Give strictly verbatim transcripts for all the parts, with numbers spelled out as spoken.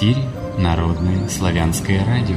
эфире Народное славянское радио.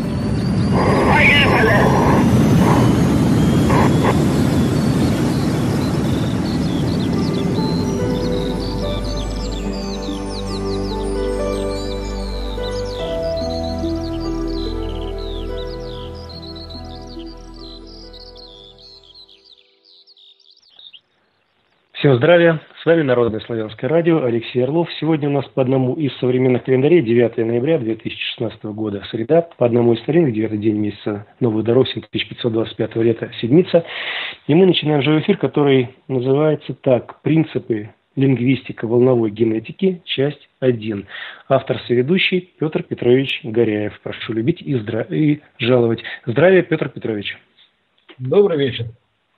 Всем здравия! С вами Народное славянское радио, Алексей Орлов. Сегодня у нас по одному из современных календарей девятое ноября две тысячи шестнадцатого года, среда, по одному из старинных, девятый день месяца Новый Даровсин тысяча пятьсот двадцать пятого лета, седмица. И мы начинаем живой эфир, который называется так: «Принципы лингвистика волновой генетики. Часть один». Автор соведущий Петр Петрович Горяев. Прошу любить и, здра... и жаловать. Здравия, Петр Петрович. Добрый вечер.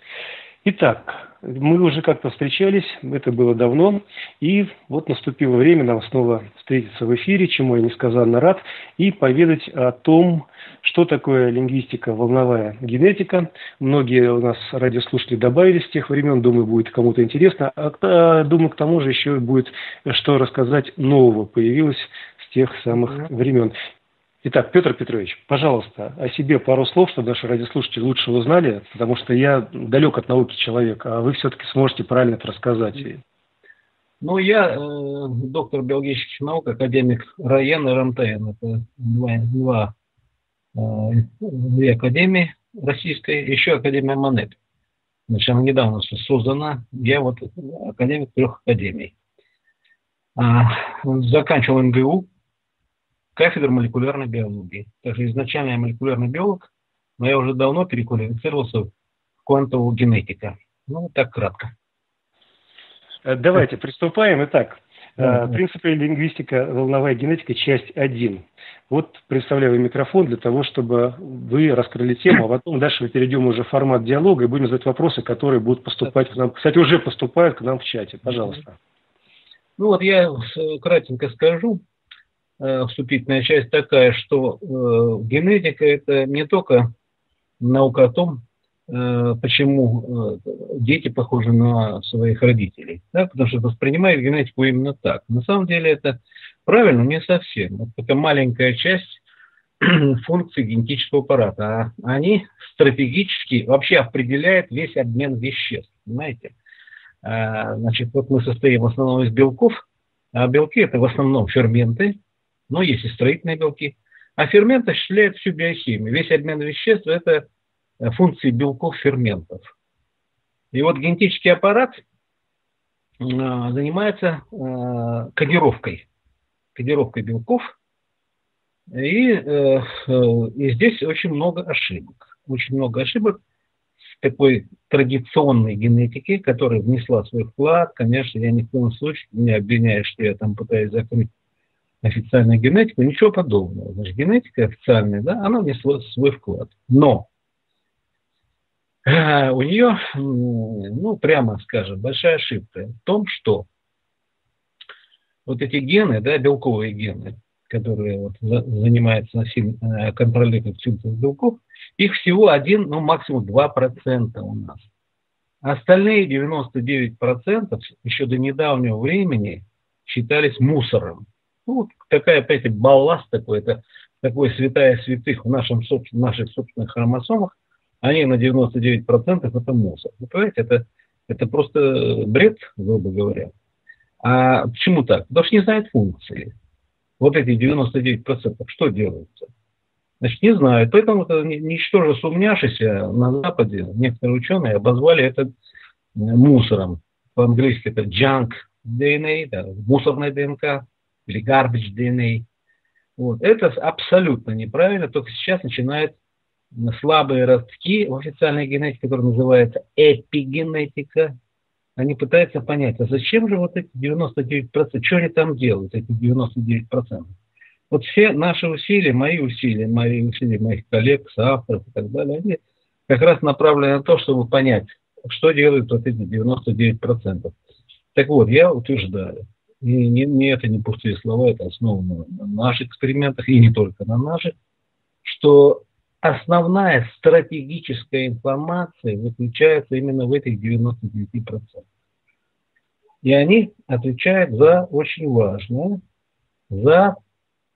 Итак, мы уже как-то встречались, это было давно, и вот наступило время нам снова встретиться в эфире, чему я несказанно рад, и поведать о том, что такое лингвистика волновая генетика. Многие у нас радиослушатели добавились с тех времен, думаю, будет кому-то интересно, а думаю, к тому же еще будет что рассказать нового, появилось с тех самых времен. Итак, Петр Петрович, пожалуйста, о себе пару слов, чтобы наши радиослушатели лучше узнали, потому что я далек от науки человек, а вы все-таки сможете правильно это рассказать. Ну, я э, доктор биологических наук, академик РАЕН и РМТН. Это два, два э, две академии российской, еще Академия МОНЭТ. Значит, она недавно создана. Я вот академик трех академий. А, заканчивал эн гэ у. Кафедра молекулярной биологии. Также изначально я молекулярный биолог, но я уже давно переквалифицировался в квантовую генетику. Ну, так кратко. Давайте приступаем. Итак, да, принципы лингвистика волновая генетика, часть один. Вот представляю микрофон для того, чтобы вы раскрыли тему, а потом дальше мы перейдем уже в формат диалога и будем задать вопросы, которые будут поступать к нам. Кстати, уже поступают к нам в чате. Пожалуйста. Ну вот я кратенько скажу. Вступительная часть такая, что э, генетика – это не только наука о том, э, почему э, дети похожи на своих родителей, да, потому что воспринимают генетику именно так. На самом деле это правильно не совсем. Это маленькая часть функций генетического аппарата. А они стратегически вообще определяют весь обмен веществ. Понимаете? А, значит, вот мы состоим в основном из белков, а белки – это в основном ферменты. Но есть и строительные белки. А фермент осуществляет всю биохимию. Весь обмен веществ – это функции белков ферментов. И вот генетический аппарат занимается кодировкой. Кодировкой белков. И, и здесь очень много ошибок. Очень много ошибок в такой традиционной генетике, которая внесла свой вклад. Конечно, я ни в коем случае не обвиняю, что я там пытаюсь закрыть официальную генетику, ничего подобного. Значит, генетика официальная, да, она внесла свой вклад. Но э, у нее, ну, прямо скажем, большая ошибка в том, что вот эти гены, да, белковые гены, которые вот за, занимаются э, контролируют синтез белков, их всего один, ну, максимум два процента у нас. Остальные девяносто девять процентов еще до недавнего времени считались мусором. Ну, вот такая, опять, балласт такой, это такой святая святых в, нашем, в наших собственных хромосомах, они на девяносто девять процентов это мусор. Вы понимаете, это, это просто бред, грубо говоря. А почему так? Потому что не знают функции. Вот эти девяносто девять процентов что делаются? Значит, не знают. Поэтому это ничтоже сумняшися на Западе некоторые ученые обозвали это мусором. По-английски это junk ди эн эй, да, мусорная ДНК. Или garbage ди эн эй. Вот. Это абсолютно неправильно. Только сейчас начинают слабые ростки в официальной генетике, которая называется эпигенетика. Они пытаются понять, а зачем же вот эти девяносто девять процентов, что они там делают, эти девяносто девять процентов. Вот все наши усилия, мои усилия, мои усилия моих коллег, соавторов и так далее, они как раз направлены на то, чтобы понять, что делают вот эти девяносто девять процентов. Так вот, я утверждаю, И не, не это не пустые слова, это основано на наших экспериментах, и не только на наших, что основная стратегическая информация заключается именно в этих девяноста девяти процентах. И они отвечают за очень важное, за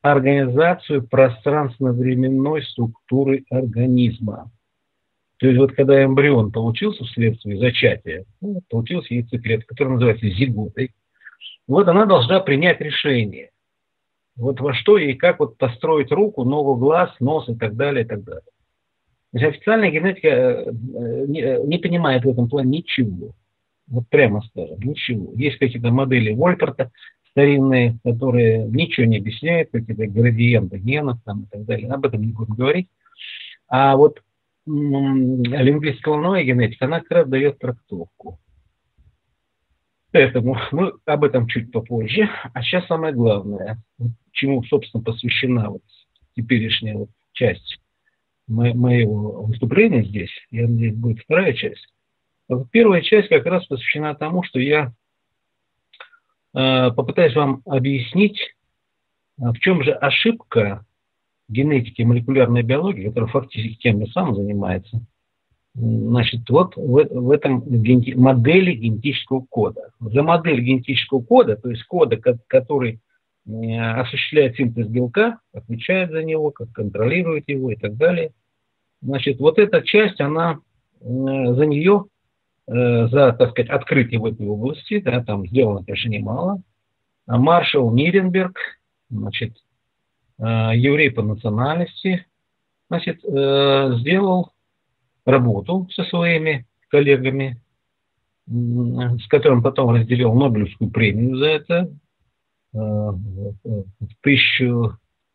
организацию пространственно-временной структуры организма. То есть вот когда эмбрион получился вследствие зачатия, ну, получился яйцеклетка, которая называется зиготой, вот она должна принять решение. Вот во что и как вот построить руку, ногу, глаз, нос и так далее, и так далее. То есть официальная генетика не, не понимает в этом плане ничего. Вот прямо скажем, ничего. Есть какие-то модели Вольперта старинные, которые ничего не объясняют, какие-то градиенты генов там, и так далее. Об этом не будем говорить. А вот лингвистско-волновая генетика, она как раз дает трактовку. Поэтому мы об этом чуть попозже. А сейчас самое главное, чему, собственно, посвящена вот теперешняя вот часть мо- моего выступления здесь. Я надеюсь, будет вторая часть. Вот первая часть как раз посвящена тому, что я э, попытаюсь вам объяснить, в чем же ошибка генетики и молекулярной биологии, которая фактически тем же самым занимается, значит, вот в, в этом генти- модели генетического кода. За модель генетического кода, то есть кода, который э, осуществляет синтез белка, отвечает за него, как контролирует его и так далее. Значит, вот эта часть, она э, за нее, э, за, так сказать, открытие в этой области, да, там сделано, конечно, немало. А Маршал Нирнберг, значит, еврей по национальности, значит, сделал работу со своими коллегами, с которым потом разделил Нобелевскую премию за это в тысячу,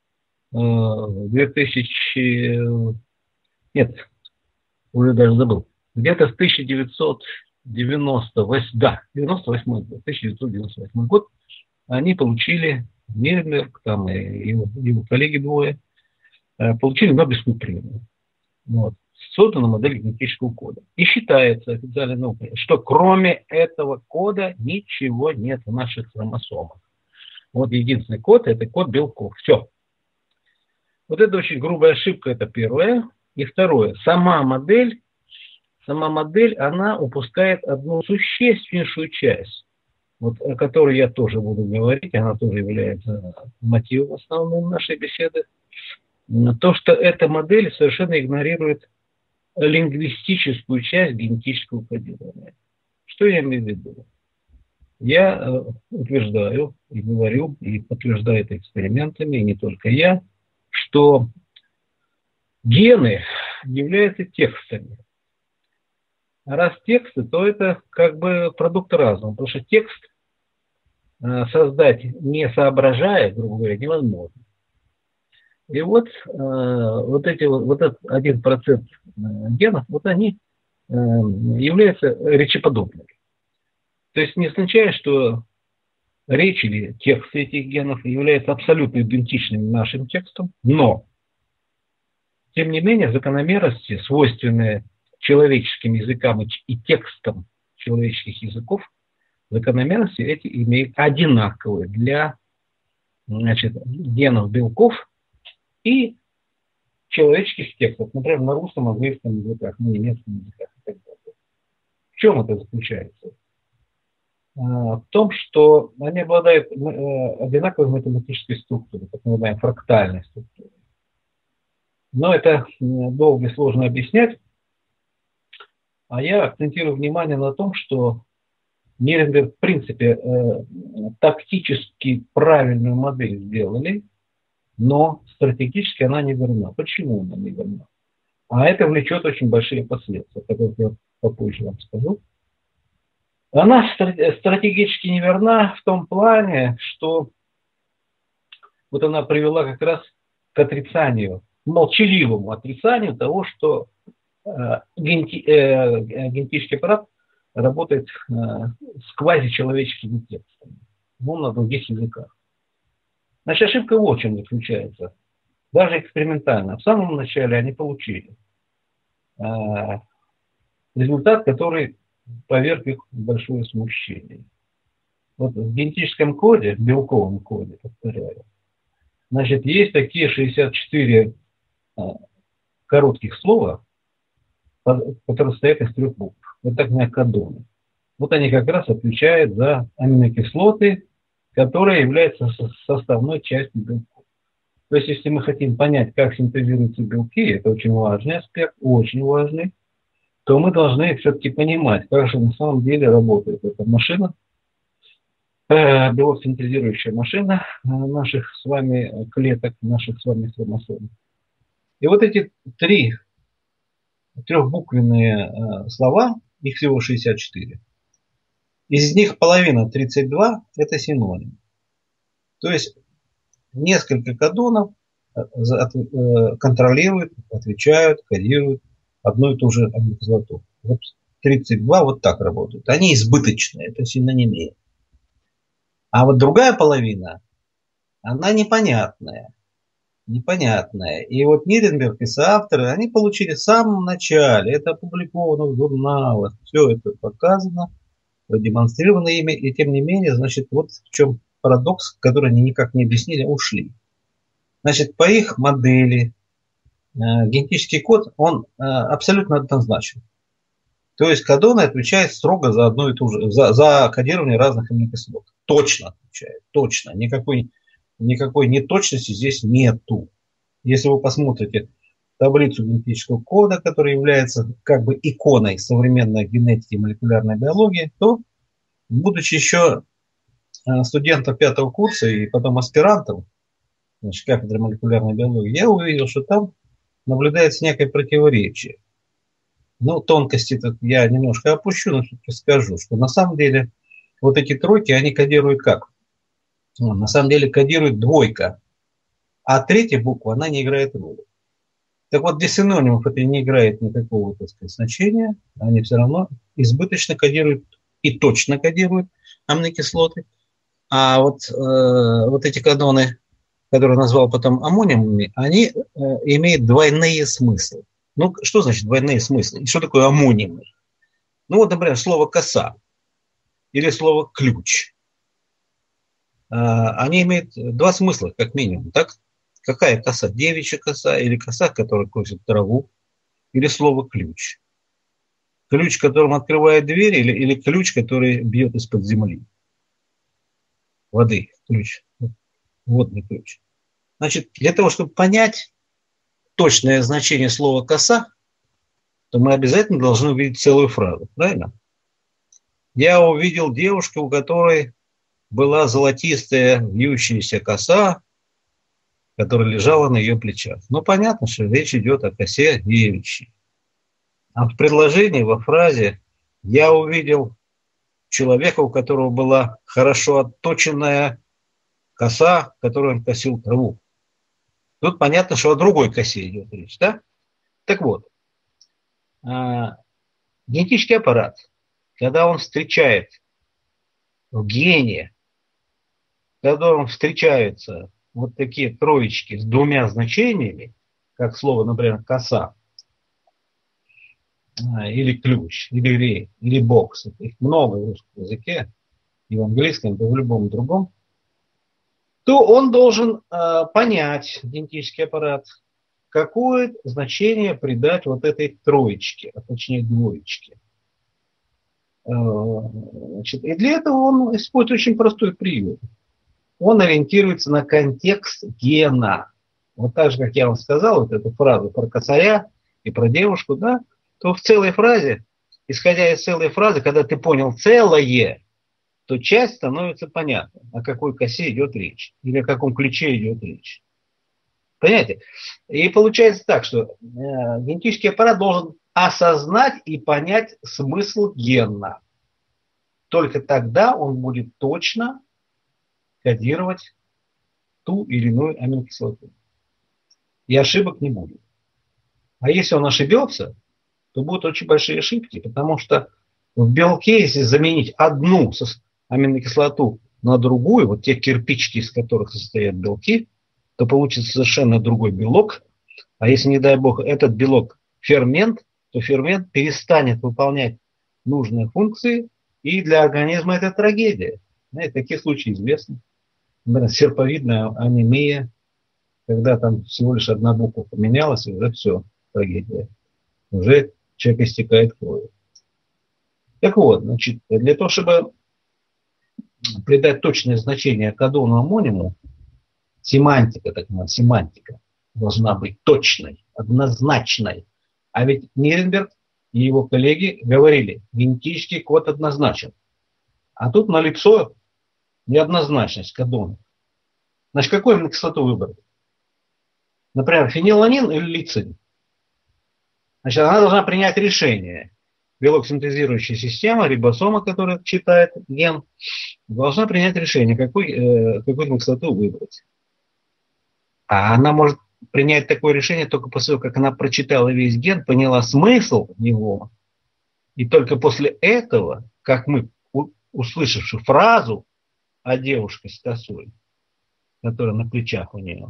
две тысячи, нет, уже даже забыл, где-то с тысяча девятьсот девяносто восьмого, да, девяносто восьмой год, тысяча девятьсот девяносто восьмой год, они получили, Нирнберг, там и его, его коллеги двое, получили Нобелевскую премию. Вот. Создана модель генетического кода. И считается официальной наукой, что кроме этого кода ничего нет в наших хромосомах. Вот единственный код – это код белков. Все. Вот это очень грубая ошибка, это первое. И второе. Сама модель, сама модель, она упускает одну существеннейшую часть, вот, о которой я тоже буду говорить, она тоже является мотивом основным нашей беседы. То, что эта модель совершенно игнорирует лингвистическую часть генетического кодирования. Что я имею в виду? Я э, утверждаю и говорю, и подтверждаю это экспериментами, и не только я, что гены являются текстами. А раз тексты, то это как бы продукт разума, потому что текст э, создать не соображая, грубо говоря, невозможно. И вот, э, вот, эти, вот этот один процент генов, вот они э, являются речеподобными. То есть не означает, что речь или текст этих генов являются абсолютно идентичными нашим текстам, но, тем не менее, закономерности, свойственные человеческим языкам и текстам человеческих языков, закономерности эти имеют одинаковые для, значит, генов белков и человеческих текстов, например, на русском, английском языках, на немецком языках и так далее. В чем это заключается? В том, что они обладают одинаковой математической структурой, так называемой фрактальной структурой. Но это долго и сложно объяснять. А я акцентирую внимание на том, что Нирнберг, в принципе, э, тактически правильную модель сделали, но стратегически она не верна. Почему она не верна? А это влечет очень большие последствия, которые я попозже вам скажу. Она стратегически не верна в том плане, что вот она привела как раз к отрицанию, молчаливому отрицанию того, что генетический аппарат работает с квазичеловеческими текстами, ну, на других языках. Значит, ошибка вот в чем заключается. Даже экспериментально. В самом начале они получили результат, который поверг их в большое смущение. Вот в генетическом коде, в белковом коде, повторяю, значит, есть такие шестьдесят четыре коротких слова, которые состоят из трех букв. Вот так называемые кодоны. Вот они как раз отвечают за аминокислоты, которые являются составной частью белков. То есть, если мы хотим понять, как синтезируются белки, это очень важный аспект, очень важный, то мы должны все-таки понимать, как же на самом деле работает эта машина, э, белок-синтезирующая машина э, наших с вами клеток, наших с вами хромосом. И вот эти три трехбуквенные э, слова, их всего шестьдесят четыре, из них половина, тридцать два, это синоним. То есть несколько кодонов контролируют, отвечают, кодируют одну и ту же аминокислоту. Вот тридцать два вот так работают. Они избыточные, это синонимия. А вот другая половина, она непонятная. Непонятная. И вот Ниденберг и соавторы, они получили в самом начале, это опубликовано в журналах, все это показано, продемонстрировано ими, и тем не менее, значит, вот в чем парадокс, который они никак не объяснили, ушли. Значит, по их модели э, генетический код, он э, абсолютно однозначен. То есть кодоны отвечают строго за одну и ту же, за, за кодирование разных аминокислот. Точно отвечают, точно. Никакой, никакой неточности здесь нету. Если вы посмотрите таблицу генетического кода, которая является как бы иконой современной генетики и молекулярной биологии, то, будучи еще студентом пятого курса и потом аспирантом, значит, кафедры молекулярной биологии, я увидел, что там наблюдается некое противоречие. Ну, тонкости тут я немножко опущу, но все-таки скажу, что на самом деле вот эти тройки, они кодируют как? Ну, на самом деле кодирует двойка, а третья буква, она не играет роли. Так вот, для синонимов это не играет никакого, так сказать, значения, они все равно избыточно кодируют и точно кодируют аминокислоты. А вот, э, вот эти кодоны, которые назвал потом амонимами, они э, имеют двойные смыслы. Ну, что значит двойные смыслы? Что такое амонимы? Ну, вот, например, слово «коса» или слово «ключ». Э, они имеют два смысла, как минимум, так? Какая коса? Девичья коса или коса, которая косит траву, или слово «ключ». Ключ, которым открывает дверь, или, или ключ, который бьет из-под земли. Воды, ключ, водный ключ. Значит, для того, чтобы понять точное значение слова «коса», то мы обязательно должны увидеть целую фразу, правильно? Я увидел девушку, у которой была золотистая вьющаяся коса, которая лежала на ее плечах. Ну, понятно, что речь идет о косе девичьей. А в предложении, во фразе «я увидел человека, у которого была хорошо отточенная коса, которой он косил траву». Тут понятно, что о другой косе идет речь, да? Так вот, генетический аппарат, когда он встречает в гене, когда он встречаются вот такие троечки с двумя значениями, как слово, например, коса, или ключ, или рей, или бокс, их много в русском языке, и в английском, и в любом другом, то он должен э, понять, генетический аппарат, какое значение придать вот этой троечке, а точнее двоечке. Э, значит, и для этого он использует очень простой прием. Он ориентируется на контекст гена. Вот так же, как я вам сказал, вот эту фразу про косаря и про девушку, да, то в целой фразе, исходя из целой фразы, когда ты понял целое, то часть становится понятна, о какой косе идет речь, или о каком ключе идет речь. Понимаете? И получается так, что э, генетический аппарат должен осознать и понять смысл гена. Только тогда он будет точно кодировать ту или иную аминокислоту. И ошибок не будет. А если он ошибется, то будут очень большие ошибки, потому что в белке, если заменить одну аминокислоту на другую, вот те кирпичики, из которых состоят белки, то получится совершенно другой белок. А если, не дай бог, этот белок фермент, то фермент перестанет выполнять нужные функции, и для организма это трагедия. Знаете, такие случаи известны. Например, серповидная анемия, когда там всего лишь одна буква поменялась, и уже все, трагедия. Уже человек истекает кровью. Так вот, значит, для того, чтобы придать точное значение кодону амониму, Семантика, так называемая семантика, должна быть точной, однозначной. А ведь Нирнберг и его коллеги говорили, генетический код однозначен. А тут налицо неоднозначность кодонов. Значит, какую аминокислоту выбрать? Например, фенилаланин или лицин? Значит, она должна принять решение. Белок синтезирующая система, рибосома, которая читает ген, должна принять решение, какой, э, какую аминокислоту выбрать. А она может принять такое решение только после того, как она прочитала весь ген, поняла смысл его. И только после этого, как мы, услышавши фразу о девушке с косой, которая на плечах у нее,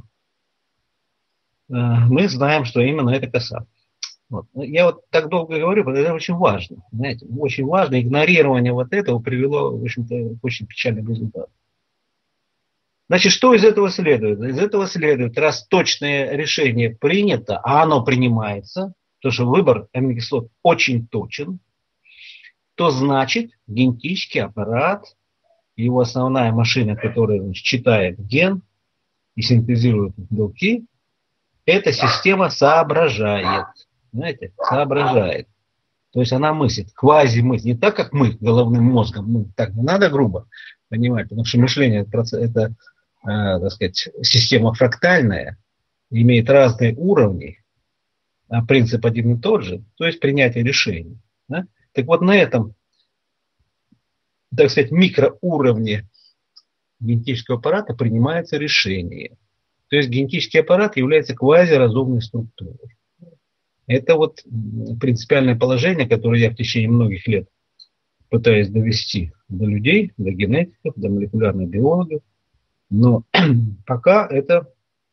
мы знаем, что именно это коса. Вот. Я вот так долго говорю, потому что это очень важно. Знаете, очень важно. Игнорирование вот этого привело, в общем-то, к очень печальным результатам. Значит, что из этого следует? Из этого следует, раз точное решение принято, а оно принимается, потому что выбор аминокислот очень точен, то значит генетический аппарат, его основная машина, которая, значит, читает ген и синтезирует белки, эта система соображает. Знаете, соображает. То есть она мыслит, квази-мыслит. Не так, как мы, головным мозгом. Ну, так не надо грубо понимать, потому что мышление это, это э, так сказать, система фрактальная, имеет разные уровни, а принцип один и тот же, то есть принятие решений. Да? Так вот на этом, так сказать, микроуровне генетического аппарата принимается решение. То есть генетический аппарат является квазиразумной структурой. Это вот принципиальное положение, которое я в течение многих лет пытаюсь довести до людей, до генетиков, до молекулярных биологов. Но пока это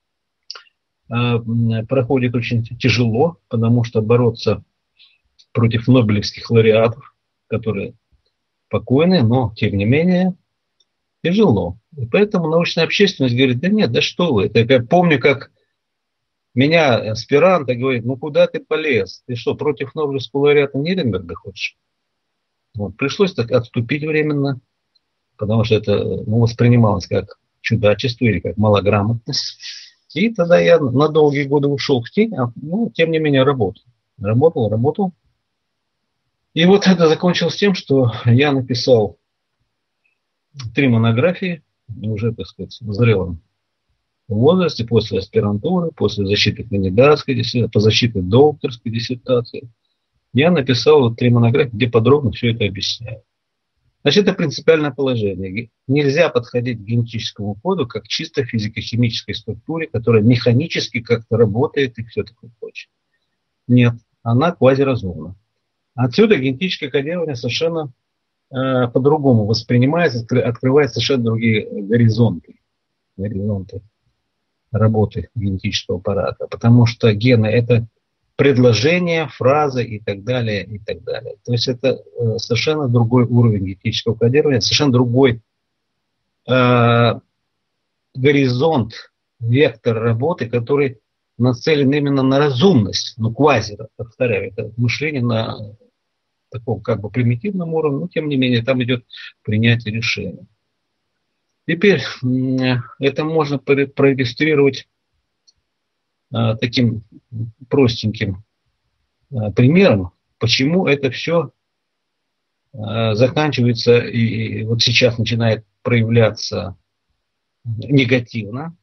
э, проходит очень тяжело, потому что бороться против нобелевских лауреатов, которые покойны, но тем не менее тяжело. И поэтому научная общественность говорит, да нет, да что вы. Это я помню, как меня аспирант говорит, ну куда ты полез? Ты что, против нобелевского лауреата Нирнберга хочешь? Вот, пришлось так отступить временно, потому что это ну, воспринималось как чудачество или как малограмотность. И тогда я на долгие годы ушел в тень, а ну, тем не менее работал. Работал, работал. И вот это закончилось тем, что я написал три монографии, уже, так сказать, в зрелом возрасте, после аспирантуры, после защиты кандидатской диссертации, по защите докторской диссертации. Я написал вот три монографии, где подробно все это объясняю. Значит, это принципиальное положение. Нельзя подходить к генетическому коду как чисто физико-химической структуре, которая механически как-то работает и все такое прочее. Нет, она квазиразумна. Отсюда генетическое кодирование совершенно э, по-другому воспринимается, открывает совершенно другие горизонты, горизонты работы генетического аппарата. Потому что гены – это предложения, фразы и так далее, и так далее. То есть это э, совершенно другой уровень генетического кодирования, совершенно другой э, горизонт, вектор работы, который нацелен именно на разумность, ну, квази, повторяю, это мышление на таком как бы примитивном уровне, но тем не менее там идет принятие решений. Теперь э, это можно проиллюстрировать э, таким простеньким э, примером, почему это все э, заканчивается и, и вот сейчас начинает проявляться негативно.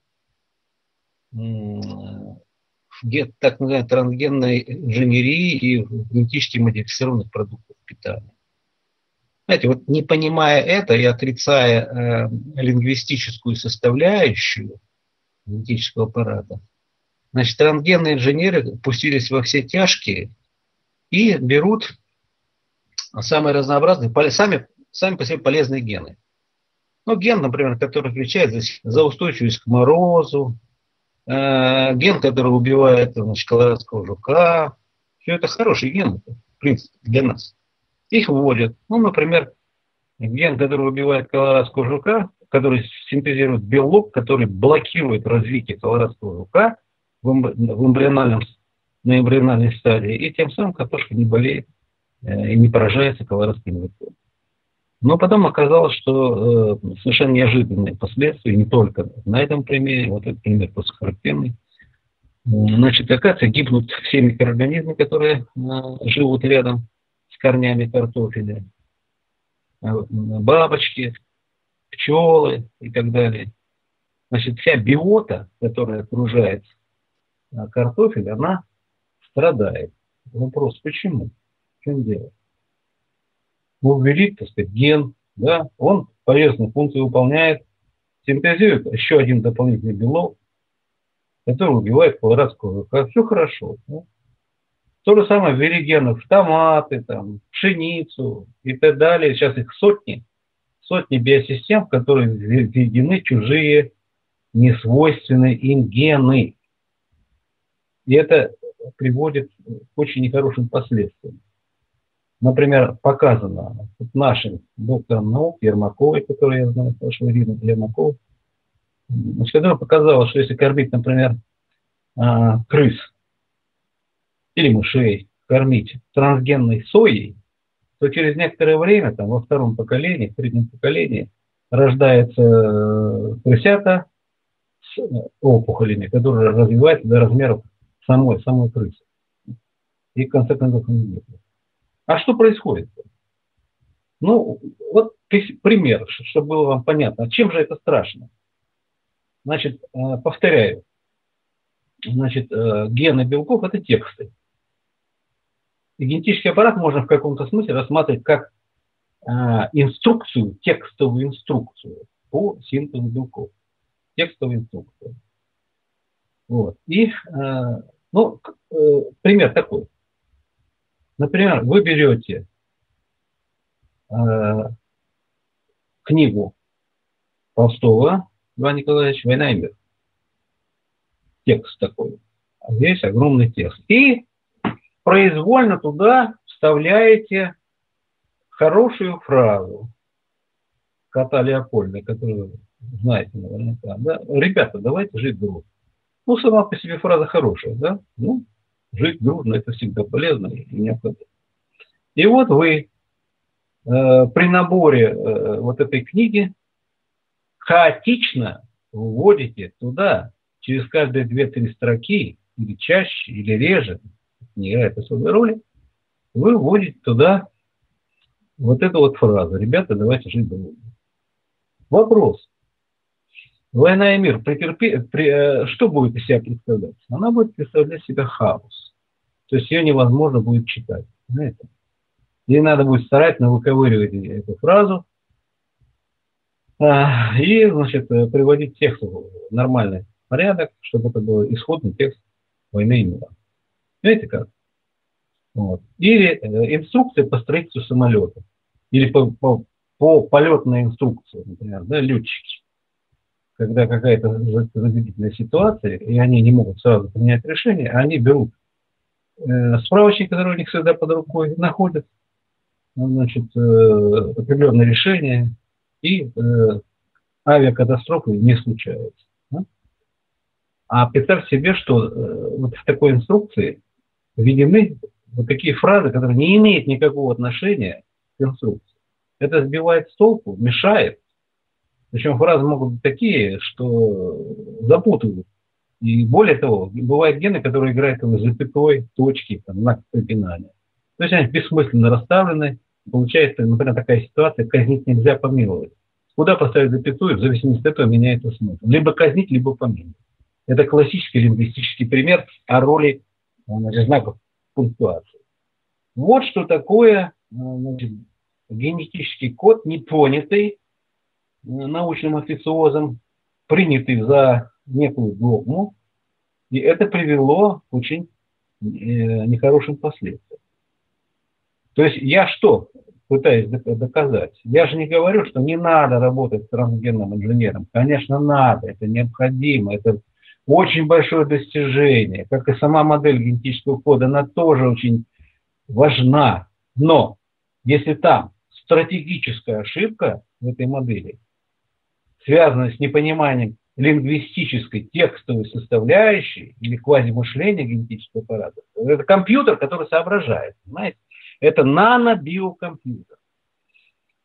Так называемой трансгенной инженерии и в генетически модифицированных продуктах питания. Знаете, вот не понимая это и отрицая э, лингвистическую составляющую генетического аппарата, значит, трансгенные инженеры пустились во все тяжкие и берут самые разнообразные, сами, сами по себе полезные гены. Ну, ген, например, который отвечает за, за устойчивость к морозу, ген, который убивает, значит, колорадского жука. Все это хорошие гены, в принципе, для нас. Их вводят. Ну, например, ген, который убивает колорадского жука, который синтезирует белок, который блокирует развитие колорадского жука в эмбриональном, на эмбриональной стадии, и тем самым картошка не болеет и не поражается колорадским жуком. Но потом оказалось, что э, совершенно неожиданные последствия, не только на этом примере, вот этот пример просто характерный. Значит, оказывается, гибнут все микроорганизмы, которые э, живут рядом с корнями картофеля. Бабочки, пчелы и так далее. Значит, вся биота, которая окружает картофель, она страдает. Вопрос, почему? В чем дело? Ну, ввели, так сказать, ген, да, он полезную функцию выполняет, синтезирует еще один дополнительный белок, который убивает колорадскую жука. Все хорошо. Да? То же самое ввели гены в томаты, там, пшеницу и так далее. Сейчас их сотни, сотни биосистем, в которые введены чужие, несвойственные им гены. И это приводит к очень нехорошим последствиям. Например, показано нашим доктором наук Ермаковой, которую я знаю, вашу Ирину Ермакову, которая показала, что если кормить, например, крыс или мышей, кормить трансгенной соей, то через некоторое время, там, во втором поколении, в третьем поколении, рождаются крысята с опухолями, которые развиваются до размеров самой, самой крысы. И в конце концов они нет. А что происходит? Ну, вот пример, чтобы было вам понятно. Чем же это страшно? Значит, повторяю. Значит, гены белков – это тексты. И генетический аппарат можно в каком-то смысле рассматривать как инструкцию, текстовую инструкцию по синтезу белков. Текстовую инструкцию. Вот. И, ну, пример такой. Например, вы берете э, книгу Толстого Льва Николаевича «Война и мир». Текст такой. Здесь огромный текст. И произвольно туда вставляете хорошую фразу кота Леопольда, которую знаете наверняка. Да? Ребята, давайте жить дружно. Ну, сама по себе фраза хорошая, да? Ну, жить дружно – это всегда полезно и необходимо. И вот вы э, при наборе э, вот этой книги хаотично вводите туда, через каждые две-три строки, или чаще, или реже, не играет особой роли, вы вводите туда вот эту вот фразу. Ребята, давайте жить дружно. Вопрос. «Война и мир» претерпи, при, что будет из себя представлять? Она будет представлять себя хаос. То есть ее невозможно будет читать. Знаете? Ей надо будет старательно выковыривать эту фразу а, и, значит, приводить текст в нормальный порядок, чтобы это был исходный текст «Войны и мира». Знаете как? Вот. Или э, инструкция по строительству самолета. Или по, по, по полетной инструкции, например, да, летчики. Когда какая-то затруднительная ситуация, и они не могут сразу принять решение, они берут э, справочник, который у них всегда под рукой, находят, значит, э, определенное решение, и э, авиакатастрофы не случаются. Да? А представьте себе, что э, вот в такой инструкции введены вот такие фразы, которые не имеют никакого отношения к инструкции. Это сбивает с толку, мешает. Причем фразы могут быть такие, что запутывают. И более того, бывают гены, которые играют там, запятой, точки, там, знак препинания. То есть они бессмысленно расставлены. Получается, например, такая ситуация: казнить нельзя, помиловать. Куда поставить запятую, в зависимости от этого меняется смысл. Либо казнить, либо помиловать. Это классический лингвистический пример о роли значит, знаков пунктуации. Вот что такое значит, генетический код, непонятый научным официозом, принятый за некую догму, и это привело к очень э, нехорошим последствиям. То есть я что пытаюсь доказать? Я же не говорю, что не надо работать с трансгенным инженером. Конечно, надо, это необходимо, это очень большое достижение. Как и сама модель генетического кода, она тоже очень важна. Но если там стратегическая ошибка в этой модели, связанная с непониманием лингвистической текстовой составляющей или квазимышления генетического аппарата, это компьютер, который соображает, понимаете? Это нано-биокомпьютер.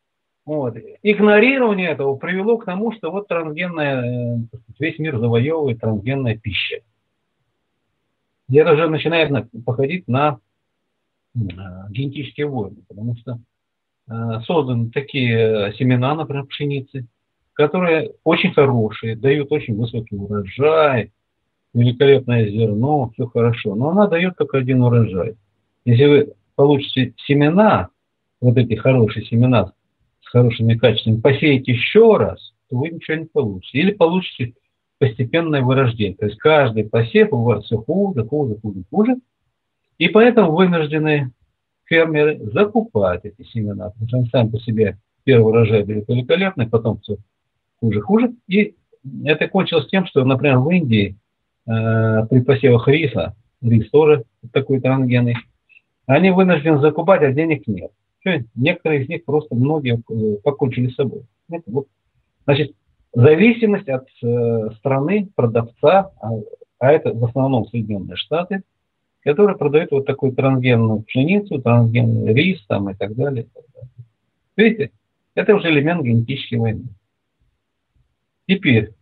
Вот. Игнорирование этого привело к тому, что вот трансгенная, весь мир завоевывает трансгенная пища. И это уже начинает походить на генетические войны, потому что созданы такие семена, например, пшеницы, которые очень хорошие, дают очень высокий урожай, великолепное зерно, все хорошо. Но она дает только один урожай. Если вы получите семена, вот эти хорошие семена с хорошими качествами, посеете еще раз, то вы ничего не получите. Или получите постепенное вырождение. То есть каждый посев у вас все хуже, хуже, хуже, хуже. И поэтому вынуждены фермеры закупать эти семена. Потому что они сами по себе первый урожай дают великолепный, потом все хуже, хуже. И это кончилось тем, что, например, в Индии э, при посевах риса, рис тоже такой трансгенный, они вынуждены закупать, а денег нет. Все, некоторые из них просто многие покончили с собой. Вот. Значит, зависимость от э, страны продавца, а, а это в основном Соединенные Штаты, которые продают вот такую трансгенную пшеницу, трансгенный рис там, и так далее. И так далее. Видите, это уже элемент генетической войны. Теперь,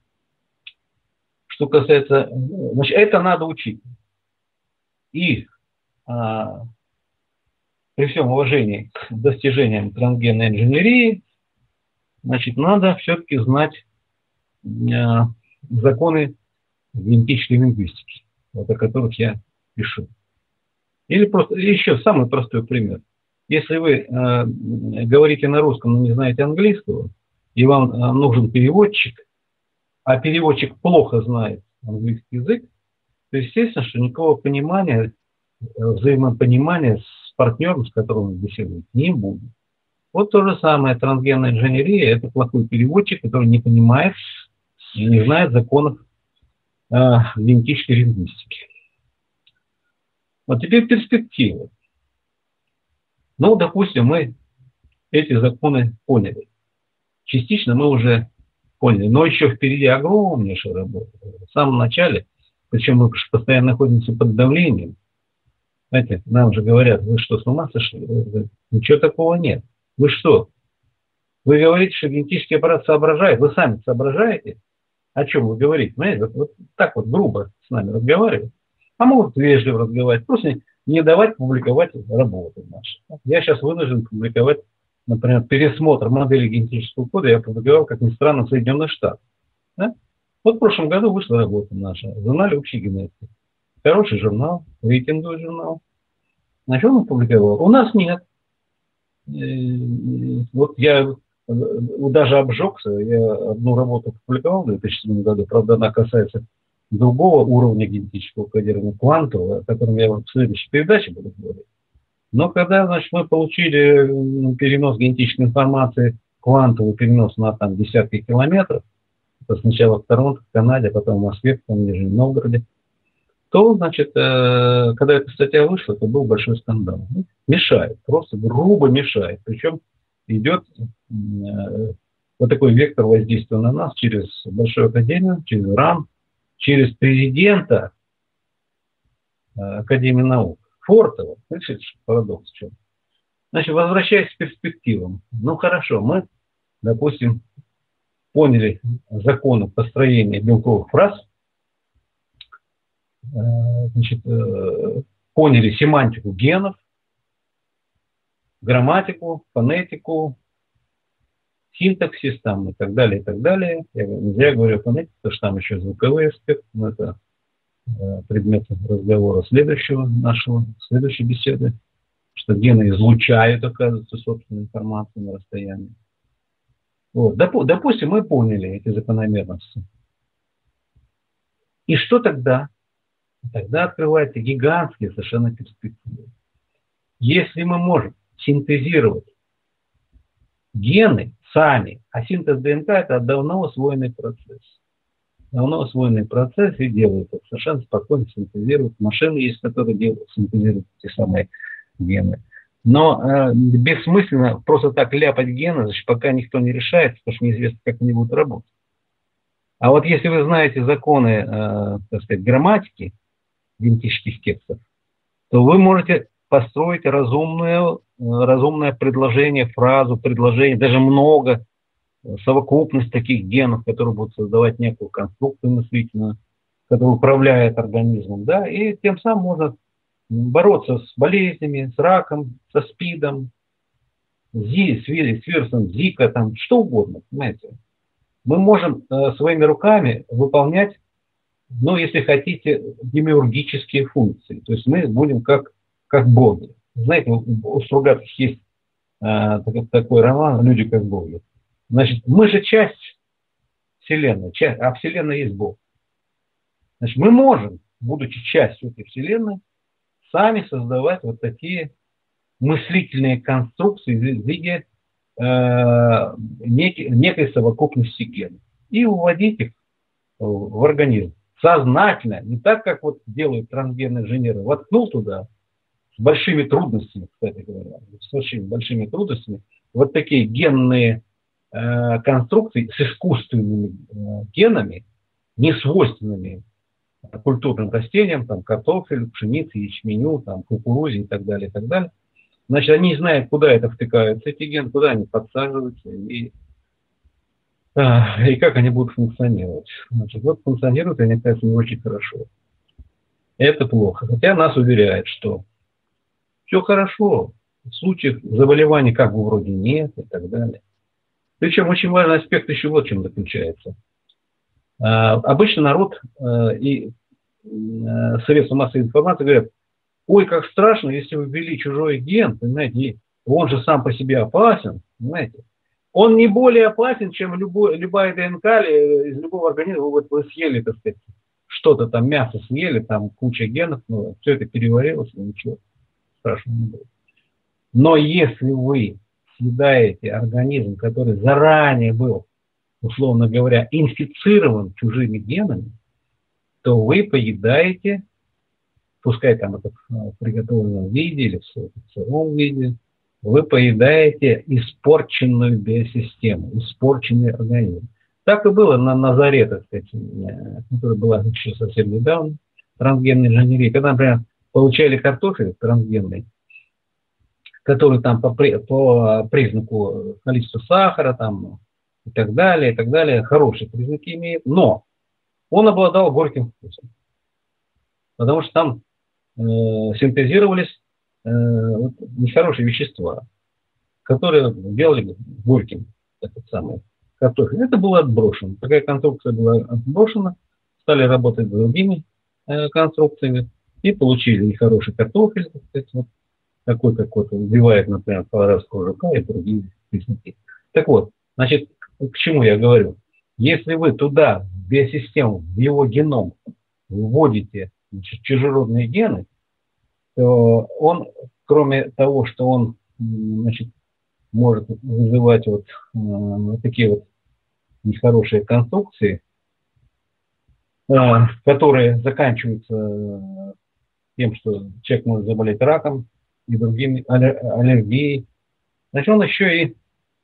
что касается, значит, это надо учить. И а, при всем уважении к достижениям трансгенной инженерии, значит, надо все-таки знать а, законы генетической лингвистики, вот о которых я пишу. Или просто, еще самый простой пример. Если вы э, говорите на русском, но не знаете английского, и вам э, нужен переводчик, а переводчик плохо знает английский язык, то естественно, что никакого понимания, взаимопонимания с партнером, с которым вы беседуете, не будет. Вот то же самое трансгенная инженерия, это плохой переводчик, который не понимает и не знает законов э, генетической лингвистики. Вот теперь перспективы. Ну, допустим, мы эти законы поняли. Частично мы уже поняли, но еще впереди огромнейшая работа. В самом начале, причем мы постоянно находимся под давлением. Знаете, нам же говорят, вы что, с ума сошли? Ничего такого нет. Вы что? Вы говорите, что генетический аппарат соображает. Вы сами соображаете? О чем вы говорите? Понимаете, вот, вот так вот грубо с нами разговаривают. А могут вежливо разговаривать, просто не давать публиковать работы наши. Я сейчас вынужден публиковать, например, пересмотр модели генетического кода, я опубликовал, как ни странно, в Соединенных Штатах. Да? Вот в прошлом году вышла работа наша в журнале общей генетики. Хороший журнал, рейтинговый журнал. Значит, он опубликовал. У нас нет. И вот я даже обжегся, я одну работу опубликовал в две тысячи седьмом году, правда, она касается другого уровня генетического кодирования, квантового, о котором я в следующей передаче буду говорить. Но когда, значит, мы получили перенос генетической информации, квантовый перенос на там десятки километров, это сначала в Торонто, в Канаде, а потом в Москве, потом в Нижнем Новгороде, то, значит, когда эта статья вышла, то был большой скандал. Мешает, просто грубо мешает. Причем идет вот такой вектор воздействия на нас через Большую Академию, через РАН, через президента Академии наук, Фортова. Видите, парадокс в чем? Значит, возвращаясь к перспективам. Ну, хорошо, мы, допустим, поняли законы построения белковых фраз, значит, поняли семантику генов, грамматику, фонетику, синтаксис там и так далее, и так далее. Я не зря говорю фонетику, потому что там еще звуковой аспект, но это э, предмет разговора следующего нашего, следующей беседы, что гены излучают, оказывается, собственную информацию на расстоянии. Вот. Доп, допустим, мы поняли эти закономерности. И что тогда? Тогда открываются гигантские совершенно перспективы. Если мы можем синтезировать гены сами, а синтез ДНК – это давно усвоенный процесс. Давно усвоенный процесс и делают совершенно спокойно, синтезируют. Машины есть, которые делают, синтезируют эти самые гены. Но э, бессмысленно просто так ляпать гены, значит, пока никто не решается, потому что неизвестно, как они будут работать. А вот если вы знаете законы, э, так сказать, грамматики генетических текстов, то вы можете построить разумную разумное предложение, фразу, предложение, даже много, совокупность таких генов, которые будут создавать некую конструкцию мыслительную, которая управляет организмом, да, и тем самым можно бороться с болезнями, с раком, со СПИДом, ЗИ, с вирусом Зика, там, что угодно, понимаете. Мы можем э, своими руками выполнять, ну, если хотите, демиургические функции. То есть мы будем как, как боги. Знаете, у Стругацких есть э, такой, такой роман «Люди как боги». Значит, мы же часть Вселенной, часть, а Вселенная есть Бог. Значит, мы можем, будучи частью этой Вселенной, сами создавать вот такие мыслительные конструкции в виде э, некой, некой совокупности генов и уводить их в организм сознательно, не так, как вот делают трансгенные инженеры. Воткнул туда с большими трудностями, кстати говоря, с очень большими трудностями, вот такие генные э, конструкции с искусственными э, генами, несвойственными культурным растениям, там, картофелю, пшенице, ячменю, там, кукурузе и так далее, и так далее. Значит, они не знают, куда это втыкаются, эти гены, куда они подсаживаются и, а, и как они будут функционировать. Значит, вот функционируют они, кажется, не очень хорошо. Это плохо. Хотя нас уверяют, что все хорошо, случаев заболеваний как бы вроде нет и так далее. Причем очень важный аспект еще вот в чем заключается. Обычно народ и средства массовой информации говорят: ой, как страшно, если вы ввели чужой ген, понимаете, он же сам по себе опасен, понимаете. Он не более опасен, чем любой, любая ДНК из любого организма. Вот вы съели, так сказать, что-то там, мясо съели, там куча генов, ну, все это переварилось, ничего страшного не будет. Но если вы съедаете организм, который заранее был, условно говоря, инфицирован чужими генами, то вы поедаете, пускай там это в приготовленном виде или в сыром виде, вы поедаете испорченную биосистему, испорченный организм. Так и было на, на заре, так сказать, которая была еще совсем недавно, трансгенной инженерии. Когда, например, получали картофель трансгенный, который там по, по признаку количества сахара там, и так далее, и так далее, хорошие признаки имеет, но он обладал горьким вкусом, потому что там э, синтезировались э, вот, нехорошие вещества, которые делали горьким этот самый картофель. Это было отброшено. Такая конструкция была отброшена, стали работать с другими э, конструкциями и получили нехороший картофель, так сказать, вот, такой, какой то убивает, например, колорадского жука и другие признаки. Так вот, значит, к чему я говорю? Если вы туда, в биосистему, в его геном вводите чужеродные гены, то он, кроме того, что он, значит, может вызывать вот, вот такие вот нехорошие конструкции, которые заканчиваются тем, что человек может заболеть раком и другими аллергией, значит, он еще и...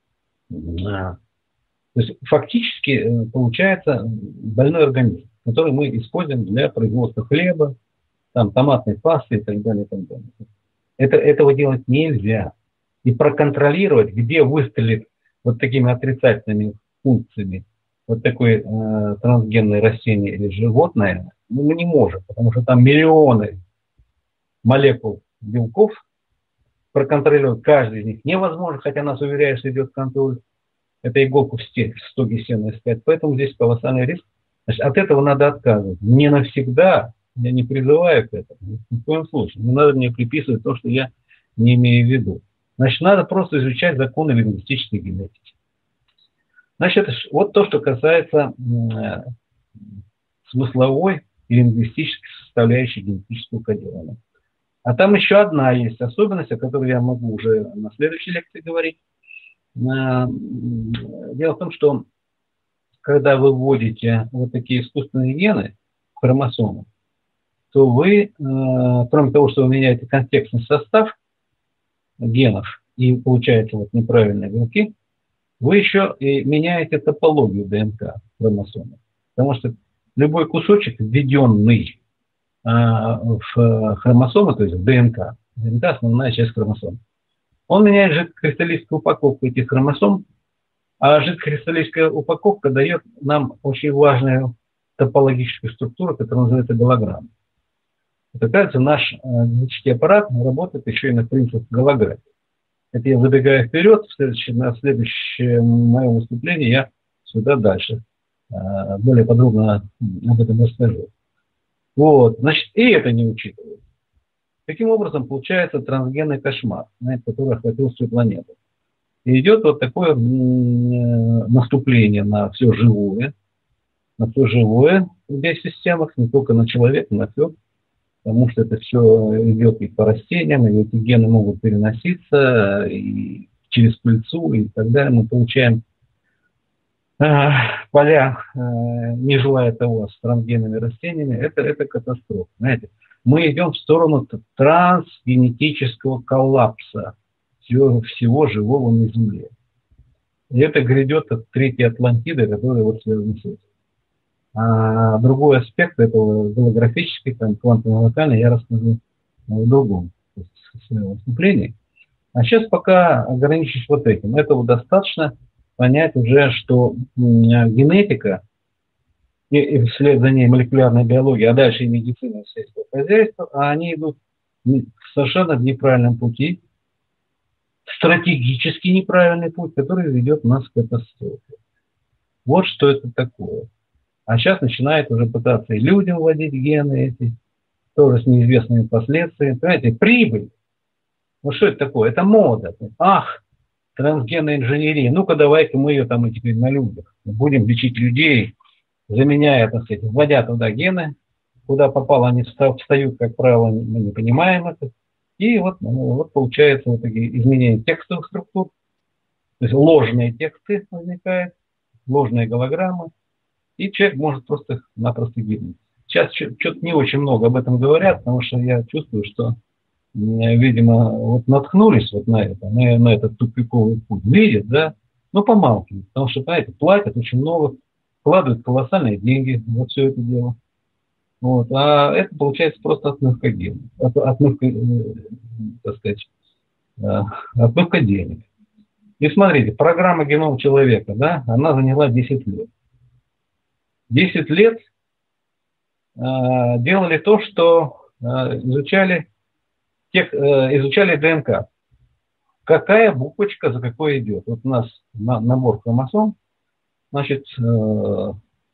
То есть фактически получается больной организм, который мы используем для производства хлеба, там, томатной пасты и так далее. И так далее. Это, этого делать нельзя. И проконтролировать, где выстрелит вот такими отрицательными функциями вот такое э, трансгенное растение или животное, ну, мы не можем, потому что там миллионы молекул белков, проконтролировать каждый из них невозможно, хотя нас уверяют, что идет контроль. Это иголку в стоге сена искать. Поэтому здесь колоссальный риск. Значит, от этого надо отказывать. Не навсегда. Я не призываю к этому. Ни в коем случае. Не надо мне приписывать то, что я не имею в виду. Значит, надо просто изучать законы лингвистической генетики. Значит, вот то, что касается э, смысловой и лингвистической составляющей генетического кодирования. А там еще одна есть особенность, о которой я могу уже на следующей лекции говорить. Дело в том, что когда вы вводите вот такие искусственные гены в хромосомы, то вы, кроме того, что вы меняете контекстный состав генов и получаете вот неправильные белки, вы еще и меняете топологию ДНК хромосомы. Потому что любой кусочек, введенный в хромосомы, то есть в ДНК, ДНК основная часть хромосом, Он меняет жидкокристаллическую упаковку этих хромосом, а жидкокристаллическая упаковка дает нам очень важную топологическую структуру, которая называется голограмма. Оказывается, наш генетический аппарат работает еще и на принцип голограммы. Это я забегаю вперед, в следующем, на следующем моем выступлении я сюда дальше более подробно об этом расскажу. Вот, значит, и это не учитывается. Таким образом, получается трансгенный кошмар, знаете, который охватил всю планету. И идет вот такое наступление на все живое, на все живое в биосистемах, не только на человека, на все, потому что это все идет и по растениям, и эти гены могут переноситься и через пыльцу и так далее. Мы получаем э, поля, э, не желая того, с трансгенными растениями. Это, это катастрофа. Знаете, мы идем в сторону трансгенетического коллапса всего, всего живого на Земле. И это грядет от третьей Атлантиды, которая вот связана с этим. А другой аспект этого голографический, там, квантово-локальный, я расскажу в другом выступлении. А сейчас пока ограничусь вот этим. Этого достаточно понять уже, что генетика и, и вслед за ней молекулярная биология, а дальше и медицина, и сельское хозяйство, а они идут совершенно в неправильном пути, стратегически неправильный путь, который ведет нас к катастрофе. Вот что это такое. А сейчас начинает уже пытаться и людям вводить гены эти, тоже с неизвестными последствиями. Понимаете, прибыль. Ну что это такое? Это мода. Ах, трансгенная инженерия. Ну-ка давай-ка мы ее там и теперь на людях. Будем лечить людей, заменяя, так сказать, вводя туда гены. Куда попало, они встают, как правило, мы не понимаем это. И вот, ну, вот получается вот такие изменения текстовых структур. То есть ложные тексты возникают, ложные голограммы. И человек может просто-напросто гибнуть. Сейчас что-то не очень много об этом говорят, потому что я чувствую, что, видимо, вот наткнулись вот на это, на, на этот тупиковый путь. Видят, да, но помалкивают. Потому что, понимаете, платят очень много, вкладывают колоссальные деньги во все это дело. Вот. А это получается просто отмывка денег. От, отмывка, так сказать, отмывка денег. И смотрите, программа «Геном человека», да, она заняла десять лет. десять лет э, делали то, что э, изучали, тех, э, изучали ДНК. Какая буквочка за какой идет. Вот у нас на, набор хромосом. Значит, э,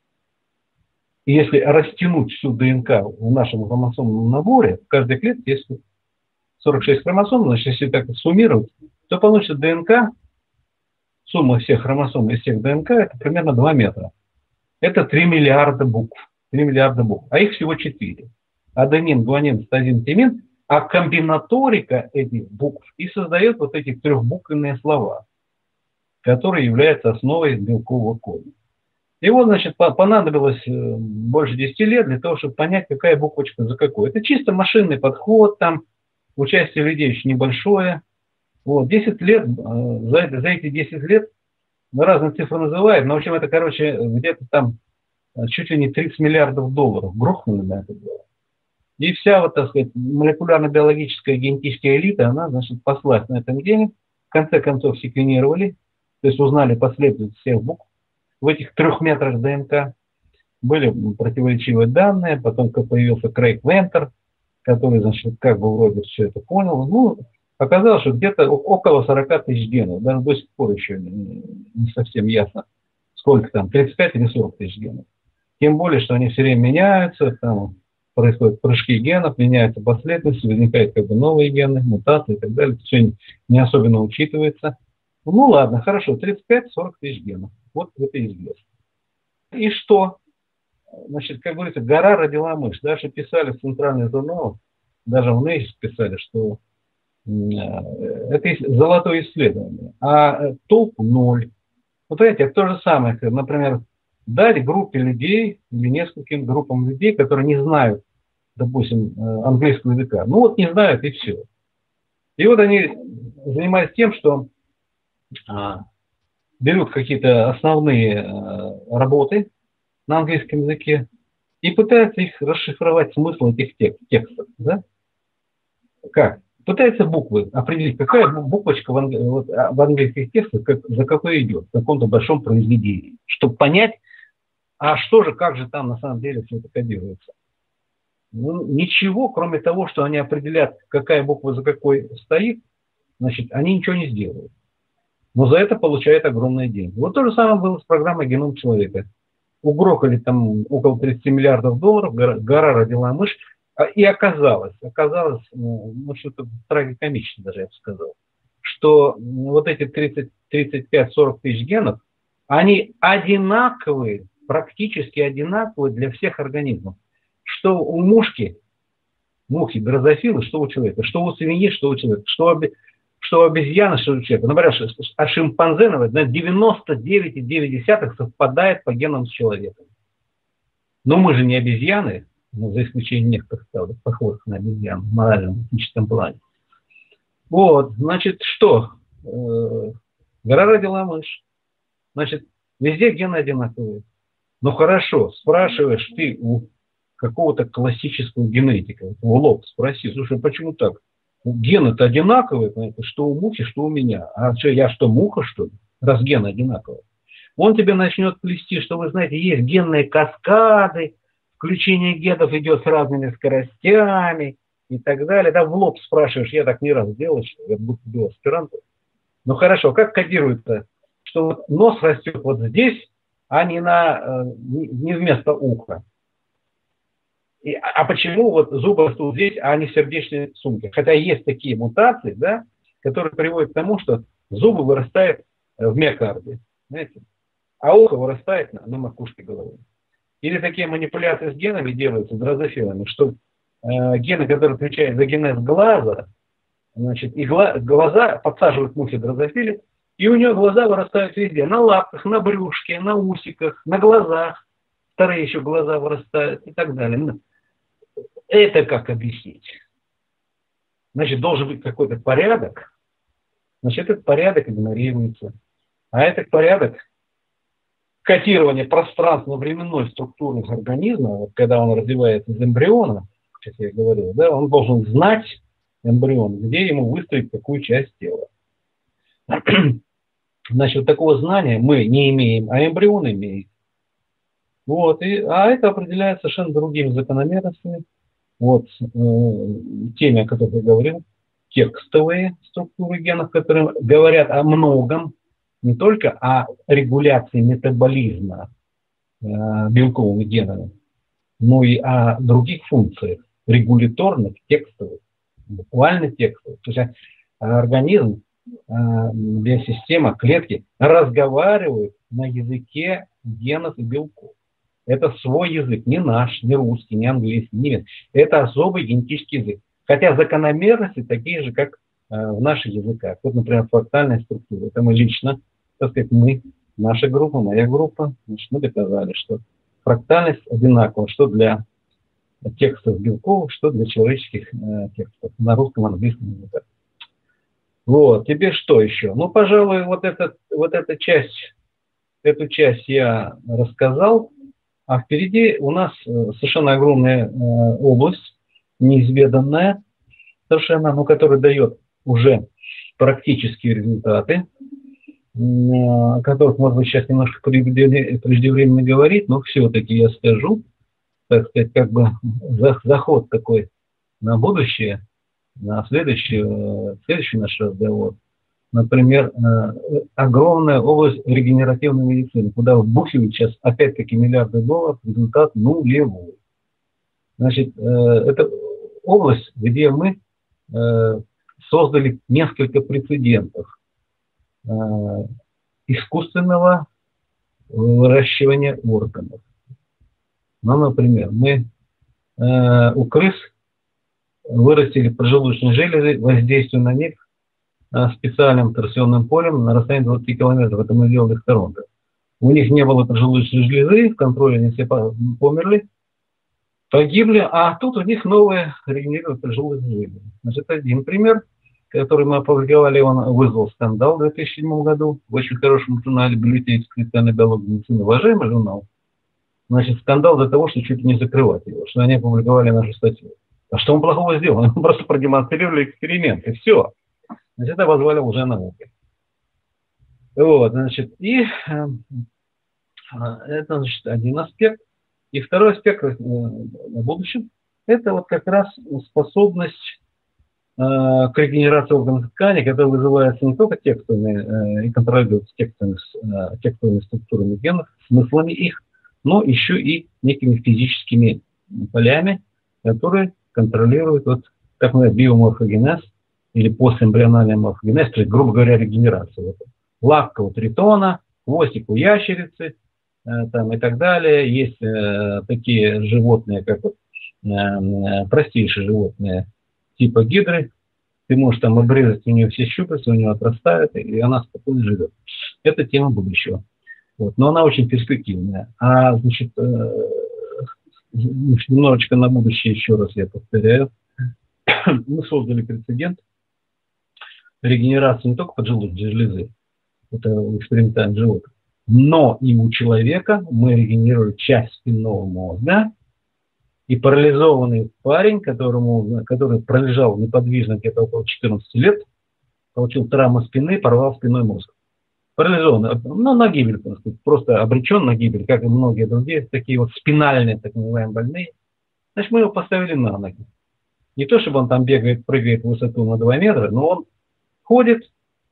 если растянуть всю ДНК в нашем хромосомном наборе, в каждой клетке есть сорок шесть хромосом, значит, если так суммировать, то получится ДНК, сумма всех хромосом из всех ДНК, это примерно два метра. Это три миллиарда букв. три миллиарда букв. А их всего четыре. Аденин, гуанин, цитозин, тимин. А комбинаторика этих букв и создает вот эти трехбуквенные слова, которые являются основой белкового кода. И вот, значит, понадобилось больше десяти лет для того, чтобы понять, какая буквочка за какой. Это чисто машинный подход, там участие людей очень небольшое. Вот, десять лет, за, за эти десять лет, мы разные цифры называем, но в общем это, короче, где-то там чуть ли не тридцать миллиардов долларов грохнули на это дело. И вся вот, так сказать, молекулярно-биологическая генетическая элита, она, значит, послась на этом деле, в конце концов секвенировали, то есть узнали последовательность всех букв в этих трех метрах ДНК. Были противоречивые данные, потом появился Крейг Вентер, который, значит, как бы вроде все это понял. Ну, оказалось, что где-то около сорок тысяч генов, даже до сих пор еще не, не совсем ясно, сколько там, тридцать пять или сорок тысяч генов. Тем более, что они все время меняются, там происходят прыжки генов, меняются последовательности, возникают как бы новые гены, мутации и так далее. Это все не особенно учитывается. Ну ладно, хорошо, тридцать пять - сорок тысяч генов. Вот это известно. И что? Значит, как говорится, гора родила мышь. Даже писали в центральный журнал, даже в Nature писали, что это золотое исследование. А толку ноль. Вот видите, это то же самое, как, например, дать группе людей или нескольким группам людей, которые не знают, допустим, английского языка. Ну вот не знают и все. И вот они занимаются тем, что а, берут какие-то основные а, работы на английском языке и пытаются их расшифровать, смысл этих тек- текстов. Да? Как? пытается буквы определить, какая буквочка в, анг... вот, в английских текстах как, за какой идет, в каком-то большом произведении, чтобы понять, а что же, как же там на самом деле все это кодируется. Ну, ничего, кроме того, что они определят, какая буква за какой стоит, значит, они ничего не сделают. Но за это получают огромные деньги. Вот то же самое было с программой «Геном человека». Угрохали там около тридцати миллиардов долларов, гора, гора родила мышь. И оказалось, оказалось, ну, что-то трагикомично даже, я бы сказал, что вот эти тридцать пять сорок тысяч генов, они одинаковые, практически одинаковые для всех организмов. Что у мушки, мухи, дрозофилы, что у человека, что у свиньи, что у человека, что, что у обезьяны, что у человека. Например, от шимпанзе на девяносто девять целых девять десятых совпадает по генам с человеком. Но мы же не обезьяны. Ну, за исключением некоторых стадий, похожих на обезьян в моральном, этическом плане. Вот, значит, что? Э-э- гора родила мышь. Значит, везде гены одинаковые. Ну, хорошо, спрашиваешь ты у какого-то классического генетика, в лоб спроси, слушай, почему так? Гены-то одинаковые, что у мухи, что у меня. А что, я что, муха, что ли? Раз гены одинаковые. Он тебе начнет плести, что, вы знаете, есть генные каскады, включение генов идет с разными скоростями и так далее. Да, в лоб спрашиваешь, я так не раз делал, что я будто был аспирантом. Ну хорошо, как кодируется, что вот нос растет вот здесь, а не, на, не вместо уха? И, а почему вот зубы растут здесь, а не в сердечной сумке? Хотя есть такие мутации, да, которые приводят к тому, что зубы вырастают в миокарде, знаете, а ухо вырастает на, на макушке головы. Или такие манипуляции с генами делаются, с дрозофилами, что э, гены, которые отвечают за генез глаза, значит, и гла- глаза подсаживают мухи дрозофиле, и у нее глаза вырастают везде, на лапках, на брюшке, на усиках, на глазах, вторые еще глаза вырастают и так далее. Это как объяснить? Значит, должен быть какой-то порядок, значит, этот порядок игнорируется. А этот порядок котирование пространственно-временной структуры организма, вот когда он развивается из эмбриона, как я говорил, да, он должен знать, эмбрион, где ему выставить какую часть тела. Значит, такого знания мы не имеем, а эмбрион имеет. Вот, и, а это определяется совершенно другими закономерностями. Вот, э, теми, о которых я говорил, текстовые структуры генов, которые говорят о многом, не только о регуляции метаболизма э, белковыми генами, но и о других функциях, регуляторных, текстовых, буквально текстовых. То есть организм, э, биосистема, клетки разговаривают на языке генов и белков. Это свой язык, не наш, не русский, не английский, не немецкий. Это особый генетический язык. Хотя закономерности такие же, как э, в наших языках. Вот, например, фрактальная структура. Это мы лично, так сказать, мы, наша группа, моя группа, значит, мы доказали, что фрактальность одинакова, что для текстов белковых, что для человеческих э, текстов на русском, английском языках. Вот, теперь что еще? Ну, пожалуй, вот, этот, вот эта часть, эту часть я рассказал, а впереди у нас совершенно огромная э, область, неизведанная, совершенно, но которая дает уже практические результаты, о которых, может быть, сейчас немножко преждевременно говорить, но все-таки я скажу, так сказать, как бы заход такой на будущее, на следующий, следующий наш разговор. Например, огромная область регенеративной медицины, куда вбухивают сейчас опять-таки миллиарды долларов, результат нулевой. Значит, это область, где мы создали несколько прецедентов искусственного выращивания органов. Ну, например, мы у крыс вырастили поджелудочные железы, воздействуя на них специальным торсионным полем на расстоянии двадцати километров. Это мы делали в Торонто. У них не было поджелудочной железы, в контроле они все померли, погибли, а тут у них новые регенерирующие поджелудочные железы. Значит, один пример, который мы опубликовали, он вызвал скандал в две тысячи седьмом году в очень хорошем журнале «Бюллетень экскреционной биологии и медицины», уважаемый журнал. Значит, скандал для того, что чуть не закрывать его, что они опубликовали нашу статью. А что он плохого сделал? Он просто продемонстрировали эксперимент, и все. Значит, это позволило уже науке. Вот, значит, и э, это, значит, один аспект. И второй аспект э, на будущем, это вот как раз способность э, к регенерации органов ткани, которая вызывается не только текстовыми э, и контролируется текстовыми, э, текстовыми структурами генов, смыслами их, но еще и некими физическими полями, которые контролируют вот, так называемый биоморфогенез или постэмбриональный морфогенез, то есть, грубо говоря, регенерацию. Вот, лапка у тритона, хвостик у ящерицы э, там, и так далее. Есть э, такие животные, как вот, э, простейшие животные типа гидры. Ты можешь там обрезать у нее все щупальца, у нее отрастают, и она спокойно живет. Это тема будущего. Вот. Но она очень перспективная. А, значит, э, немножечко на будущее, еще раз я повторяю, мы создали прецедент регенерации не только поджелудочной железы, это экспериментальных животных, но и у человека мы регенерируем часть спинного мозга, и парализованный парень, которому, который пролежал неподвижно где-то около четырнадцати лет, получил травму спины, порвал спинной мозг. Парализованный, ну, на гибель, просто обречен на гибель, как и многие другие, такие вот спинальные, так называемые, больные. Значит, мы его поставили на ноги. Не то, чтобы он там бегает, прыгает в высоту на два метра, но он ходит,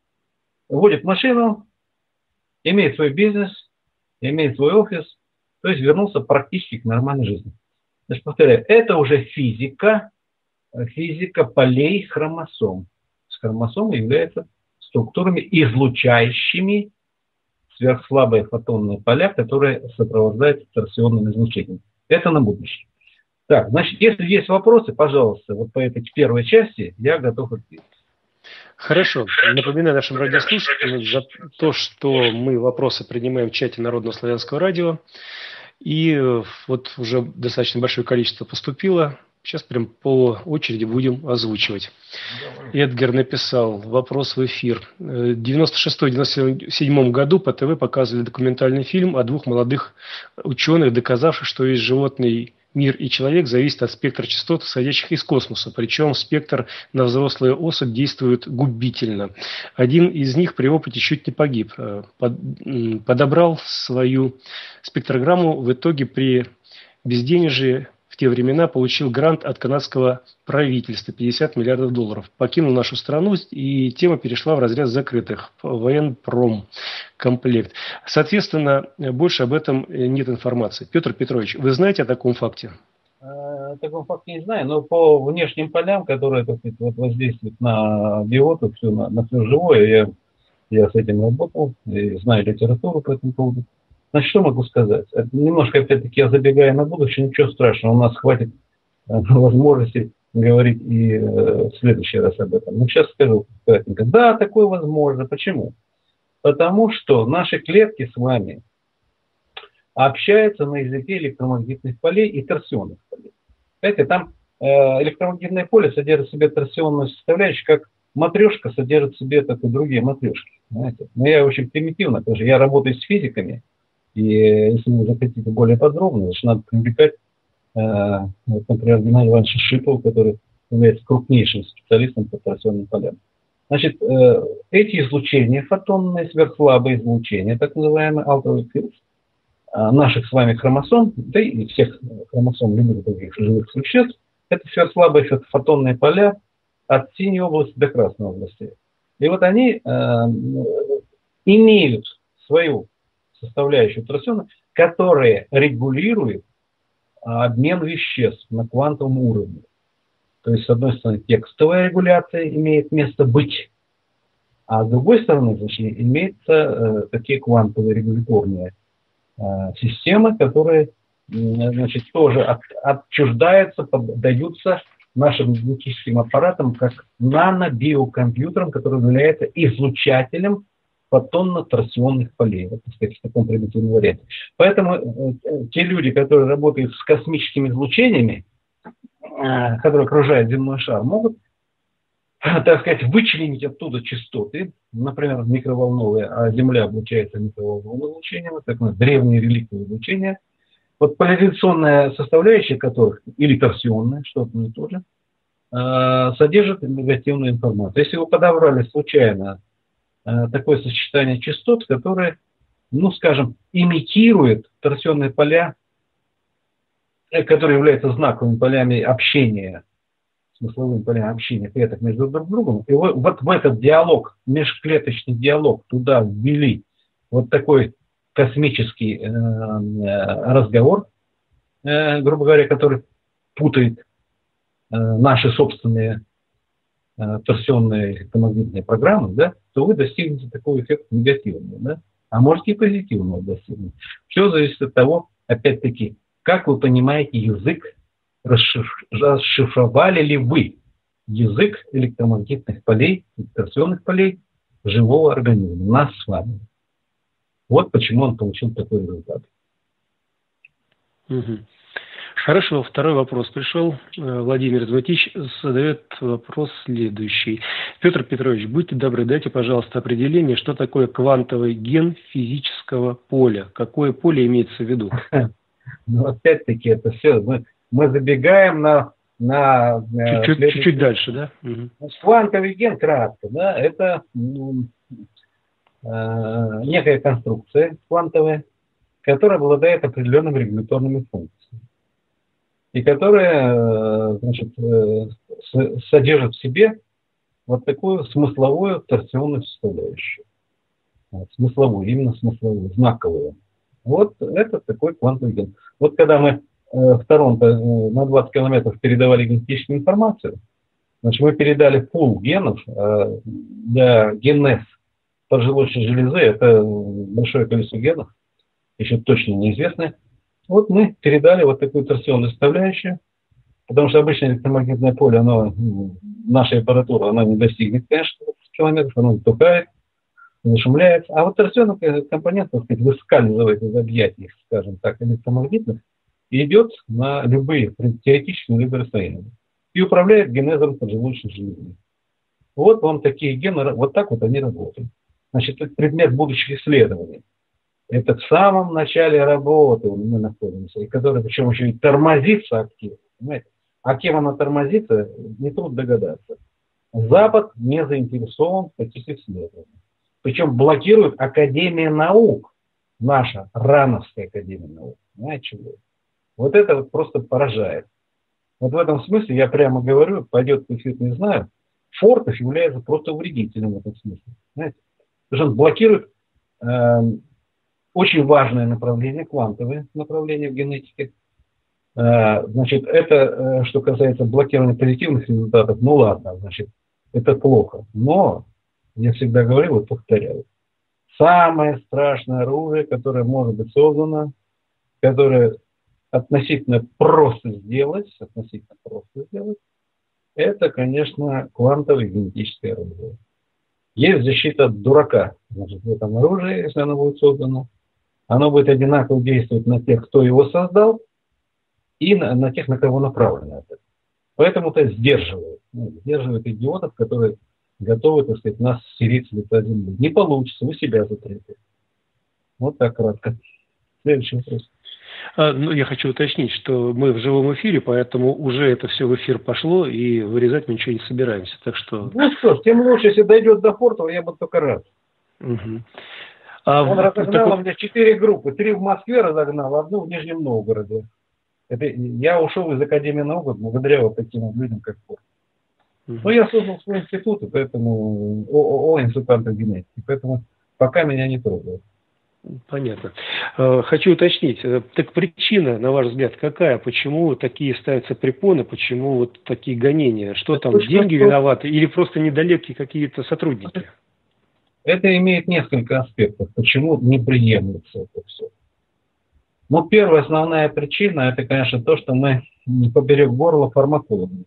водит машину, имеет свой бизнес, имеет свой офис, то есть вернулся практически к нормальной жизни. Значит, повторяю, это уже физика, физика полей хромосом. Хромосомы являются структурами, излучающими сверхслабые фотонные поля, которые сопровождаются торсионным излучением. Это на будущее. Так, значит, если есть вопросы, пожалуйста, вот по этой первой части я готов ответить. Хорошо. Напоминаю нашим радиослушателям за то, что мы вопросы принимаем в чате Народного славянского радио. И вот уже достаточно большое количество поступило. Сейчас прям по очереди будем озвучивать. Эдгар написал вопрос в эфир. В девяносто шестом — девяносто седьмом году по ТВ показывали документальный фильм о двух молодых ученых, доказавших, что весь животный мир и человек зависит от спектра частот, исходящих из космоса. Причем спектр на взрослую особь действует губительно. Один из них при опыте чуть не погиб. Под, подобрал свою спектрограмму. В итоге при безденежье в те времена получил грант от канадского правительства пятьдесят миллиардов долларов. Покинул нашу страну, и тема перешла в разряд закрытых. Военпромкомплект. Соответственно, больше об этом нет информации. Петр Петрович, вы знаете о таком факте? О таком факте не знаю, но по внешним полям, которые, так сказать, вот воздействуют на биоту, все, на, на все живое, я, я с этим работал и знаю литературу по этому поводу. Значит, что могу сказать? Это немножко, опять-таки, я забегаю на будущее, ничего страшного, у нас хватит э, возможности говорить и э, в следующий раз об этом. Но сейчас скажу кратенько. Да, такое возможно. Почему? Потому что наши клетки с вами общаются на языке электромагнитных полей и торсионных полей. Знаете, там э, электромагнитное поле содержит в себе торсионную составляющую, как матрешка содержит в себе так и другие матрешки. Знаете? Но я очень примитивно, потому что я работаю с физиками. И если вы захотите более подробно, значит, надо привлекать, э, вот, например, Геннадия Ивановича Шипова, который является крупнейшим специалистом по торсионным полям. Значит, э, эти излучения, фотонные, сверхслабые излучения, так называемые ultraviolet fields, э, наших с вами хромосом, да и всех хромосом любых других живых существ, это сверхслабые фотонные поля от синей области до красной области. И вот они э, имеют свою составляющую торсиона, которая регулирует обмен веществ на квантовом уровне. То есть, с одной стороны, текстовая регуляция имеет место быть, а с другой стороны, значит, имеются э, такие квантовые регуляторные э, системы, которые, э, значит, тоже от, отчуждаются, поддаются нашим генетическим аппаратам как нанобиокомпьютерам, который является излучателем фотонно-торсионных полей, вот, так сказать, в таком примитивном варианте. Поэтому э, те люди, которые работают с космическими излучениями, э, которые окружают земной шар, могут, э, так сказать, вычленить оттуда частоты, например, микроволновые, а Земля облучается микроволновым излучением, так называемое древнее реликтовое излучение, вот поляризационная составляющая которых, или торсионная, что-то не то же, содержит негативную информацию. Если вы подобрали случайно такое сочетание частот, которое, ну, скажем, имитирует торсионные поля, которые являются знаковыми полями общения, смысловыми полями общения клеток между друг другом, и вот, вот в этот диалог, межклеточный диалог, туда ввели вот такой космический э, разговор, э, грубо говоря, который путает э, наши собственные э, торсионные электромагнитные программы, да, то вы достигнете такого эффекта негативного, да, а можете и позитивного достигнуть. Все зависит от того, опять-таки, как вы понимаете язык, расшифровали ли вы язык электромагнитных полей, торсионных полей живого организма, нас с вами. Вот почему он получил такой результат. Угу. Хорошо, второй вопрос пришел. Владимир Зватич задает вопрос следующий. Петр Петрович, будьте добры, дайте, пожалуйста, определение, что такое квантовый ген физического поля. Какое поле имеется в виду? Ну, опять-таки, это все, мы, мы забегаем на... на чуть-чуть, следующий... чуть-чуть дальше, да? Угу. Квантовый ген, кратко, да, это ну, э, некая конструкция квантовая, которая обладает определенными регуляторными функциями. И которая, значит, содержит в себе вот такую смысловую торсионную составляющую. Смысловую, именно смысловую, знаковую. Вот это такой квантовый ген. Вот когда мы в Торонто на двадцать километров передавали генетическую информацию, значит, мы передали пул генов для генез поджелудочной железы, это большое количество генов, еще точно неизвестное. Вот мы передали вот такую торсионную составляющую, потому что обычное электромагнитное поле, оно, наша аппаратура, она не достигнет, конечно, километров, оно затухает, зашумляется. А вот торсионный компонент, так сказать, выскальзывает из объятий, скажем так, электромагнитных и идет на любые теоретические либо расстояния. И управляет генезом поджелудочной железы. Вот вам такие гены, вот так вот они работают. Значит, это предмет будущих исследований. Это в самом начале работы мы находимся, и который причем еще и тормозится активно. Понимаете? А кем она тормозится, нетрудно догадаться. Запад не заинтересован в таких исследованиях. Причем блокирует Академия наук, наша Рановская Академия наук. Знаете чего? Вот это вот просто поражает. Вот в этом смысле я прямо говорю, пойдет в эфир, не знаю, Фортов является просто вредителем в этом смысле. Знаете? Потому что он блокирует э, очень важное направление, квантовое направление в генетике. Э, значит, это, э, что касается блокирования позитивных результатов, ну ладно, значит, это плохо. Но, я всегда говорю, вот повторяю, самое страшное оружие, которое может быть создано, которое относительно просто сделать, относительно просто сделать, это, конечно, квантовое генетическое оружие. Есть защита от дурака. Значит, в этом оружии, если оно будет создано, оно будет одинаково действовать на тех, кто его создал, и на, на тех, на кого направлено это. Поэтому это сдерживает. Ну, сдерживает идиотов, которые готовы, так сказать, нас стереть с лица земли. Не получится, вы себя затрете. Вот так кратко. Следующий вопрос. А, ну, я хочу уточнить, что мы в живом эфире, поэтому уже это все в эфир пошло, и вырезать мы ничего не собираемся. Так что... Ну что ж, тем лучше, если дойдет до Фортова, я буду только рад. Угу. А Он в... разогнал такой... у меня четыре группы. Три в Москве разогнал, одну в Нижнем Новгороде. Это, я ушел из Академии наук благодаря вот таким людям, как Форт. Угу. Но я создал свой институт, и поэтому ООО «Институт антогенетики», поэтому пока меня не трогают. Понятно. Хочу уточнить, так причина, на ваш взгляд, какая? Почему такие ставятся препоны, почему вот такие гонения? Что там, это деньги что... виноваты или просто недалекие какие-то сотрудники? Это имеет несколько аспектов. Почему не приемлется это все? Ну, первая основная причина, это, конечно, то, что мы поперек горла фармакологи.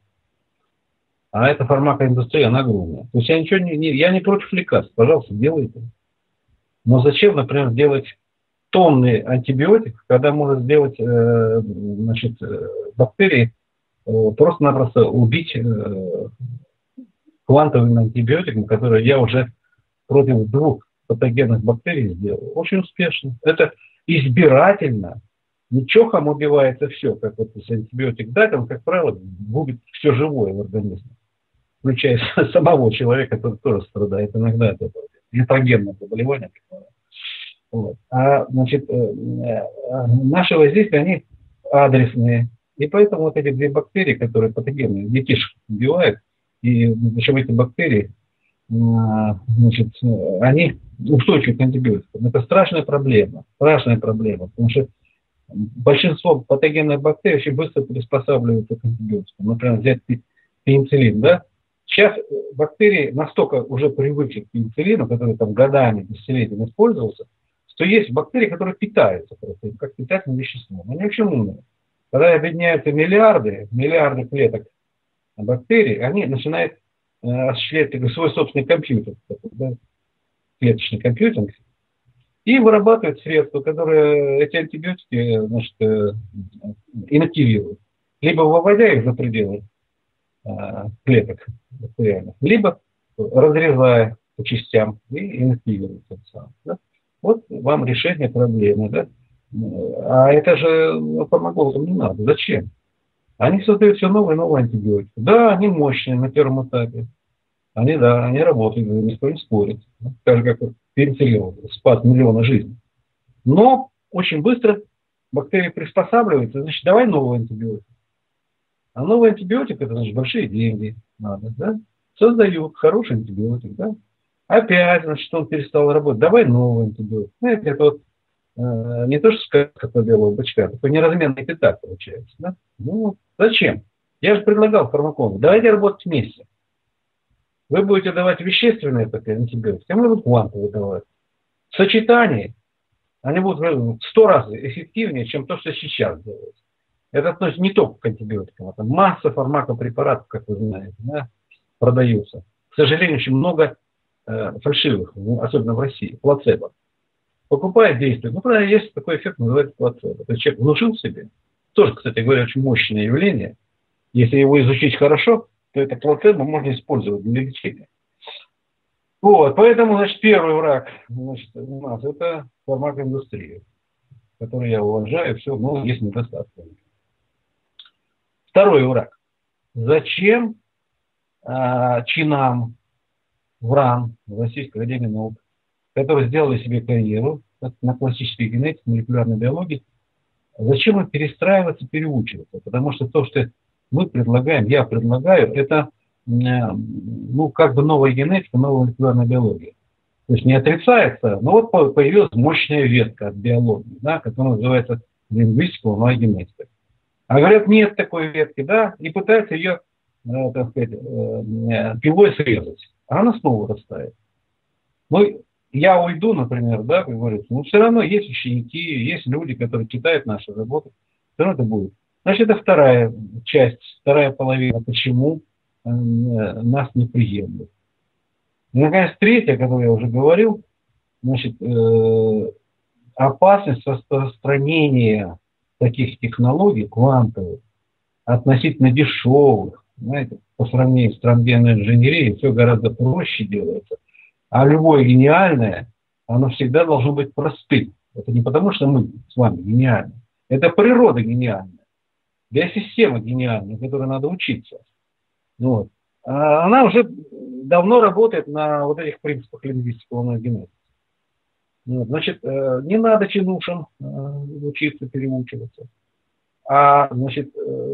А эта фармакоиндустрия, она огромная. То есть я ничего не, я не против лекарств, пожалуйста, делайте. Но зачем, например, делать тонны антибиотиков, когда можно сделать э, значит, бактерии, э, просто-напросто убить э, квантовым антибиотиком, который я уже против двух патогенных бактерий сделал. Очень успешно. Это избирательно не чохом убивается все, как вот если антибиотик дать, он, как правило, губит все живое в организме, включая самого человека, который тоже страдает иногда от этого. Литогенное заболевание. Вот. А, значит, наши воздействия, они адресные. И поэтому вот эти две бактерии, которые патогенные, детишек убивают, и причем эти бактерии, значит, они устойчивы к антибиотикам. Это страшная проблема. Страшная проблема. Потому что большинство патогенных бактерий очень быстро приспосабливаются к антибиотикам. Например, взять пенициллин, да? Сейчас бактерии настолько уже привыкли к пенициллину, который там годами, десятилетиями использовался, что есть бактерии, которые питаются просто, как питательным веществом. Они очень умные. Когда объединяются миллиарды, миллиарды клеток бактерий, они начинают э, осуществлять свой собственный компьютер, да, клеточный компьютинг, и вырабатывают средства, которые эти антибиотики, значит, э, инактивируют. Либо выводя их за пределы э, клеток бактериальных, либо разрезая по частям и инактивируя тем самым. Да? Вот вам решение проблемы. Да? А это же фармакологам не надо. Зачем? Они создают все новые и новые антибиотики. Да, они мощные на первом этапе. Они, да, они работают, никто не спорит. Так же, как пенициллин, спас миллиона жизней. Но очень быстро бактерии приспосабливаются, значит, давай новый антибиотик. А новый антибиотик, это значит большие деньги надо, да? Создают хороший антибиотик, да? Опять, значит, он перестал работать. Давай новый антибиотик. Знаете, это вот э, не то, что сказка про белого бычка, это неразменный пятак получается, да? Ну, зачем? Я же предлагал фармакологу, давайте работать вместе. Вы будете давать вещественные такие антибиотики, а мы будем квантовые давать. В сочетании они будут в сто раз эффективнее, чем то, что сейчас делается. Это относится не только к антибиотикам, это масса фармакопрепаратов, как вы знаете, да, продаются. К сожалению, очень много э, фальшивых, особенно в России, плацебо. Покупает, действует. Ну, правда, есть такой эффект, называется плацебо. То есть человек внушил себе. Тоже, кстати говоря, очень мощное явление. Если его изучить хорошо, то это плацебо можно использовать для лечения. Вот, поэтому, значит, первый враг, значит, у нас это фармакоиндустрия, которую я уважаю, все, но есть недостатки. Второй враг. Зачем а, чинам ВРАН, Российской академии наук, которые сделали себе карьеру на классической генетике, молекулярной биологии, зачем им перестраиваться, переучиваться? Потому что то, что мы предлагаем, я предлагаю, это ну, как бы новая генетика, новая молекулярная биология. То есть не отрицается, но вот появилась мощная ветка от биологии, да, которая называется лингвистика, новая генетика. А говорят, нет такой ветки, да, и пытаются ее, э, так сказать, э, пилой срезать. А она снова растает. Ну, я уйду, например, да, как говорится, но все равно есть ученики, есть люди, которые читают наши работы. Все равно это будет. Значит, это вторая часть, вторая половина, почему э, нас не приемлют. И, наконец, третья, о которой я уже говорил, значит, э, опасность распространения таких технологий квантовых, относительно дешевых, знаете, по сравнению с трансгенной инженерией, все гораздо проще делается. А любое гениальное, оно всегда должно быть простым. Это не потому, что мы с вами гениальны. Это природа гениальная. Биосистема гениальная, которой надо учиться. Вот. А она уже давно работает на вот этих принципах лингвистики, генетики. Вот. Значит, не надо чинушам учиться, переучиваться. А, значит,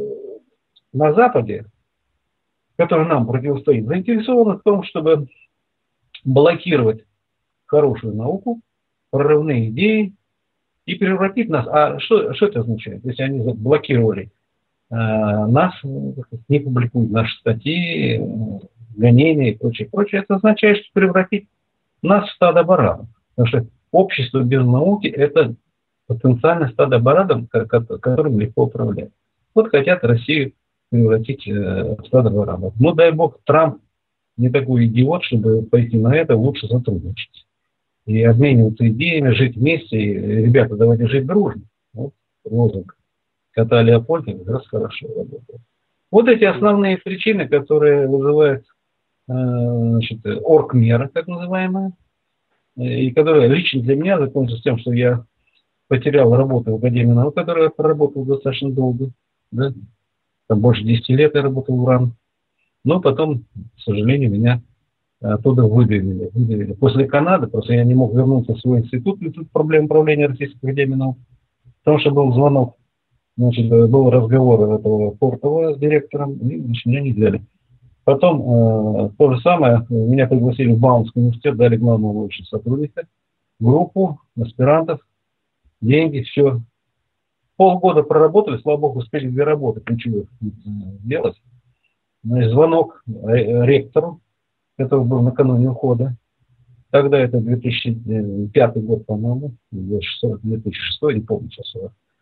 на Западе, который нам противостоит, заинтересованы в том, чтобы блокировать хорошую науку, прорывные идеи и превратить нас. А что, что это означает? Если они блокировали э, нас, не публикуют наши статьи, гонения и прочее, прочее, это означает, что превратить нас в стадо баранов. Потому что общество без науки – это потенциально стадо баранов, которым легко управлять. Вот хотят Россию превратить в стадо баранов. Ну, дай бог, Трамп не такой идиот, чтобы пойти на это, лучше сотрудничать. И обмениваться идеями, жить вместе. И, ребята, давайте жить дружно. Вот лозунг кота Леопольда как раз хорошо работает. Вот эти основные причины, которые вызывают значит, оргмеры, так называемые, и которые лично для меня закончились тем, что я потерял работу в Академии наук, в которой я проработал достаточно долго. Да? Там больше десяти лет я работал в РАН. Но потом, к сожалению, меня оттуда выдавили. выдавили. После Канады, просто я не мог вернуться в свой институт, институт проблем управления Российской Академии наук, потому что был звонок, значит, был разговор этого Портова с директором, и значит, меня не взяли. Потом э, то же самое, меня пригласили в Бауманский университет, дали главного научного сотрудника, группу аспирантов, деньги, все. Полгода проработали, слава богу, успели две работы ключевых сделать. Значит, звонок ректору, который был накануне ухода. Тогда это две тысячи пятый год, по-моему, две тысячи шестой, не помню сейчас.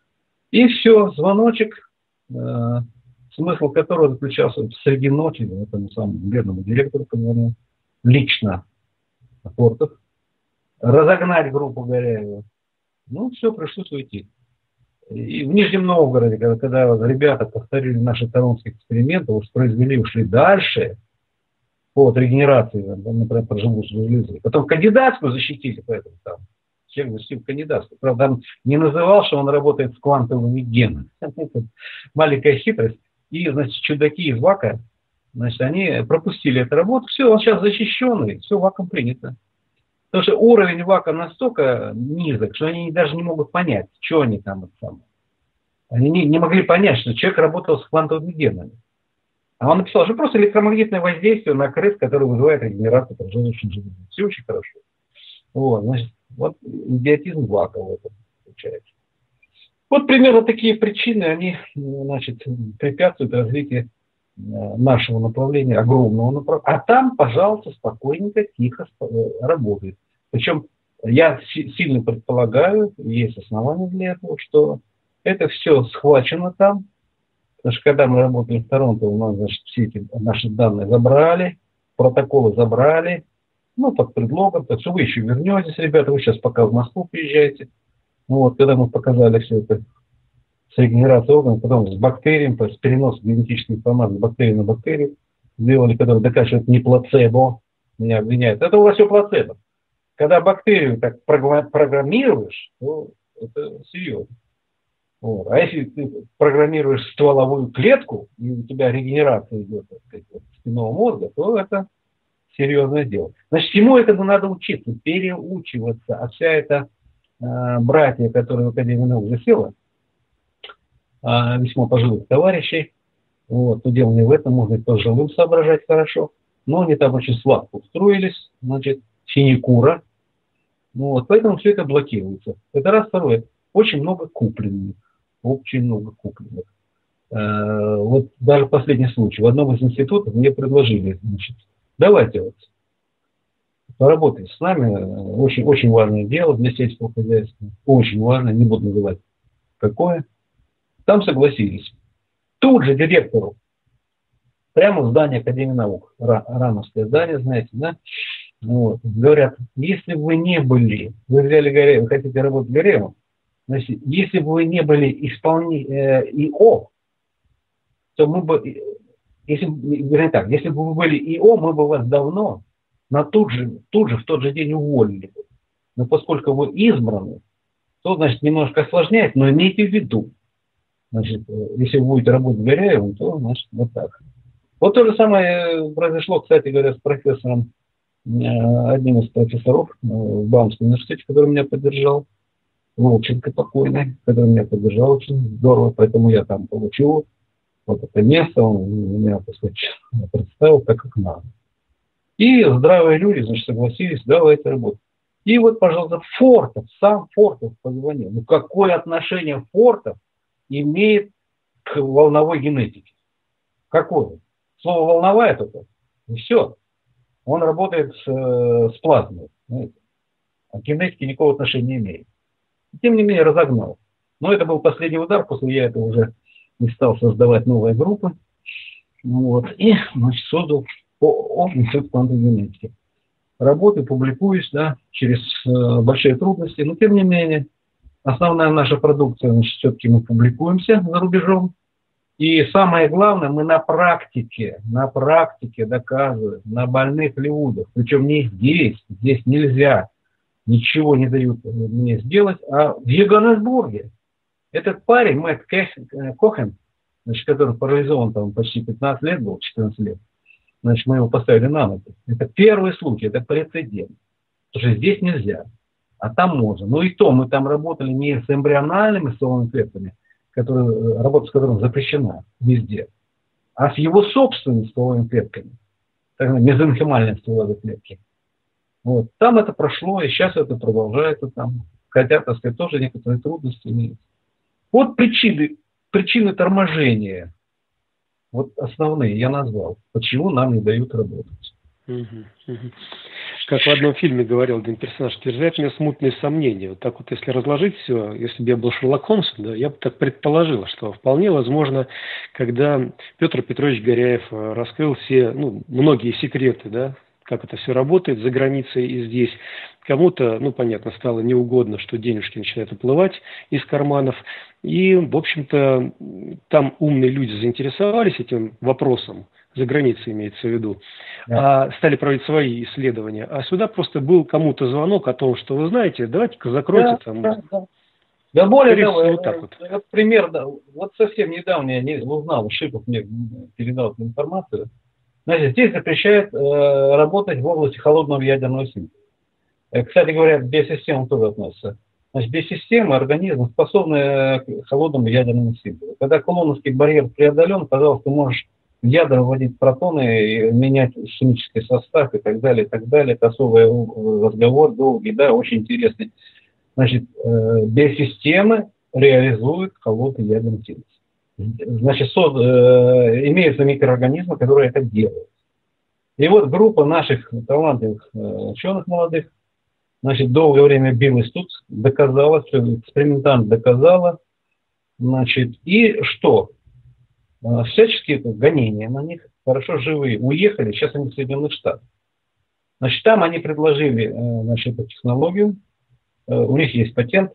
И все, звоночек, э, смысл которого заключался среди ночи, этому самому бедному директору позвонил, лично Портов, разогнать группу Горяева. Ну, все, пришлось уйти. И в Нижнем Новгороде, когда, когда ребята повторили наши торонские эксперименты, воспроизвели, ушли дальше, по регенерации, например, по желудочной железе. Потом кандидатскую защитили, поэтому там человек защитил кандидатскую. Правда, он не называл, что он работает с квантовыми генами. Маленькая хитрость. И, значит, чудаки из ВАКа, значит, они пропустили эту работу. Все, он сейчас защищенный, все ВАКом принято. Потому что уровень ВАКа настолько низок, что они даже не могут понять, что они там. Это самое. Они не, не могли понять, что человек работал с квантовыми генами. А он написал, что просто электромагнитное воздействие на крыс, которое вызывает регенерацию желудочной железы. Все очень хорошо. Вот, значит, вот идиотизм ВАКа в этом получается. Вот примерно такие причины, они, значит, препятствуют развитию нашего направления, огромного направления. А там, пожалуйста, спокойненько, тихо работает. Причем я сильно предполагаю, есть основания для этого, что это все схвачено там. Потому что когда мы работали в Торонто, у нас, значит, все эти наши данные забрали, протоколы забрали, ну, под предлогом, так что вы еще вернетесь, ребята, вы сейчас пока в Москву приезжаете. Ну вот, когда мы показали все это с регенерацией органов, потом с бактериями, с переносом генетической информации с бактерии на бактерию, сделали, которые доказывают, что это не плацебо, меня обвиняют. Это у вас все плацебо. Когда бактерию так программируешь, то это серьезно. Вот. А если ты программируешь стволовую клетку, и у тебя регенерация идет, так сказать, от спинного мозга, то это серьезное дело. Значит, всему этому надо учиться, переучиваться. А вся эта э, братья, которые в Академии наук засела, э, весьма пожилых товарищей, вот, то дело не в этом, можно и пожилым соображать хорошо, но они там очень сладко устроились, значит, синекура. Вот, поэтому все это блокируется. Это раз. Второе. Очень много купленных. Очень много купленных. Э, вот даже последний случай. В одном из институтов мне предложили, значит, давайте вот поработайте с нами. Очень, очень важное дело для сельского хозяйства. Очень важное, не буду называть какое. Там согласились. Тут же директору, прямо в здании Академии наук, Рановское здание, знаете, да? Вот, говорят, если бы вы не были, вы взяли Горяева, вы хотите работать с Горяевым, значит, если бы вы не были исполнителем э, ИО, то мы бы, если, вернее так, если бы вы были ИО, мы бы вас давно, на тут же, тут же, в тот же день уволили. Но поскольку вы избраны, то, значит, немножко осложняет, но имейте в виду, значит, если вы будете работать с Горяевым, то, значит, вот так. Вот то же самое произошло, кстати говоря, с профессором, одним из профессоров в Бауманском университете, который меня поддержал, Волченко покойный, который меня поддержал очень здорово, поэтому я там получил вот это место, он меня, так сказать, представил так, как надо. И здравые люди, значит, согласились, давайте работать. И вот, пожалуйста, Фортов, сам Фортов позвонил. Ну, какое отношение Фортов имеет к волновой генетике? Какое? Слово волновая только. И все. Он работает с, с плазмой. Знаете? А к генетике никакого отношения не имеет. Тем не менее, разогнал. Но это был последний удар, после я это уже не стал создавать новые группы. Вот. И, значит, создал ООО «Институт квантовой генетики». Работаю, публикуюсь, да, через э, большие трудности, но тем не менее, основная наша продукция, значит, все-таки мы публикуемся за рубежом. И самое главное, мы на практике, на практике доказываем, на больных людях, причем не здесь, здесь нельзя. ничего не дают мне сделать. А в Йоханнесбурге этот парень, Мэтт Кохен, значит, который парализован там почти пятнадцать лет был, четырнадцать лет, значит, мы его поставили на ноги. Это первый случай, это прецедент. Потому что здесь нельзя, а там можно. Ну и то, мы там работали не с эмбриональными стволовыми клетками, которые, работа с которыми запрещена везде, а с его собственными стволовыми клетками, так называемые мезенхимальные стволовые клетки. Вот. Там это прошло, и сейчас это продолжается там. Хотя, так сказать, тоже некоторые трудности имеют. Вот причины, причины торможения. Вот основные я назвал. Почему нам не дают работать. Угу, угу. Как в одном фильме говорил один персонаж, терзает меня смутные сомнения. Вот так вот, если разложить все, если бы я был Шерлок Холмсом, да, я бы так предположил, что вполне возможно, когда Петр Петрович Горяев раскрыл все, ну, многие секреты, да, как это все работает за границей и здесь. Кому-то, ну, понятно, стало неугодно, что денежки начинают уплывать из карманов. И, в общем-то, там умные люди заинтересовались этим вопросом, за границей имеется в виду, да. а стали проводить свои исследования. А сюда просто был кому-то звонок о том, что, вы знаете, давайте-ка закройте да, там. Да, да. Да более того, вот так вот. Вот пример, да, вот совсем недавно я не узнал, Шипов мне передал эту информацию. Значит, здесь запрещают э, работать в области холодного ядерного синтеза. Э, кстати говоря, биосистема тоже относится. Значит, биосистема, организм способны к холодному ядерному синтезу. Когда кулоновский барьер преодолен, пожалуйста, ты можешь в ядра вводить протоны, и менять химический состав и так далее, и так далее. Это особый разговор, долгий, да, очень интересный. Значит, э, биосистемы реализуют холодный ядерный синтез. Значит, сод, э, имеются микроорганизмы, которые это делают. И вот группа наших талантливых э, ученых молодых, значит, долгое время билась тут, доказала, все экспериментант доказала, значит, и что? Э, всяческие гонения на них, хорошо живые, уехали, сейчас они в Соединенных Штатах. Значит, там они предложили, э, значит, эту технологию, э, у них есть патент,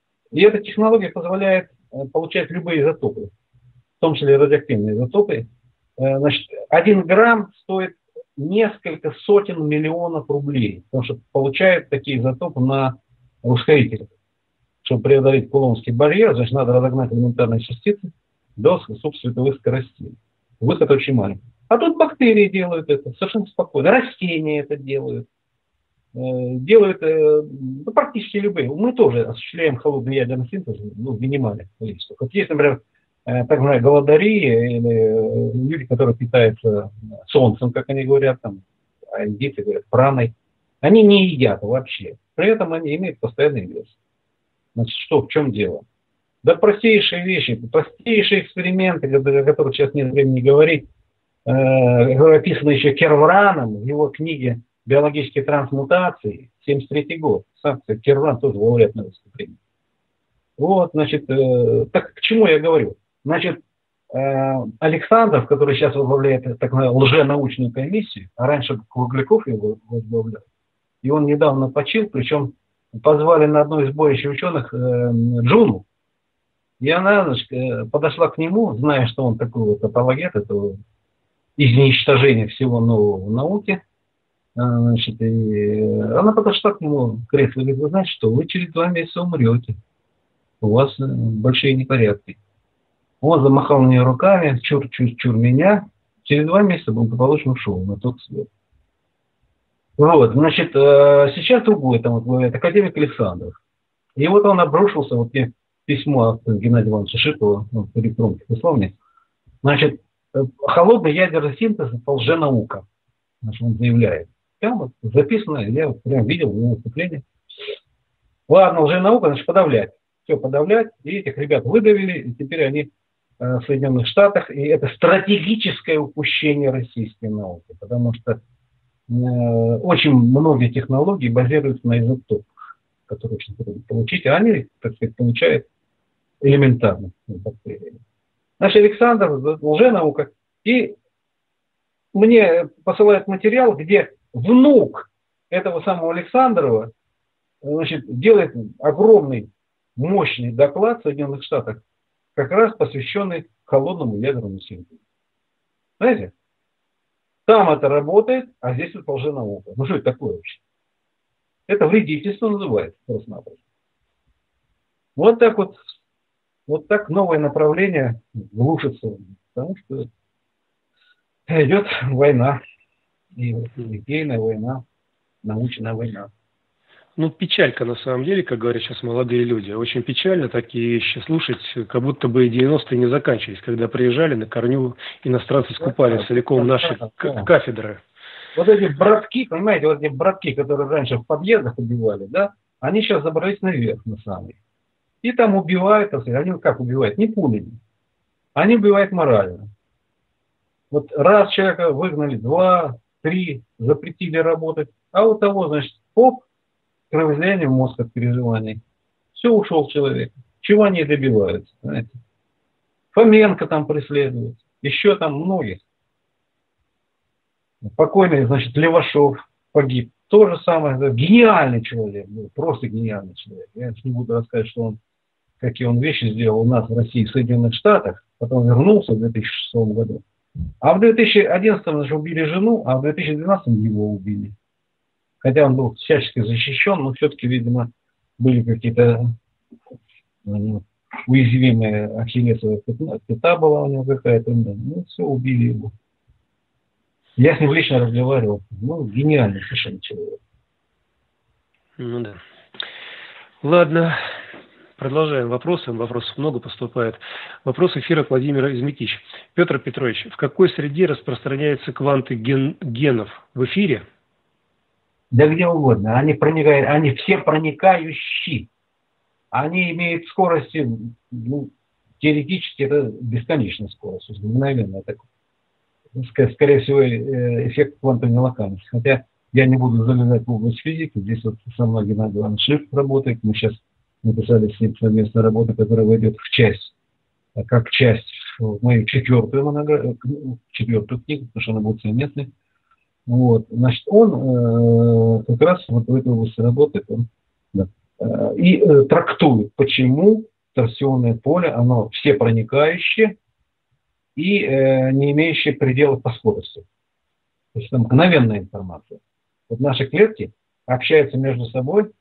и эта технология позволяет э, получать любые изотопы, в том числе радиоактивные изотопы. Значит, один грамм стоит несколько сотен миллионов рублей, потому что получают такие изотопы на ускорителях. Чтобы преодолеть кулоновский барьер, значит, надо разогнать элементарные частицы до субсветовых скоростей. Выход очень маленький. А тут бактерии делают это совершенно спокойно. Растения это делают. Делают ну, практически любые. Мы тоже осуществляем холодный ядерный синтез, ну, в минимальных количествах. Вот есть, например, так называемые голодари, или люди, которые питаются солнцем, как они говорят, там, а индийцы говорят, праной, они не едят вообще. При этом они имеют постоянный вес. Значит, что, в чем дело? Да простейшие вещи, простейшие эксперименты, о которых сейчас нет времени говорить, э, описаны еще Кервраном в его книге «Биологические трансмутации», семьдесят третий год. Сам, кстати, Кервран тоже лауреат Нобелевской премии. Вот, значит, э, так к чему я говорю? Значит, э, Александров, который сейчас возглавляет так называемую лженаучную комиссию, а раньше Кругляков его возглавлял, и он недавно почил, причем позвали на одну из сборище ученых э, Джуну, и она, значит, э, подошла к нему, зная, что он такой вот апологет, этого изничтожения всего нового в науке, э, значит, и она подошла к нему в кресло и говорит, вы знаете что, вы через два месяца умрете, у вас э, большие непорядки. Он замахал на нее руками, чур-чур-чур меня, через два месяца благополучно ушел на тот свет. Вот, значит, сейчас другой, там вот говорит, академик Александров. И вот он обрушился, вот мне письмо от Геннадия Ивановича Шипова, ну, по электронке прислал мне. Значит, холодный ядерный синтез – это лженаука. Значит, он заявляет. Прямо вот записано, я вот прям видел его выступление. Ладно, лженаука, значит, подавлять. Все подавлять, и этих ребят выдавили, и теперь они в Соединенных Штатах, и это стратегическое упущение российской науки, потому что э, очень многие технологии базируются на изотопах, которые очень трудно получить, а они, так сказать, получают элементарно бактерии. Наш Александр, лженаука, и мне посылают материал, где внук этого самого Александрова, значит, делает огромный, мощный доклад в Соединенных Штатах, как раз посвященный холодному ядерному синтезу. Знаете? Там это работает, а здесь это лженаука. Ну что это такое вообще? Это вредительство называется просто-напросто. Вот так вот, вот так новое направление глушится, потому что идет война, и идейная война, научная война. Ну, печалька на самом деле, как говорят сейчас молодые люди. Очень печально такие вещи слушать, как будто бы девяностые не заканчивались, когда приезжали на корню, иностранцы скупали да, целиком да, наши да, да. кафедры. Вот эти братки, понимаете, вот эти братки, которые раньше в подъездах убивали, да, они сейчас забрались наверх на самый. И там убивают, они как убивают? Не пулями. Они убивают морально. Вот раз человека выгнали, два, три, запретили работать, а у того, значит, оп, кровоизлияние в мозг от переживаний. Все, ушел человек. Чего они добиваются? Знаете? Фоменко там преследует. Еще там многих. Покойный, значит, Левашов погиб. То же самое. Гениальный человек был. Просто гениальный человек. Я не буду рассказывать, что он, какие он вещи сделал у нас в России, в Соединенных Штатах. Потом вернулся в две тысячи шестом году. А в две тысячи одиннадцатом значит, убили жену, а в две тысячи двенадцатом его убили. Хотя он был всячески защищен, но все-таки, видимо, были какие-то ну, уязвимые ахиллесовые пята была у него какая-то. Ну, все, убили его. Я с ним лично разговаривал. Ну, гениальный совершенно человек. Ну да. Ладно. Продолжаем вопросы. Вопросов много поступает. Вопрос эфира от Владимира Измитич. Петр Петрович, в какой среде распространяются кванты ген- генов? В эфире? Да где угодно. Они проникают, они все проникающие. Они имеют скорости, ну, теоретически это бесконечная скорость, мгновенно. Так, скорее всего, эффект квантовой нелокальности. Хотя я не буду залезать в область физики. Здесь вот со мной Геннадий Иванович Шиф работает. Мы сейчас написали с ним совместную работу, которая войдет в часть, как часть в мою четвертую, монографию, четвертую книгу, потому что она будет совместной. Вот. Значит, он э, как раз вот в этой области работает он, да, э, и э, трактует, почему торсионное поле, оно всепроникающее и э, не имеющее пределов по скорости. То есть это мгновенная информация. Вот наши клетки общаются между собой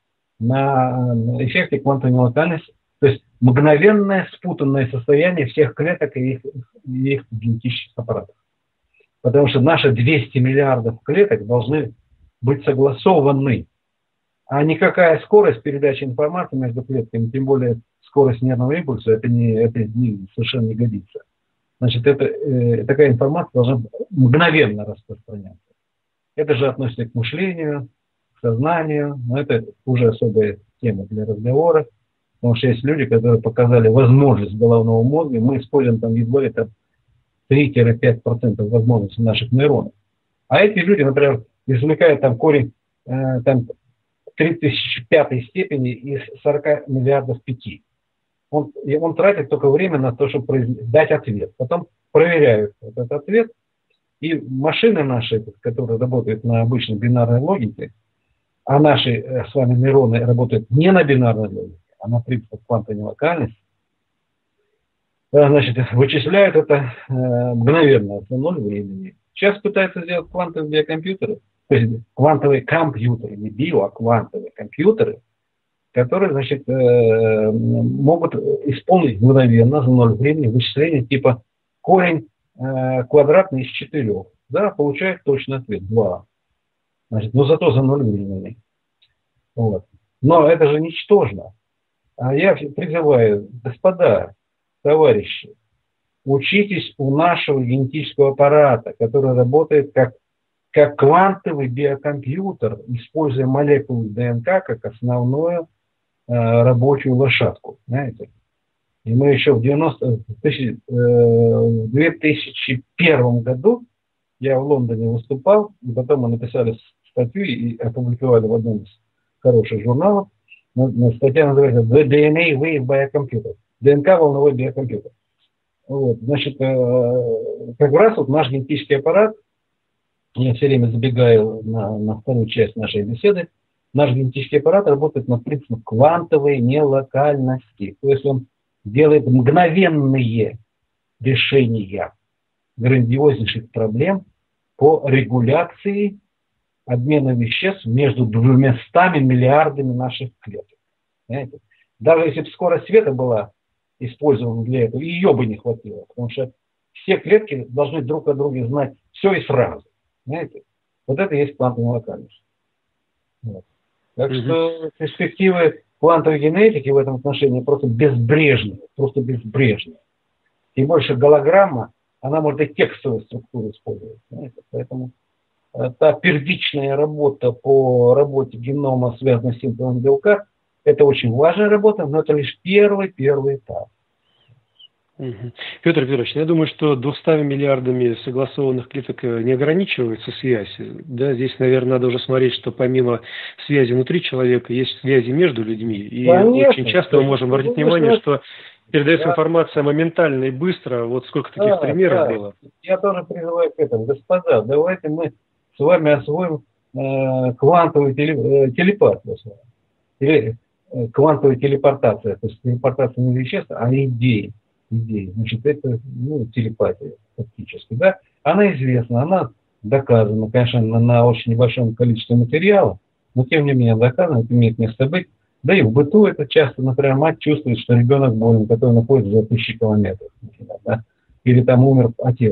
на эффекте квантовой нелокальности, то есть мгновенное спутанное состояние всех клеток и их, и их генетических аппаратов. Потому что наши двести миллиардов клеток должны быть согласованы. А никакая скорость передачи информации между клетками, тем более скорость нервного импульса, это, не, это не, совершенно не годится. Значит, это, э, такая информация должна мгновенно распространяться. Это же относится к мышлению, к сознанию, но это уже особая тема для разговора. Потому что есть люди, которые показали возможность головного мозга, мы используем там едва ли там три-пять процентов возможностей наших нейронов. А эти люди, например, извлекают там корень э, там, три тысячи пятой степени из сорока миллиардов пяти. Он, он тратит только время на то, чтобы произ... дать ответ. Потом проверяют этот ответ. И машины наши, которые работают на обычной бинарной логике, а наши э, с вами нейроны работают не на бинарной логике, а на принципах квантовой нелокальности, значит, вычисляют это э, мгновенно, за ноль времени. Сейчас пытаются сделать квантовые биокомпьютеры, то есть квантовые компьютеры, не био, а квантовые компьютеры, которые, значит, э, могут исполнить мгновенно, за ноль времени, вычисления типа корень э, квадратный из четырех. Да, получает точный ответ, два. Значит, но зато за ноль времени. Вот. Но это же ничтожно. А я призываю, господа, товарищи, учитесь у нашего генетического аппарата, который работает как, как квантовый биокомпьютер, используя молекулы ДНК как основную э, рабочую лошадку. Знаете? И мы еще в, девяностом, в две тысячи первом году я в Лондоне выступал, и потом мы написали статью и опубликовали в одном из хороших журналов. Статья называется «The ди эн эй Wave Biocomputer». ДНК волновой биокомпьютер. Вот, значит, как раз вот наш генетический аппарат, я все время забегаю на, на вторую часть нашей беседы, наш генетический аппарат работает на принципе квантовой нелокальности. То есть он делает мгновенные решения грандиознейших проблем по регуляции обмена веществ между двумястами миллиардами наших клеток. Понимаете? Даже если бы скорость света была использована для этого, ее бы не хватило, потому что все клетки должны друг о друге знать все и сразу. Понимаете? Вот это и есть квантовая локальность. Вот. Так mm-hmm. что перспективы квантовой генетики в этом отношении просто безбрежные, просто безбрежные. Тем больше голограмма, она может и текстовую структуру использовать. Понимаете? Поэтому та первичная работа по работе генома, связанная с синтезом белка, это очень важная работа, но это лишь первый, первый этап. Угу. Петр Петрович, я думаю, что двумястами миллиардами согласованных клеток не ограничивается связь. Да, здесь, наверное, надо уже смотреть, что помимо связи внутри человека, есть связи между людьми. И конечно, очень часто мы можем обратить внимание, что передается я... информация моментально и быстро. Вот сколько таких да, примеров да. было. Я тоже призываю к этому. Господа, давайте мы с вами освоим э, квантовую теле, э, телепатию. Или э, квантовую телепортацию. То есть телепортация не веществ, а идей. идей. Значит, это ну, телепатия фактически. Да? Она известна, она доказана, конечно, на, на очень небольшом количестве материала, но тем не менее доказана, это имеет место быть. Да и в быту это часто, например, мать чувствует, что ребенок болен, который находится за тысячи километров. Например, да? Или там умер отец.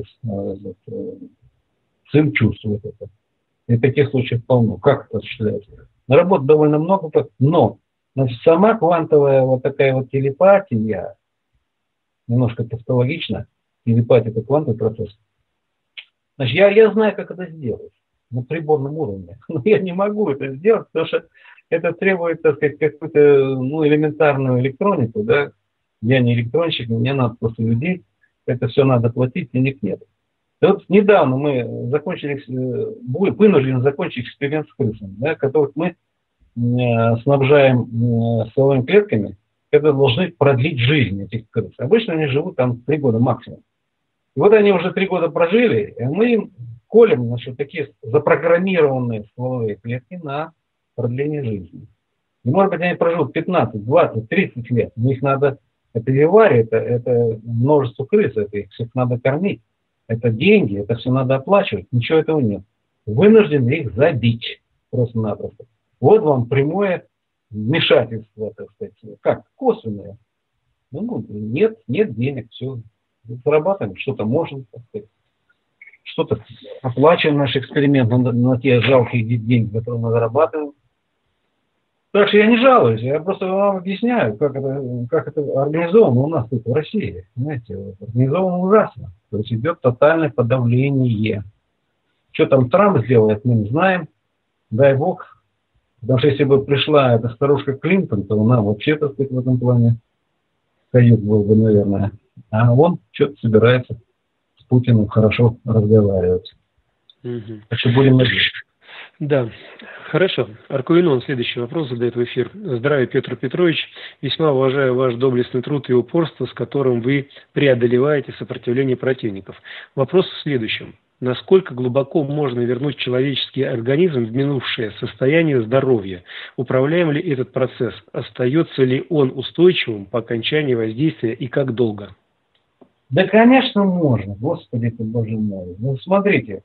Сын чувствует это. И таких случаев полно. Как это осуществляется? Работ довольно много, но значит, сама квантовая вот такая вот телепатия, немножко тавтологично, телепатия – это квантовый процесс. Значит, я, я знаю, как это сделать на приборном уровне, но я не могу это сделать, потому что это требует, так сказать, какую-то ну, элементарную электронику, да. Я не электронщик, мне надо просто людей, это все надо платить, денег нет. И вот недавно мы закончили, вынуждены закончить эксперимент с крысами, да, которых мы снабжаем стволовыми клетками, это должны продлить жизнь этих крыс. Обычно они живут там три года максимум. И вот они уже три года прожили, и мы им колем, значит, такие запрограммированные стволовые клетки на продление жизни. И, может быть, они проживут пятнадцать, двадцать, тридцать лет. Но их надо, это вивари, это, это множество крыс, это их всех надо кормить. Это деньги, это все надо оплачивать. Ничего этого нет. Вынуждены их забить просто-напросто. Вот вам прямое вмешательство, так сказать. Как? Косвенное. Ну, нет, нет денег, все. Зарабатываем, что-то можем, так сказать. Что-то оплачиваем наш эксперимент на, на те жалкие деньги, которые мы зарабатываем. Так что я не жалуюсь, я просто вам объясняю, как это, как это организовано у нас тут в России. Знаете, организовано ужасно. То есть идет тотальное подавление. Что там Трамп сделает, мы не знаем. Дай бог. Потому что если бы пришла эта старушка Клинтон, то она вообще, так сказать, в этом плане каюк был бы, наверное. А он что-то собирается с Путиным хорошо разговаривать. Угу. Так что будем надеяться. Да, хорошо. Аркуинон следующий вопрос задает в эфир. Здравия, Петр Петрович. Весьма уважаю ваш доблестный труд и упорство, с которым вы преодолеваете сопротивление противников. Вопрос в следующем. Насколько глубоко можно вернуть человеческий организм в минувшее состояние здоровья? Управляем ли этот процесс? Остается ли он устойчивым по окончании воздействия и как долго? Да, конечно, можно. Господи ты, Боже мой. Ну, смотрите.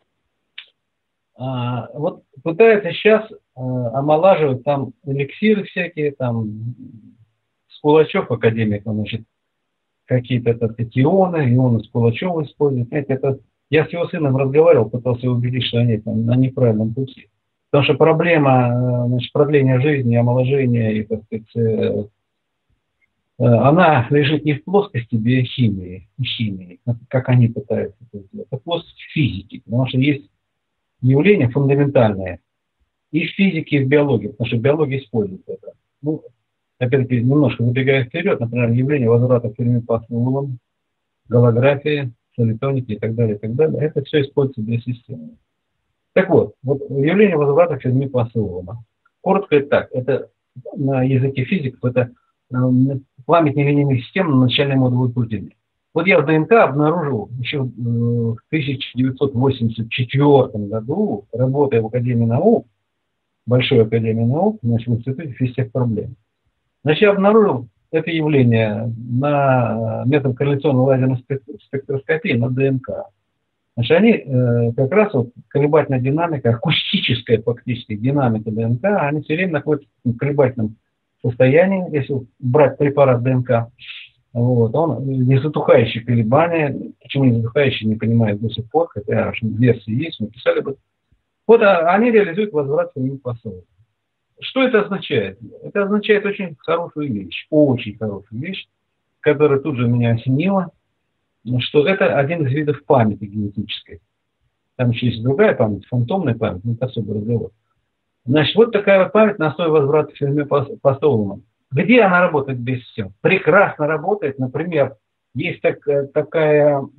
А, вот пытаются сейчас а, омолаживать там эликсиры всякие, там Скулачев, академик, значит, какие-то так, ионы, ионы Скулачева используют. Знаете, это, я с его сыном разговаривал, пытался убедить, что они там на неправильном пути. Потому что проблема, значит, продления жизни, омоложения и, так сказать, она лежит не в плоскости биохимии, химии, как они пытаются это сделать, а в плоскости физики. Потому что есть явление фундаментальное и в физике, и в биологии, потому что биология использует это. Ну, опять-таки, немножко забегая вперед, например, явление возврата к Ферми Пасхаловым, голографии, солитоники и так далее, и так далее, это все используется для системы. Так вот, вот явление возврата к Ферми Пасхаловым. Коротко это так, это на языке физиков, это память нелинейных систем на начальной модуле поведения. Вот я в ДНК обнаружил еще в тысяча девятьсот восемьдесят четвёртом году, работая в Академии наук, Большой Академии наук, значит, в Институте физических проблем. Значит, я обнаружил это явление на метод корреляционной лазерной спектроскопии на ДНК. Значит, они э, как раз вот колебательная динамика, акустическая фактически динамика ДНК, они все время находятся в колебательном состоянии, если брать препарат ДНК. Вот, он не затухающие колебания, почему не затухающие, не понимают до сих пор, хотя версии есть, мы писали бы. Вот а, они реализуют возврат фермент посола. Что это означает? Это означает очень хорошую вещь, очень хорошую вещь, которая тут же меня осенила, что это один из видов памяти генетической. Там еще есть другая память, фантомная память, но это особый разговор. Значит, вот такая вот память на основе возврата фермент посола. Где она работает без всего? Прекрасно работает. Например, есть так, такая э,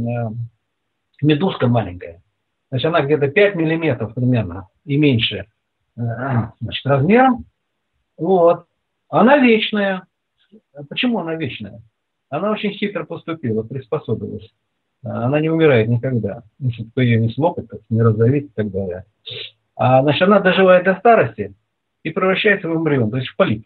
медузка маленькая. Значит, она где-то пять миллиметров примерно и меньше э, значит, размером. Вот. Она вечная. Почему она вечная? Она очень хитро поступила, приспособилась. Она не умирает никогда. Если кто ее не слопает, не раздавит и так далее. А, значит, она доживает до старости и превращается в эмбрион, то есть в полип.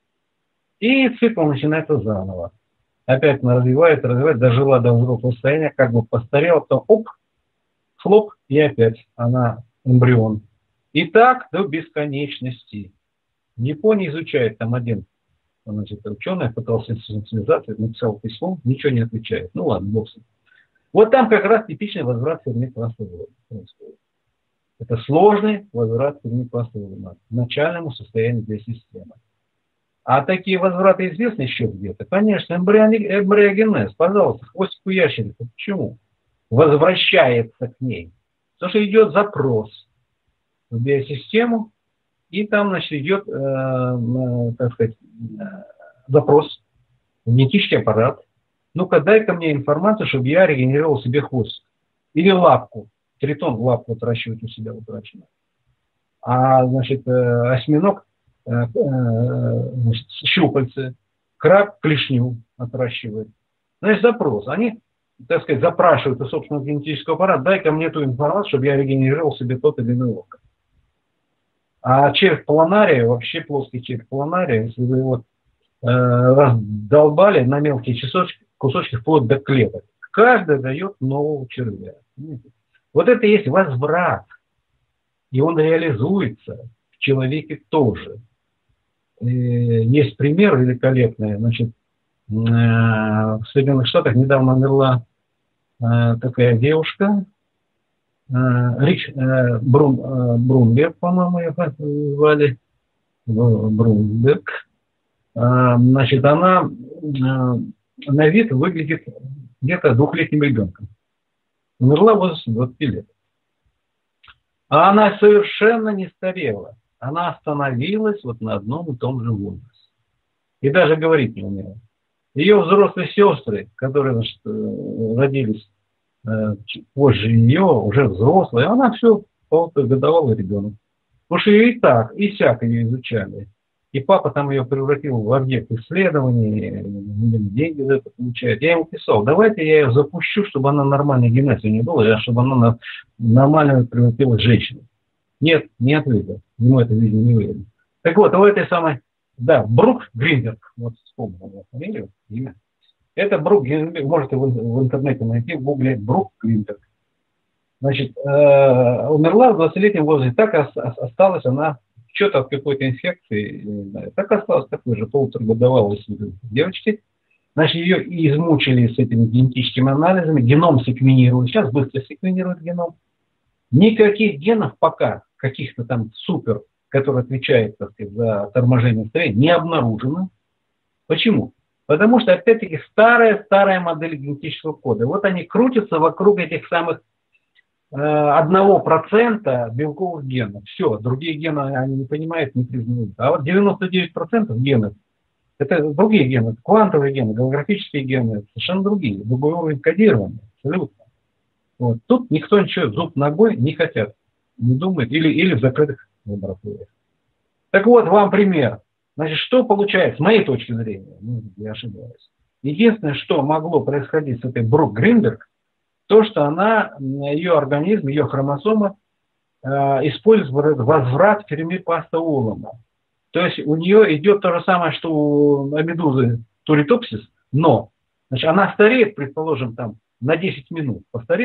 И цикл начинается заново. Опять она развивается, развивается, дожила до взрослого состояния, как бы постарела, потом оп, хлоп, и опять она эмбрион. И так до бесконечности. В Японии изучает там один, значит, ученый, пытался связаться, написал письмо, ничего не отвечает. Ну ладно, бог с ним. Вот там как раз типичный возврат фермент посола происходит. Это сложный возврат фермент посола к начальному состоянию для системы. А такие возвраты известны еще где-то? Конечно, эмбриогенез, пожалуйста, хвостик у ящерицы. Почему? Возвращается к ней. Потому что идет запрос в биосистему, и там, значит, идет, э, э, так сказать, э, запрос в генетический аппарат. Ну-ка, дай-ка мне информацию, чтобы я регенерировал себе хвост. Или лапку. Тритон лапку отращивает у себя утраченно. А, значит, э, осьминог значит, щупальцы, краб клешню отращивает. Значит, запрос. Они, так сказать, запрашивают у собственного генетического аппарата, дай-ка мне ту информацию, чтобы я регенерировал себе тот или иной орган. А червь планария, вообще плоский червь планария, если вы его э, раздолбали на мелкие кусочки, кусочки вплоть до клеток, каждый дает нового червя. Вот это и есть возврат. И он реализуется в человеке тоже. Есть пример великолепный. Значит, в Соединенных Штатах недавно умерла такая девушка, Рич Брун, Брунберг, по-моему, ее звали. Брунберг. Значит, она на вид выглядит где-то двухлетним ребенком. Умерла в возрасте двадцати лет. А она совершенно не старела. Она остановилась вот на одном и том же возрасте. И даже говорить не умела. Ее взрослые сестры, которые, значит, родились позже ее, уже взрослые, она все полуторагодовалый ребенок. Потому что ее и так, и сяк ее изучали. И папа там ее превратил в объект исследований, деньги за это получает. Я ему писал, давайте я ее запущу, чтобы она нормальной гимнастии не была, а чтобы она нормально превратилась в женщину. Нет, не ответил. Ему это, видимо, не выявили. Так вот, у этой самой, да, Брук Гринберг, вот вспомнил его фамилию, имя. Это Брук Гринберг, можете в, в интернете найти, в гугле Брук Гринберг. Значит, э, умерла в двадцатилетнем возрасте, так осталась она, что-то от какой-то инфекции, не знаю, так осталась такой же полуторагодовалой девочки. Значит, ее измучили с этими генетическими анализами, геном секвенировали, сейчас быстро секвенируют геном. Никаких генов пока, каких-то там супер, которые отвечают, так сказать, за торможение строения, не обнаружено. Почему? Потому что, опять-таки, старая-старая модель генетического кода. Вот они крутятся вокруг этих самых э, одного процента белковых генов. Все, другие гены они не понимают, не признают. А вот девяносто девять процентов генов, это другие гены, квантовые гены, голографические гены, совершенно другие, другой уровень кодирования, абсолютно. Вот. Тут никто ничего зуб ногой не хотят, не думает, или, или в закрытых лабораториях. Так вот, вам пример. Значит, что получается, с моей точки зрения, ну, я ошибаюсь. Единственное, что могло происходить с этой Брук Гринберг, то, что она, ее организм, ее хромосомы э, используют возврат фермент посола. То есть у нее идет то же самое, что у медузы туритопсис, но значит, она стареет, предположим, там на десять минут постарела,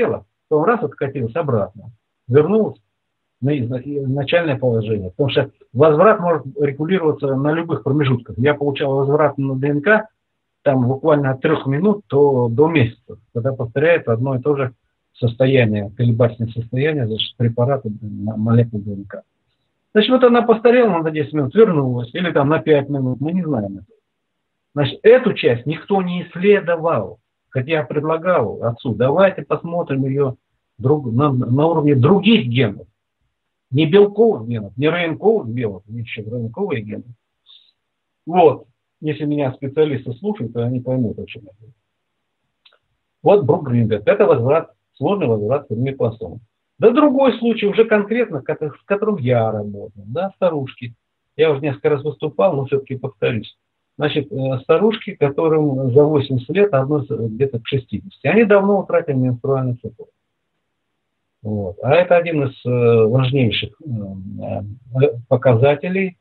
потом раз откатилась обратно, вернулась на начальное положение. Потому что возврат может регулироваться на любых промежутках. Я получал возврат на ДНК там буквально от трех минут до, до месяца, когда повторяется одно и то же состояние, колебательное состояние за счет препарата молекул ДНК. Значит, вот она постарела на десять минут, вернулась, или там на пять минут, мы не знаем этого. Значит, эту часть никто не исследовал. Хотя я предлагал отцу, давайте посмотрим ее друг, на, на уровне других генов. Не белковых генов, не РНКовых генов, еще РНКовые гены. Вот, если меня специалисты слушают, то они поймут, о чем я говорю. Вот Брук Гринберг, это возврат, сложный возврат фермипластома. Да другой случай, уже конкретно, с которым я работал, да, старушки. Я уже несколько раз выступал, но все-таки повторюсь. Значит, старушки, которым за восемьдесят лет, одной где-то к шестидесяти, они давно утратили менструальный цикл. Вот. А это один из важнейших показателей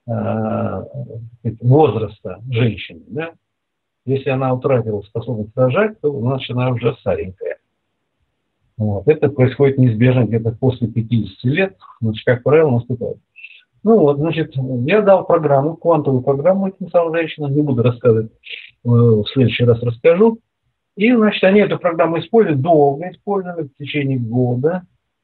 возраста женщины. Да? Если она утратила способность рожать, то значит она уже старенькая. Вот. Это происходит неизбежно где-то после пятидесяти лет, значит, как правило, наступает. Ну вот, значит, я дал программу, квантовую программу этим самым женщинам, не буду рассказывать, в следующий раз расскажу. И, значит, они эту программу используют, долго использовали, в течение года.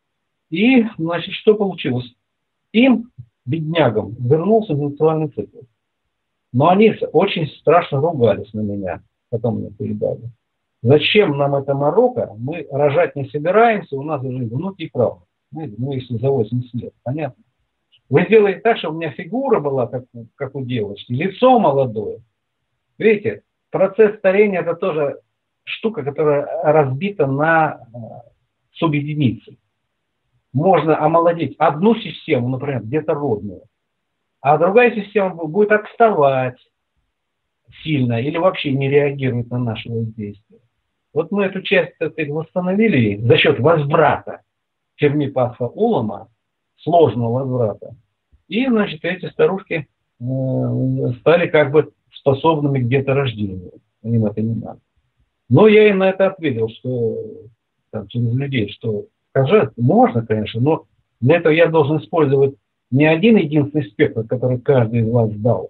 И, значит, что получилось? Им, беднягам, вернулся менструальный цикл. Но они очень страшно ругались на меня, потом мне передали. Зачем нам это морока? Мы рожать не собираемся, у нас уже внуки и правнуки. Ну, если за восемьдесят лет, понятно. Вы сделаете так, чтобы у меня фигура была, как, как у девочки, лицо молодое. Видите, процесс старения – это тоже штука, которая разбита на субъединицы. Можно омолодить одну систему, например, детородную, а другая система будет отставать сильно или вообще не реагирует на наше воздействие. Вот мы эту часть так, восстановили за счет возврата Ферми-Пасха Улама, сложного возврата. И, значит, эти старушки э, стали как бы способными к деторождению. Им это не надо. Но я им на это ответил, что там, через людей, что сказать можно, конечно, но для этого я должен использовать не один единственный спектр, который каждый из вас дал,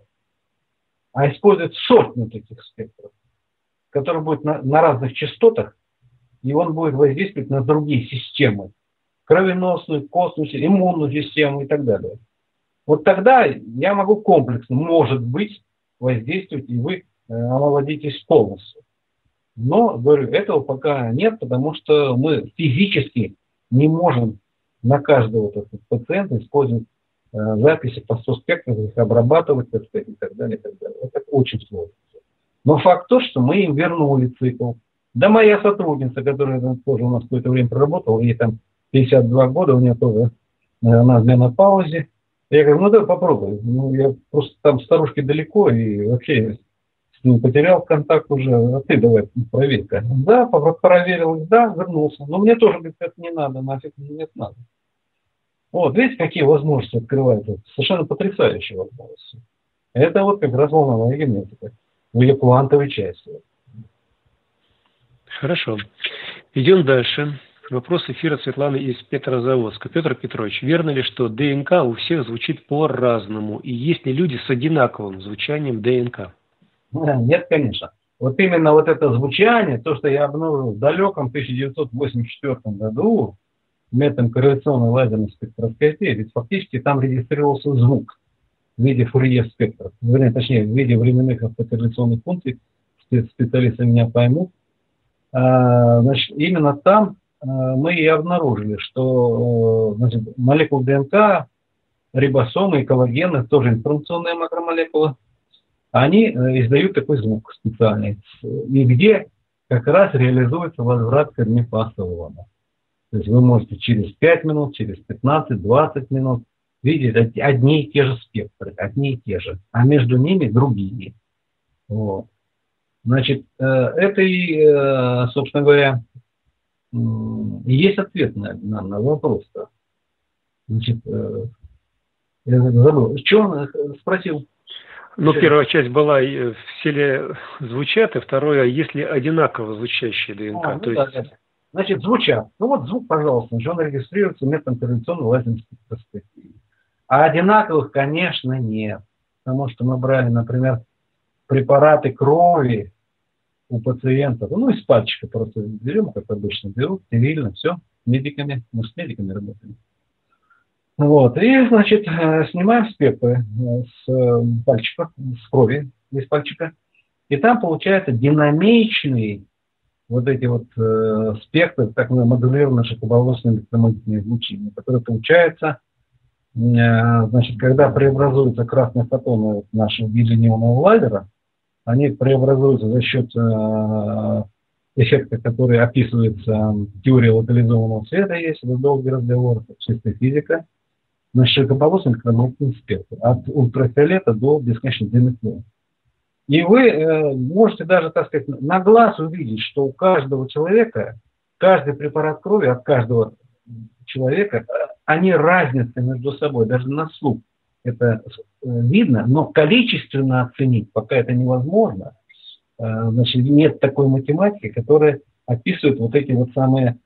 а использовать сотню таких спектров, которые будут на, на разных частотах, и он будет воздействовать на другие системы. Кровеносную, костную, иммунную систему и так далее. Вот тогда я могу комплексно, может быть, воздействовать, и вы э, омолодитесь полностью. Но, говорю, этого пока нет, потому что мы физически не можем на каждого вот этого пациента использовать э, записи по сто спектров, их обрабатывать, так сказать, и так далее, и так далее. Это очень сложно. Но факт то, что мы им вернули цикл. Да моя сотрудница, которая тоже у нас какое-то время проработала, ей там пятьдесят два года, у нее тоже, она в менопаузе. Я говорю, ну да, попробуй. Ну, я просто там старушки далеко, и вообще с ним потерял контакт уже. А ты давай проверь-ка. Да, проверил, да, вернулся. Но мне тоже, говорит, это не надо, нафиг мне это надо. Вот, видите, какие возможности открываются. Совершенно потрясающие возможности. Это вот как раз волновая генетика в ее квантовой части. Хорошо. Идем дальше. Вопрос эфира Светланы из Петрозаводска. Петр Петрович, верно ли, что ДНК у всех звучит по-разному? И есть ли люди с одинаковым звучанием ДНК? Нет, конечно. Вот именно вот это звучание, то, что я обнаружил в далеком тысяча девятьсот восемьдесят четвёртом году методом корреляционной лазерной спектроскопии, ведь фактически там регистрировался звук в виде Фурье-спектров, точнее, в виде временных автокорреляционных функций, специалисты меня поймут. Значит, именно там мы и обнаружили, что значит, молекулы ДНК, рибосомы и коллагены, тоже информационные макромолекулы, они издают такой звук специальный, и где как раз реализуется возврат Ферми-Пасха Улама. То есть вы можете через пять минут, через пятнадцать-двадцать минут видеть одни и те же спектры, одни и те же, а между ними другие. Вот. Значит, это и, собственно говоря, есть ответ на, на, на вопрос-то. Значит, я забыл. Что он спросил? Ну, первая часть была, все ли звучат, и второе, есть ли одинаково звучащие ДНК. А, ну, То да, есть... да. Значит, звучат. Ну вот звук, пожалуйста, он регистрируется методом корреляционной лазерной спектроскопии. А одинаковых, конечно, нет. Потому что мы брали, например, препараты крови у пациентов, ну, из пальчика просто берем, как обычно берут, стерильно, все, медиками, мы с медиками работаем. Вот, и, значит, снимаем спектры с пальчика, с крови из пальчика, и там получается динамичный вот эти вот э, спектры, так называемые модулированные широкополосные электромагнитные излучения, которые получаются, э, значит, когда преобразуются красные фотоны нашего гидрионного лазера, они преобразуются за счет э, эффекта, который описывается в теории локализованного света, есть, это долгий разговор, чистая физика, на широкополосный электромагнитный спектр, от ультрафиолета до бесконечно длинных волн. И вы э, можете даже, так сказать, на глаз увидеть, что у каждого человека, каждый препарат крови от каждого человека, они разницы между собой, даже на слух это видно, но количественно оценить пока это невозможно. Э, значит, нет такой математики, которая описывает вот эти вот самые э,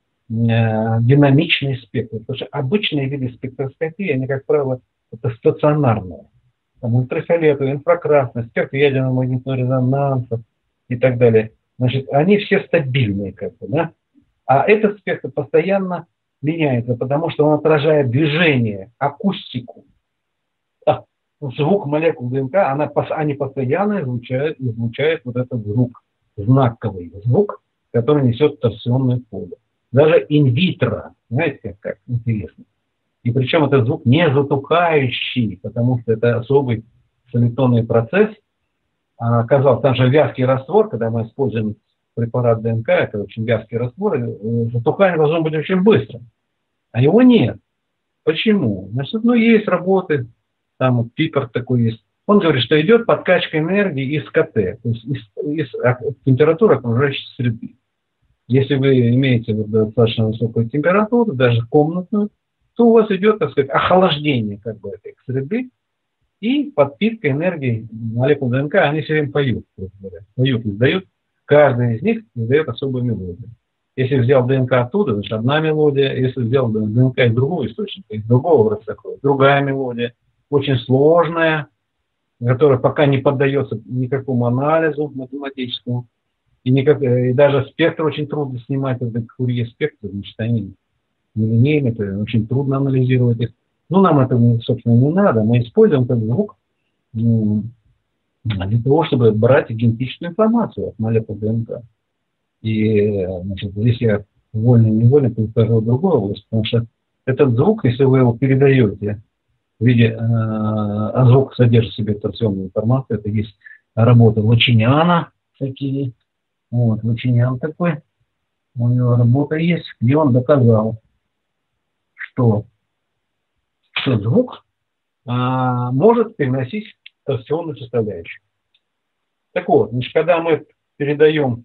динамичные спектры. Потому что обычные виды спектроскопии, они, как правило, это стационарные. Там, ультрафиолетовый, инфракрасный, спектр ядерного магнитного резонанса и так далее. Значит, они все стабильные, как бы, да? А этот спектр постоянно меняется, потому что он отражает движение, акустику. А, звук молекул ДНК, она, они постоянно излучают, излучают вот этот звук, знаковый звук, который несет торсионное поле. Даже инвитро, знаете, как, как интересно. И причем этот звук не затухающий, потому что это особый солитонный процесс. А оказалось, там же вязкий раствор, когда мы используем препарат ДНК, это очень вязкий раствор, и затухание должно быть очень быстро. А его нет. Почему? Значит, ну, есть работы, там вот Пипер такой есть. Он говорит, что идет подкачка энергии из КТ, то есть из, из температуры окружающей среды. Если вы имеете достаточно высокую температуру, даже комнатную, то у вас идет, так сказать, охлаждение как бы этой среды и подпитка энергии молекул ДНК, они все время поют, поют, издают, каждый из них издает особую мелодию. Если взял ДНК оттуда, значит одна мелодия, если взял ДНК из другого источника, из другого образца, другая мелодия, очень сложная, которая пока не поддается никакому анализу математическому, и, никак, и даже спектр очень трудно снимать, это Фурье спектр, значит, они нелинейные, это очень трудно анализировать их. Ну, нам это, собственно, не надо. Мы используем этот звук для того, чтобы брать идентичную информацию от молекул ДНК. И, значит, здесь я вольно-невольно перехожу в другую область, потому что этот звук, если вы его передаете в виде, э, а звук содержит в себе торсионную информацию, это есть работа Лачиняна, такие, вот, Лачинян такой, у него работа есть, где он доказал, что, что звук а, может переносить торсионную составляющую. Так вот, значит, когда мы передаем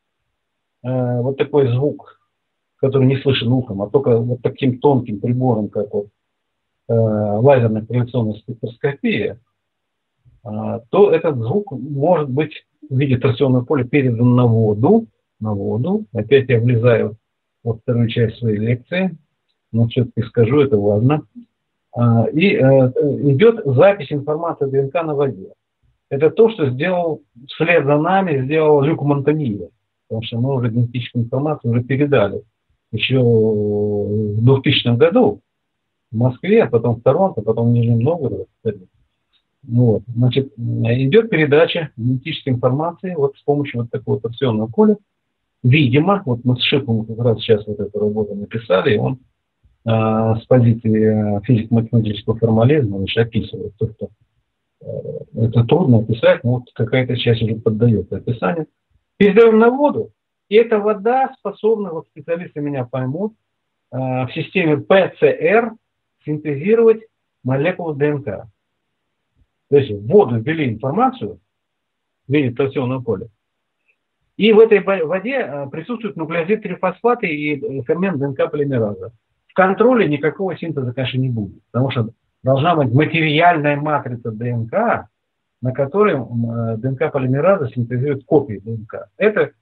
а, вот такой звук, который не слышен ухом, а только вот таким тонким прибором, как вот а, лазерная корреляционная спектроскопия, а, то этот звук может быть в виде торсионного поля передан на воду, на воду. Опять я влезаю во вторую часть своей лекции. Но все-таки скажу, это важно. И идет запись информации ДНК на воде. Это то, что сделал, вслед за нами сделал Люк Монтанье. Потому что мы уже генетическую информацию уже передали. Еще в двухтысячном году в Москве, а потом в Торонто, потом в Нижнем Новгороде. Вот. Значит, идет передача генетической информации вот с помощью вот такого торсионного поля. Видимо, вот мы с Шипом как раз сейчас вот эту работу написали, и он с позиции физико-математического формализма лишь описывает то, что это трудно описать, но вот какая-то часть уже поддается описанию. Передаем на воду, и эта вода способна, вот специалисты меня поймут, в системе ПЦР синтезировать молекулы ДНК. То есть в воду ввели информацию в виде торсионного поля, и в этой воде присутствуют нуклеозид-трифосфаты и фермент ДНК-полимераза. В контроле никакого синтеза, конечно, не будет, потому что должна быть материальная матрица ДНК, на которой ДНК-полимераза синтезирует копии ДНК. Это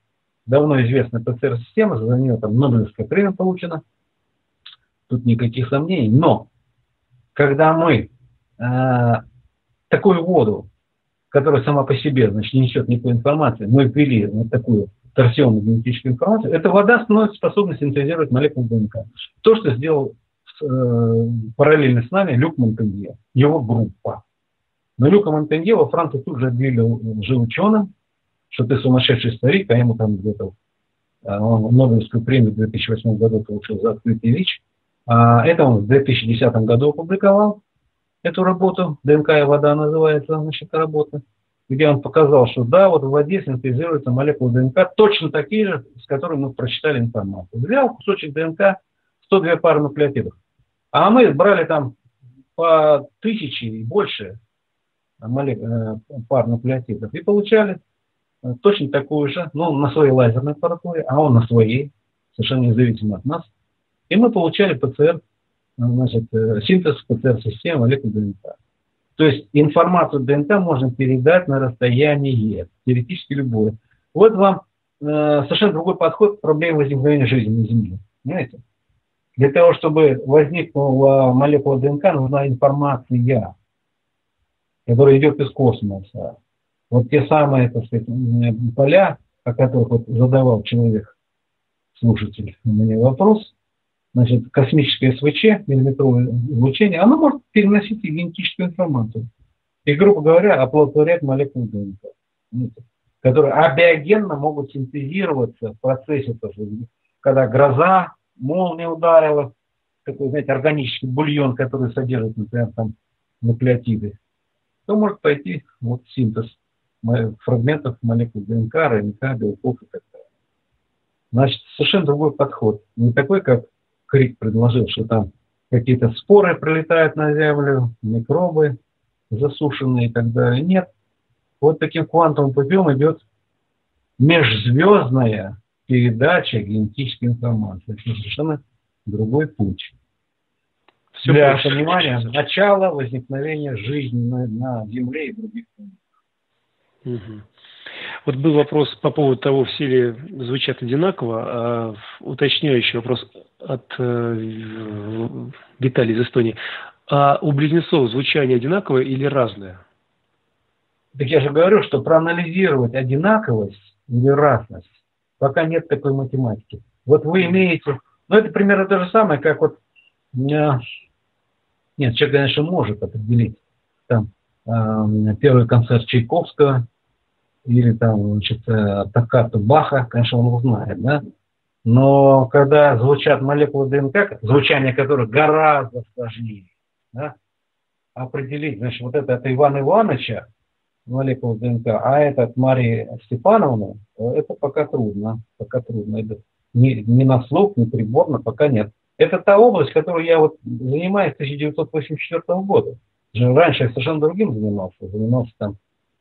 давно известная ПЦР-система, за нее там Нобелевская премия получена. Тут никаких сомнений. Но когда мы э, такую воду, которая сама по себе, значит, не несет никакой информации, мы ввели на такую торсионную генетическую информацию, эта вода становится способна синтезировать молекулы ДНК. То, что сделал э, параллельно с нами Люк Монтенье, его группа. Но Люка Монтенье во Франции тут же объявили лжеученым, что ты сумасшедший старик, а ему там где-то э, Нобелевскую премию в две тысячи восьмом году получил за открытие ВИЧ. А это он в две тысячи десятом году опубликовал эту работу, ДНК и вода называется, значит, работа, где он показал, что да, вот в воде синтезируются молекулы ДНК, точно такие же, с которыми мы прочитали информацию. Взял кусочек ДНК, сто две пары нуклеотидов. А мы брали там по тысяче и больше пар нуклеотидов и получали точно такую же, ну, на своей лазерной аппаратуре, а он на своей, совершенно независимо от нас. И мы получали ПЦР, значит, синтез ПЦР-системы молекул ДНК. То есть информацию ДНК можно передать на расстояние, теоретически любое. Вот вам э, совершенно другой подход к проблеме возникновения жизни на Земле. Понимаете? Для того, чтобы возникла молекула ДНК, нужна информация, которая идет из космоса. Вот те самые, так сказать, поля, о которых вот задавал человек, слушатель, у меня вопрос. Значит, космическое СВЧ, миллиметровое излучение, оно может переносить и генетическую информацию. И, грубо говоря, оплодотворять молекулы ДНК, которые абиогенно могут синтезироваться в процессе, когда гроза, молния ударила, такой, знаете, органический бульон, который содержит, например, там нуклеотиды, то может пойти вот синтез фрагментов молекул ДНК, РНК, белков и так далее. Значит, совершенно другой подход. Не такой, как Крик предложил, что там какие-то споры прилетают на Землю, микробы засушенные и так далее. Нет. Вот таким квантовым путем идет межзвездная передача генетической информации. Это совершенно другой путь. Все для понимания начала возникновения жизни на, на Земле и других планетах. Угу. Вот был вопрос по поводу того, все ли звучат одинаково, а уточняющий вопрос от э, Виталия из Эстонии. А у близнецов звучание одинаковое или разное? Так я же говорю, что проанализировать одинаковость или разность пока нет такой математики. Вот вы имеете... Ну, это примерно то же самое, как вот... Нет, человек, конечно, может определить там э, первый концерт Чайковского, или там, значит, токкату Баха, конечно, он узнает, да? Но когда звучат молекулы ДНК, звучание которых гораздо сложнее, да? Определить, значит, вот это от Ивана Ивановича молекулы ДНК, а это от Марии Степановны, это пока трудно, пока трудно. Это ни, ни на слух, ни приборно, пока нет. Это та область, которой я вот занимаюсь с тысяча девятьсот восемьдесят четвёртого года. Раньше я совершенно другим занимался, занимался там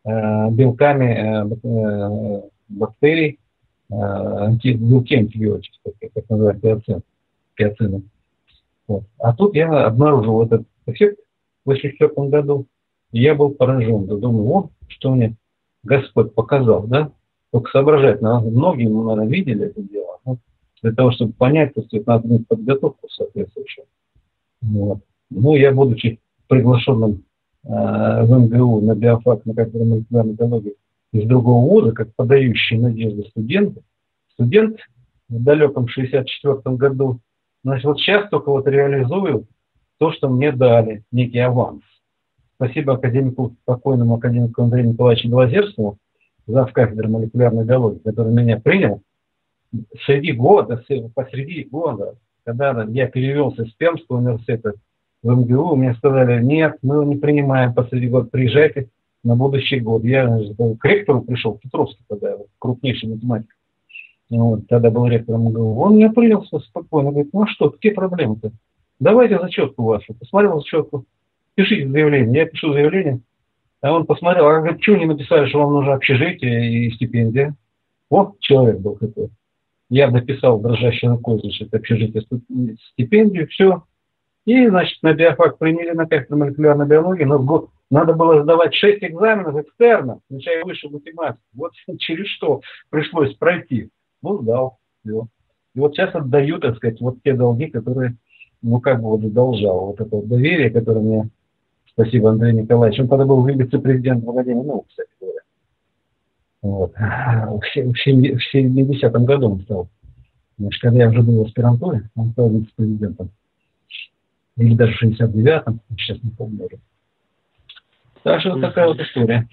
белками бактерий, белки антибиотики, как называют пиоцин, пиоцины. Вот. А тут я обнаружил этот эффект в восемьдесят четвёртом году, и я был поражен. Я думаю, вот, что мне Господь показал, да? Только соображать, многие, наверное, видели это дело. Но для того, чтобы понять, то есть надо иметь подготовку соответствующую. Вот. Ну, я, будучи приглашенным в эм гэ у на биофак, на кафедру молекулярной биологии из другого вуза, как подающий надежды студент, студент в далеком шестьдесят четвёртом году, значит, вот сейчас только вот реализую то, что мне дали, некий аванс. Спасибо академику, покойному академику Андрею Николаевичу Белозерскому, зав. Кафедры молекулярной биологии, который меня принял среди года, посреди года, когда я перевелся из Пермского университета в эм гэ у, мне сказали, нет, мы не принимаем посреди года, приезжайте на будущий год. Я к ректору пришел, Петровский тогда, крупнейший математик, вот, тогда был ректором эм гэ у. Он меня принял спокойно, говорит, ну а что, какие проблемы-то? Давайте зачетку вашу. Посмотрел зачетку, пишите заявление. Я пишу заявление, а он посмотрел, а говорит, что не написали, что вам нужно общежитие и стипендия? Вот человек был такой. Я дописал дрожащей рукой, значит, общежитие, стипендию, все. И, значит, на биофак приняли на кафедру молекулярной биологии, но в год надо было сдавать шесть экзаменов экстерна, включая высшую математику. Вот через что пришлось пройти. Ну, сдал. Все. И вот сейчас отдаю, так сказать, вот те долги, которые, ну, как бы вот задолжал. Вот это вот доверие, которое мне, спасибо, Андрей Николаевич, он тогда был вице-президентом Академии наук, кстати говоря. Вот. В семидесятом году он стал. Значит, когда я уже был в аспирантуре, он стал вице-президентом. Или даже в шестьдесят девятом, сейчас не помню уже. Так что вот такая вот история.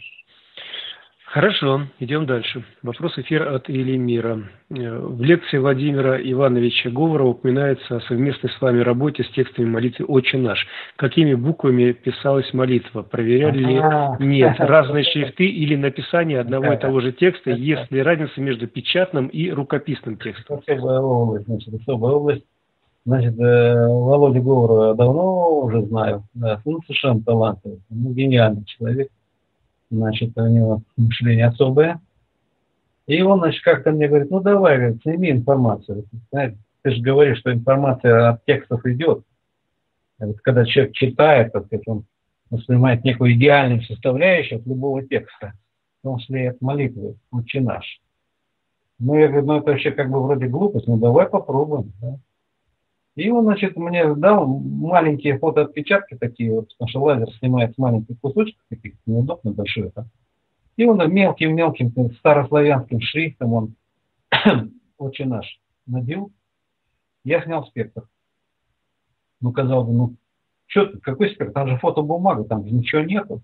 Хорошо, идем дальше. Вопрос эфира от Элимира. В лекции Владимира Ивановича Говорова упоминается о совместной с вами работе с текстами молитвы «Отче наш». Какими буквами писалась молитва? Проверяли ли? Нет. Разные шрифты или написание одного и того же текста? Есть ли разница между печатным и рукописным текстом? Особая область, значит, особая область. Значит, Володя Говорова давно уже знаю. Да, он совершенно талантливый, ну, гениальный человек. Значит, у него мышление особое. И он, значит, как-то мне говорит, ну давай, говорит, сними информацию. Знаете, ты же говоришь, что информация от текстов идет. Вот когда человек читает, так сказать, он воспринимает некую идеальную составляющую от любого текста, в том числе и от молитвы «Отче наш». Ну, я говорю, ну это вообще как бы вроде глупость, ну давай попробуем. Да? И он, значит, мне дал маленькие фотоотпечатки такие, вот, потому что лазер снимает с маленьких кусочков, таких неудобно большой. Это. И он мелким-мелким старославянским шрифтом он «Отче наш» набил. Я снял спектр. Ну, казалось бы, ну, что ты, какой спектр? Там же фотобумага, там же ничего нету.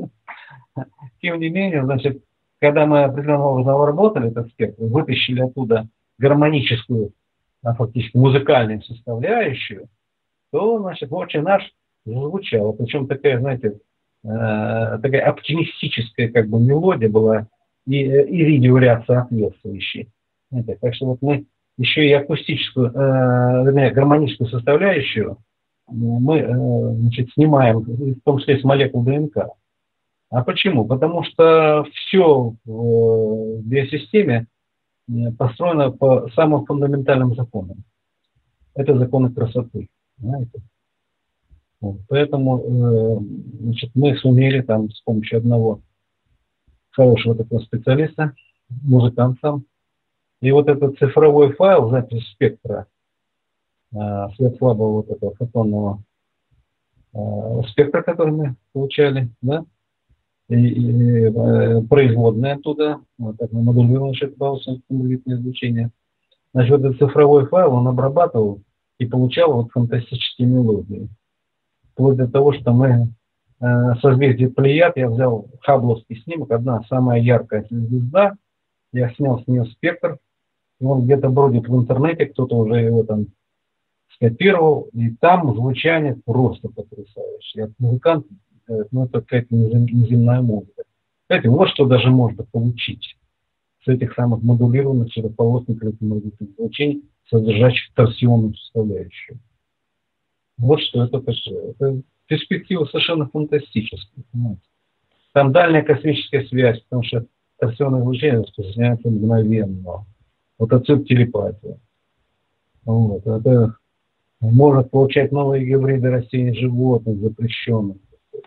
Тем не менее, значит, когда мы определенного образом обработали этот спектр, вытащили оттуда гармоническую, а фактически музыкальную составляющую, то, значит, «Отче наш» звучало. Причем такая, знаете, э, такая оптимистическая как бы мелодия была и, и видеоряд соответствующий. Знаете, так что вот мы еще и акустическую, э, вернее, гармоническую составляющую мы э, значит, снимаем, в том числе с молекул ДНК. А почему? Потому что все в биосистеме построено по самым фундаментальным законам. Это законы красоты. Знаете? Вот. Поэтому э, значит, мы сумели там с помощью одного хорошего такого специалиста, музыканта, и вот этот цифровой файл запись спектра, э, свет слабого вот этого фотонного э, спектра, который мы получали, да, и, и э, производные оттуда, вот так мы модулировали широкополосное излучение. Значит, вот этот цифровой файл он обрабатывал и получал вот фантастические мелодии. Вплоть до того, что мы э, созвездие Плеяд, я взял хаббловский снимок, одна самая яркая звезда, я снял с нее спектр, и он где-то бродит в интернете, кто-то уже его там скопировал, и там звучание просто потрясающее. Музыкант, ну это какая-то неземная музыка. Знаете, вот что даже можно получить с этих самых модулированных широкополосных электромагнитных излучений, содержащих торсионную составляющую. Вот что это такое. Это перспектива совершенно фантастическая. Понимаете? Там дальняя космическая связь, потому что торсионное излучение распространяется мгновенно. Вот отсюда телепатия. Вот. Это может получать новые гибриды растений, животных, запрещенных.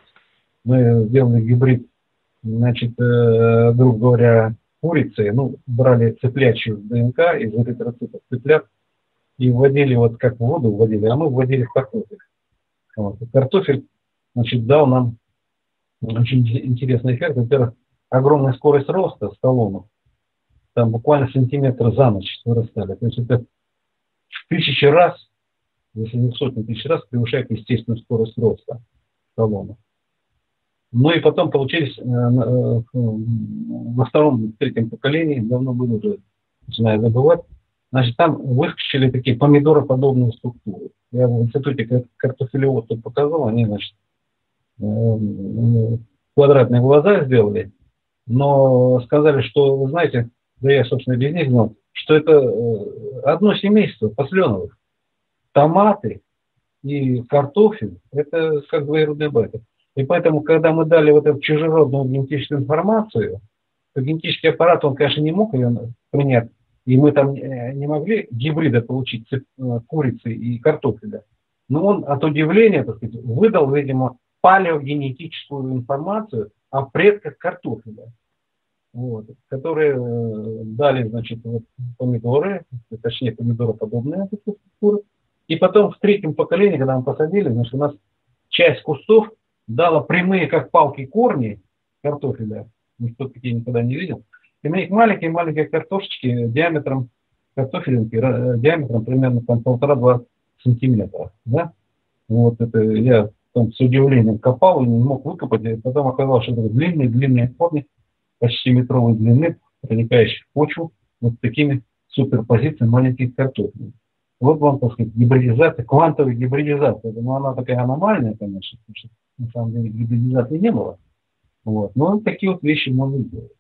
Мы сделали гибрид, значит, э, грубо говоря, курицы, ну, брали цыплячью ДНК из эритроцитов цыплят и вводили, вот как в воду вводили, а мы вводили в картофель. Вот. Картофель, значит, дал нам очень интересный эффект. Во-первых, огромная скорость роста столонов. Там буквально сантиметр за ночь вырастали. То есть это в тысячи раз, если не в сотни тысяч раз, превышает естественную скорость роста столонов. Ну и потом получились э, э, во втором, третьем поколении, давно было уже, начинаю забывать, значит, там выскочили такие помидороподобные структуры. Я в институте картофелевод тут показал, они, значит, э, квадратные глаза сделали, но сказали, что, вы знаете, да я, собственно, без них знал, что это э, одно семейство посленовых. Томаты и картофель – это как двоюродные братья. И поэтому, когда мы дали вот эту чужеродную генетическую информацию, то генетический аппарат, он, конечно, не мог ее принять, и мы там не могли гибрида получить курицы и картофеля. Но он от удивления, так сказать, выдал, видимо, палеогенетическую информацию о предках картофеля. вот, которые э, дали, значит, вот, помидоры, точнее, помидороподобные культуры. И потом в третьем поколении, когда мы посадили, значит, у нас часть кустов дала прямые, как палки, корни картофеля. Никто такие никогда не видел. И на них маленькие-маленькие картошечки диаметром, картофелинки, диаметром примерно там полтора-два сантиметра. Да? Вот это я там с удивлением копал и не мог выкопать. И потом оказалось, что это длинные-длинные корни, почти метровой длины, проникающие в почву, вот такими суперпозициями маленьких картофелей. Вот вам, так сказать, гибридизация, квантовая гибридизация. Ну, она такая аномальная, конечно, потому что на самом деле гибридизации не было. Вот. Но такие вот вещи можно делать.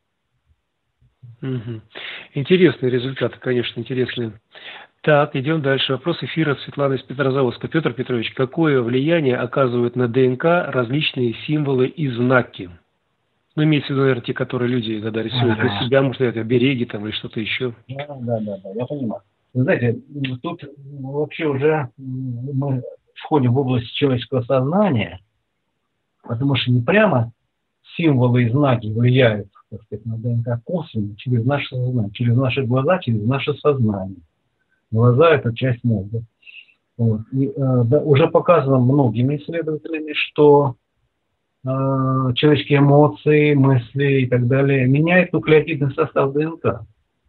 Угу. Интересные результаты, конечно, интересные. Так, идем дальше. Вопрос эфира от Светланы из Петрозаводска. Петр Петрович, какое влияние оказывают на ДНК различные символы и знаки? Ну, имеется в виду, наверное, те, которые люди иногда рисуют для себя, может, это береги там или что-то еще. Да, да, да, да, я понимаю. Вы знаете, тут вообще уже мы входим в область человеческого сознания, потому что не прямо символы и знаки влияют, так сказать, на ДНК косвенно, через наше сознание, через наши глаза, через наше сознание. Глаза – это часть мозга. Вот. И, э, да, уже показано многими исследователями, что э, человеческие эмоции, мысли и так далее меняют нуклеотидный состав ДНК.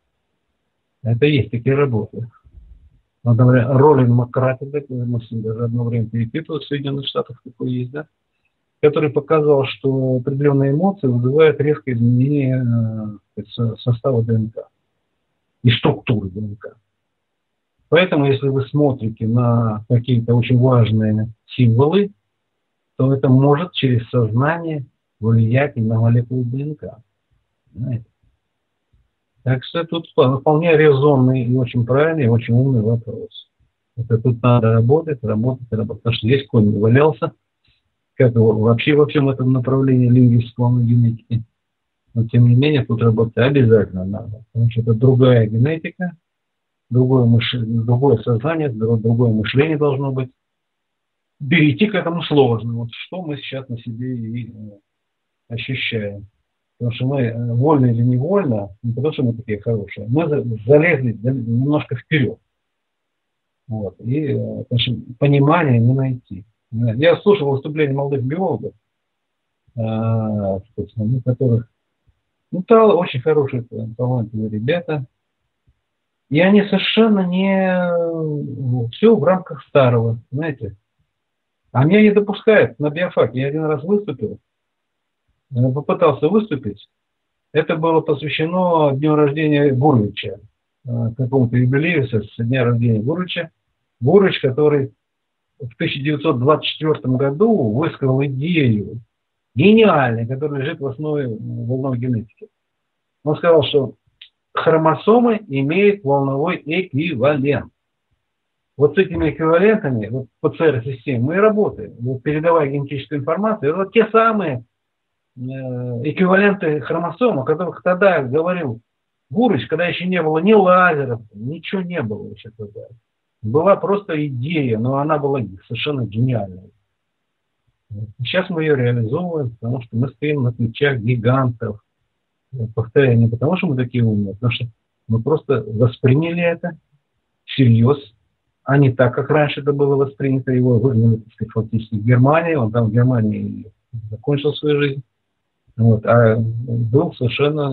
Это есть такие работы. Например, Ролин Маккратти, мы с ним даже одно время перепитывали в Соединенных Штатах, такой есть, да, который показывал, что определенные эмоции вызывают резкое изменение э, состава ДНК и структуры ДНК. Поэтому, если вы смотрите на какие-то очень важные символы, то это может через сознание влиять и на молекулы ДНК. Понимаете? Так что тут вполне резонный и очень правильный, и очень умный вопрос. Это тут надо работать, работать, работать. Потому что здесь конь валялся, как вообще во всем этом направлении лингвистической генетики. Но тем не менее тут работать обязательно надо. Потому что это другая генетика, другое, мышление, другое сознание, другое мышление должно быть. Перейти к этому сложно. Вот что мы сейчас на себе и ощущаем. Потому что мы, вольно или невольно, не потому что мы такие хорошие, мы залезли немножко вперед. Вот. И конечно, понимания не найти. Я слушал выступления молодых биологов, ну, которых, ну, очень хорошие, талантливые ребята. И они совершенно не... Все в рамках старого, знаете. А меня не допускают на биофаке. Я один раз выступил, попытался выступить. Это было посвящено дню рождения Гурвича, какому-то юбилею с дня рождения Гурвича. Гурвич, который в тысяча девятьсот двадцать четвёртом году высказал идею гениальную, которая лежит в основе волновой генетики. Он сказал, что хромосомы имеют волновой эквивалент. Вот с этими эквивалентами, вот по ЦР-системе мы и работаем. Вот передавая генетическую информацию, это вот те самые эквиваленты хромосом, о которых тогда говорил Гурвич, когда еще не было ни лазеров, ничего не было еще тогда. Была просто идея, но она была совершенно гениальной. Сейчас мы ее реализовываем, потому что мы стоим на плечах гигантов. Я повторяю, не потому что мы такие умные, а потому что мы просто восприняли это всерьез, а не так, как раньше это было воспринято. Его выгнали, так сказать, фактически в Германии, он там в Германии закончил свою жизнь. Вот, а был совершенно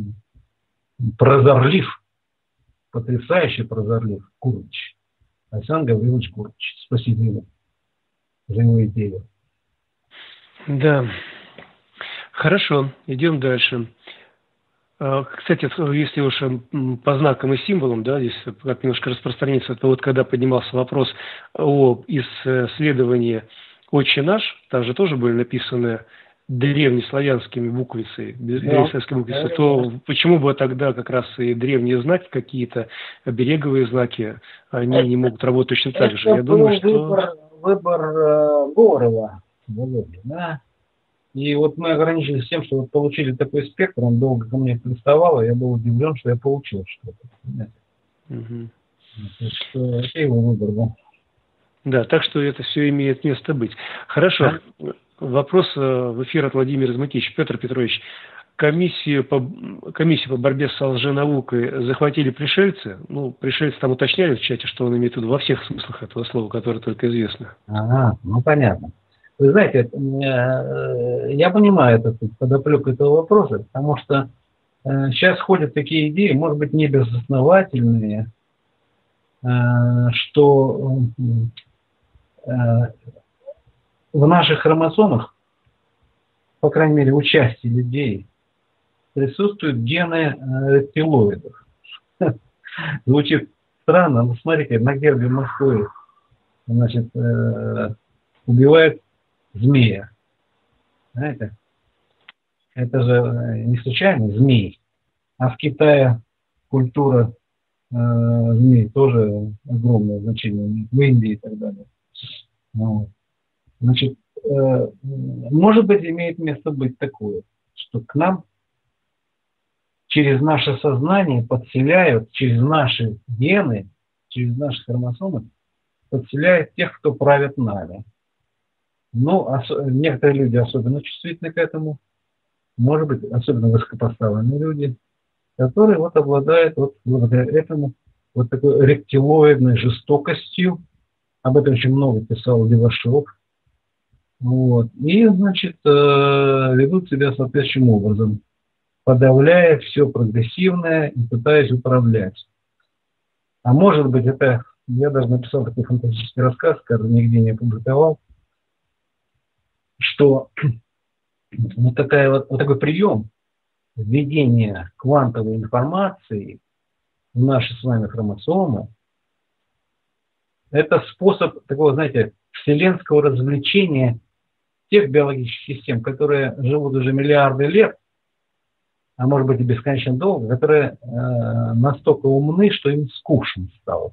прозорлив, потрясающий прозорлив Гурвич. Александр Гаврилович Гурвич. Спасибо ему за его идею. Да. Хорошо, идем дальше. Кстати, если уж по знакам и символам, да, здесь как немножко распространиться, то вот когда поднимался вопрос о исследовании «Отче наш», там же тоже были написаны древнеславянскими буквицей, древнеславянскими буквицей, то почему бы тогда как раз и древние знаки какие-то, береговые знаки, они это, не могут работать точно так же? Я думаю, что... Выбор, выбор э, Горова, да? И вот мы ограничились тем, что вот получили такой спектр, он долго ко мне приставал, и я был удивлен, что я получил что-то. Угу. То есть, это его выбор, да. Да, так что это все имеет место быть. Хорошо. Да? Вопрос в эфир от Владимира Изматьевича. Петр Петрович, комиссию по, комиссию по борьбе с лженаукой захватили пришельцы. Ну, пришельцы там уточняли в чате, что он имеет в виду во всех смыслах этого слова, которое только известно. Ага, ну понятно. Вы знаете, я понимаю эту подоплеку этого вопроса, потому что сейчас ходят такие идеи, может быть, не безосновательные, что в наших хромосомах, по крайней мере, у части людей, присутствуют гены рептилоидов. Звучит странно, но смотрите, на гербе Москвы, значит, убивают змея. Знаете? Это же не случайно змей. А в Китае культура э, змей тоже огромное значение. В Индии и так далее. Вот. Значит, э, может быть, имеет место быть такое, что к нам через наше сознание подселяют, через наши гены, через наши хромосомы подселяют тех, кто правит нами. Ну, некоторые люди особенно чувствительны к этому, может быть, особенно высокопоставленные люди, которые вот обладают вот благодаря этому вот такой рептилоидной жестокостью. Об этом очень много писал Левашов. Вот. И, значит, ведут себя соответствующим образом, подавляя все прогрессивное и пытаясь управлять. А может быть, это, я даже написал такой фантастический рассказ, который нигде не опубликовал, что вот, такая вот, вот такой прием введения квантовой информации в наши с вами хромосомы, это способ такого, знаете, вселенского развлечения тех биологических систем, которые живут уже миллиарды лет, а может быть и бесконечно долго, которые э, настолько умны, что им скучно стало.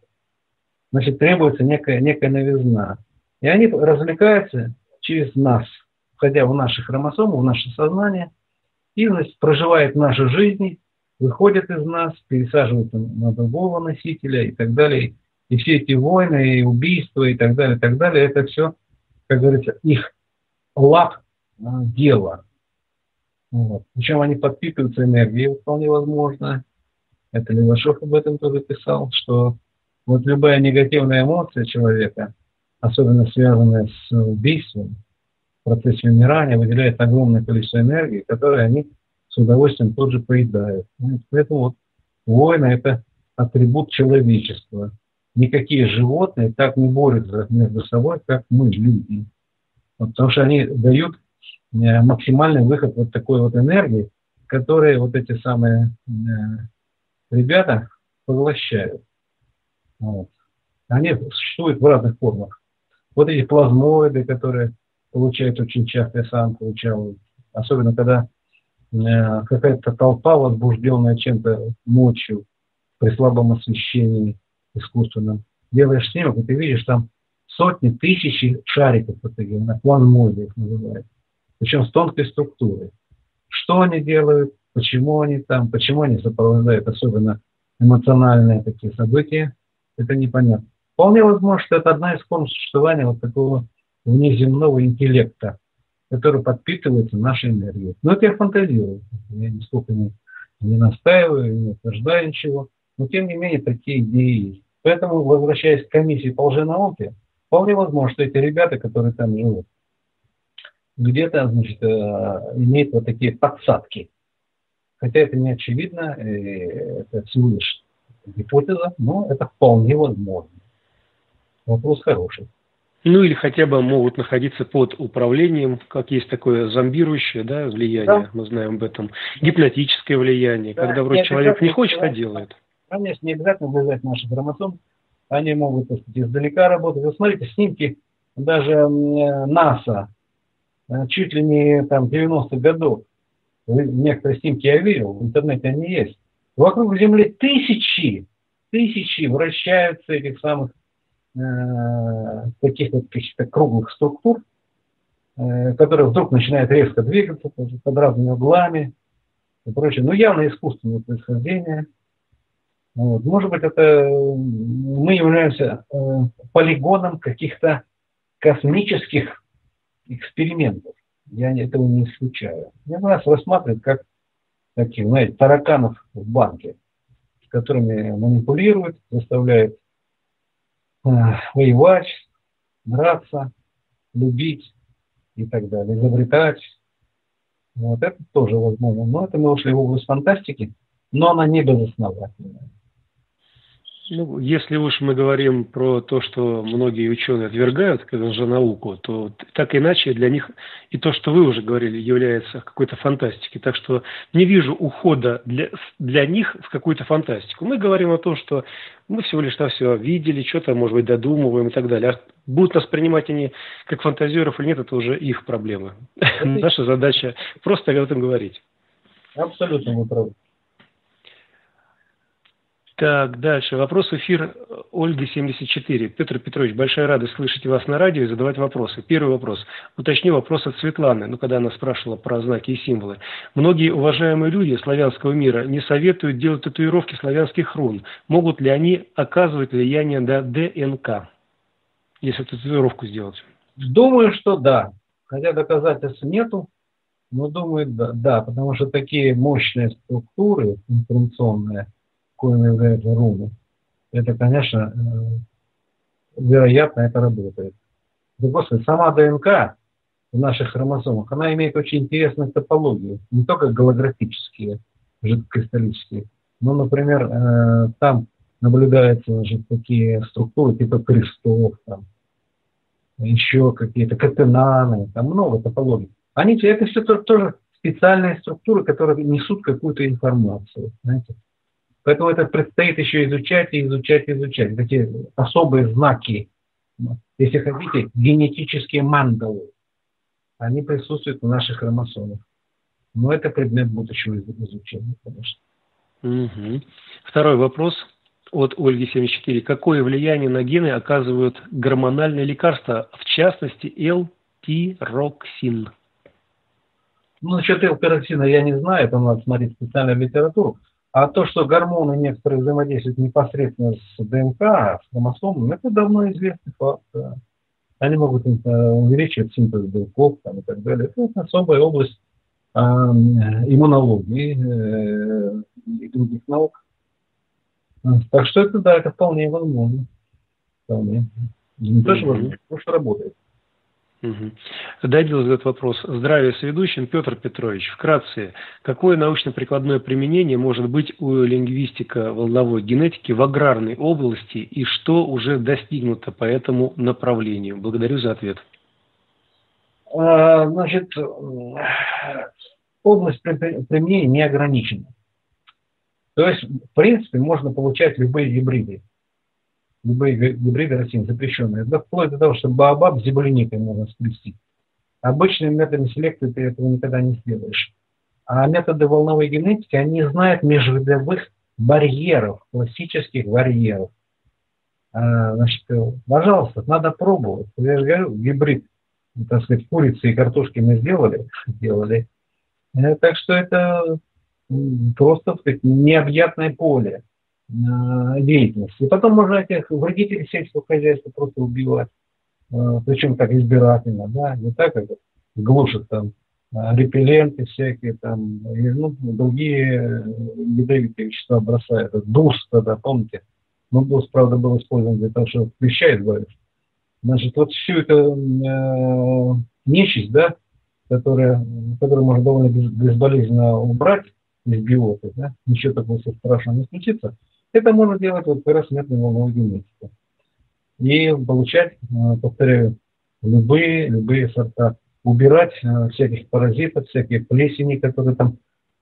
Значит, требуется некая, некая новизна. И они развлекаются через нас, входя в наши хромосомы, в наше сознание, и, значит, проживает наши жизни, выходит из нас, пересаживается на другого носителя и так далее. И все эти войны, и убийства, и так далее, и так далее, это все, как говорится, их лап дело. Вот. Причем они подпитываются энергией, вполне возможно. Это Левашов об этом тоже писал, что вот любая негативная эмоция человека, особенно связанная с убийством, в процессе умирания выделяет огромное количество энергии, которое они с удовольствием тут же поедают. Поэтому вот война – это атрибут человечества. Никакие животные так не борются между собой, как мы, люди. Вот, потому что они дают максимальный выход вот такой вот энергии, которые вот эти самые э, ребята поглощают. Вот. Они существуют в разных формах. Вот эти плазмоиды, которые получают очень часто, я сам получал, особенно когда э, какая-то толпа, возбужденная чем-то ночью, при слабом освещении искусственном, делаешь снимок, и ты видишь там сотни, тысячи шариков, вот таких, на плазмоиды их называют. Причем с тонкой структурой. Что они делают, почему они там, почему они сопровождают особенно эмоциональные такие события, это непонятно. Вполне возможно, что это одна из форм существования вот такого внеземного интеллекта, который подпитывается нашей энергией. Но это я фантазирую. Я нисколько не, не настаиваю, не утверждаю ничего. Но тем не менее такие идеи есть. Поэтому, возвращаясь к комиссии по лженауке, вполне возможно, что эти ребята, которые там живут, где-то, значит, имеют вот такие подсадки. Хотя это не очевидно, это всего лишь гипотеза, но это вполне возможно. Вопрос хороший. Ну или хотя бы могут находиться под управлением, как есть такое зомбирующее, да, влияние, да. Мы знаем об этом, гипнотическое влияние, да, когда вроде человек не хочет, а делает. Конечно, не обязательно влезать в наши хромосомы, они могут, так сказать, издалека работать. Вы смотрите, снимки даже НАСА, чуть ли не там девяностых годов, некоторые снимки я видел, в интернете они есть. Вокруг Земли тысячи, тысячи вращаются этих самых э, таких вот каких-то круглых структур, э, которые вдруг начинают резко двигаться под разными углами и прочее. Ну, явно искусственное происхождение. Вот. Может быть, это мы являемся э, полигоном каких-то космических экспериментов. Я не- этого не исключаю. Я нас рассматривают как таких, знаете, тараканов в банке, с которыми манипулируют, заставляют э, воевать, драться, любить и так далее, изобретать. Вот это тоже возможно. Но это мы ушли в область фантастики, но она не безосновательная. Ну, если уж мы говорим про то, что многие ученые отвергают как же науку, то так иначе для них и то, что вы уже говорили, является какой-то фантастикой. Так что не вижу ухода для, для них в какую-то фантастику. Мы говорим о том, что мы всего лишь все видели, что-то, может быть, додумываем и так далее. А будут нас принимать они как фантазеров или нет, это уже их проблемы. Наша задача просто об этом говорить. Абсолютно вы правы. Так, дальше. Вопрос в эфир Ольги семьдесят четыре. Петр Петрович, большая радость слышать вас на радио и задавать вопросы. Первый вопрос. Уточню вопрос от Светланы, ну, когда она спрашивала про знаки и символы. Многие уважаемые люди славянского мира не советуют делать татуировки славянских рун. Могут ли они оказывать влияние на ДНК, если татуировку сделать? Думаю, что да. Хотя доказательств нету, но думаю, да, да, потому что такие мощные структуры информационные, коими являются руны, это, конечно, вероятно, это работает. Господи, сама ДНК в наших хромосомах, она имеет очень интересную топологию, не только голографические, жидкокристаллические, но, например, там наблюдаются же такие структуры типа крестов, там, еще какие-то катенаны, там много топологий. Они, это все тоже специальные структуры, которые несут какую-то информацию, знаете. Поэтому это предстоит еще изучать и изучать и изучать. Эти особые знаки, если хотите, генетические мандалы, они присутствуют в наших хромосомах. Но это предмет будущего изучения, конечно. Угу. Второй вопрос от Ольги семьдесят четыре. Какое влияние на гены оказывают гормональные лекарства, в частности L-тироксин? Ну, насчет L-тироксина я не знаю, это надо смотреть специальную литературу. А то, что гормоны некоторые взаимодействуют непосредственно с ДНК, с хромосомами, это давно известный факт. Да. Они могут увеличивать синтез белков там, и так далее. Это особая область э, иммунологии э, и других наук. Так что это, да, это вполне возможно. Вполне. Не то, что возможно, то, что работает. Угу. Дадил задает вопрос. Здравия с ведущим, Петр Петрович. Вкратце, какое научно-прикладное применение может быть у лингвистика волновой генетики в аграрной области и что уже достигнуто по этому направлению? Благодарю за ответ. А, значит, область применения не ограничена. То есть, в принципе, можно получать любые гибриды. Любые гибриды растений запрещенные. Да, вплоть до того, что баобаб с земляникой можно скрестить. Обычными методами селекции ты этого никогда не сделаешь. А методы волновой генетики, они знают межвидовых барьеров, классических барьеров. А, значит, пожалуйста, надо пробовать. Я же говорю, гибрид, так сказать, курицы и картошки мы сделали. сделали. Так что это просто, так сказать, необъятное поле деятельности. И потом можно этих вредителей сельского хозяйства просто убивать. Причем так избирательно, да, не так, как глушат там репелленты всякие там, и, ну, другие ядовитые вещества бросают. Дус тогда, помните? Ну, дус, правда, был использован для того, чтобы клеща избавиться. Значит, вот всю эту э, нечисть, да, которая, которую можно довольно безболезненно убрать из биоты, да, ничего такого страшного не случится. Это можно делать вот как раз методом волновой генетики. И получать, повторяю, любые, любые сорта. Убирать всяких паразитов, всякие плесени, которые там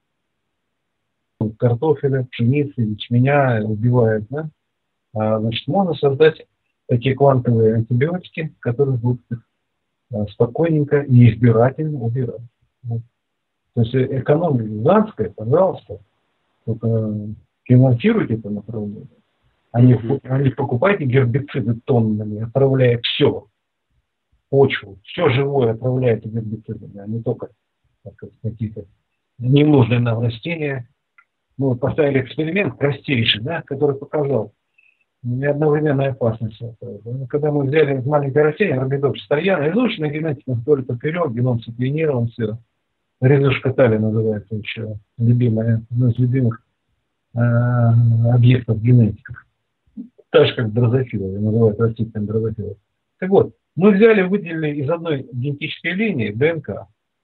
картофеля, пшеницы, ячменя убивают. Да? А, значит, можно создать такие квантовые антибиотики, которые будут спокойненько и избирательно убирать. Вот. То есть экономия гигантская, пожалуйста, только финансируйте это направление. А не, mm-hmm. а не покупайте гербициды тоннами, отравляя все. Почву, все живое отравляете гербицидами, а не только какие-то ненужные нам растения. Мы вот поставили эксперимент простейший, да, который показал, и одновременная опасность. Когда мы взяли маленькое растение, Arabidopsis thaliana, изучено генетика вдоль поперек, геном секвенирован, все. Резушка Тали называется еще, любимая, одно из любимых э, объектов генетиков. Так же, как дрозофила, называют растительным дрозофилом. Так вот, мы взяли, выделили из одной генетической линии ДНК.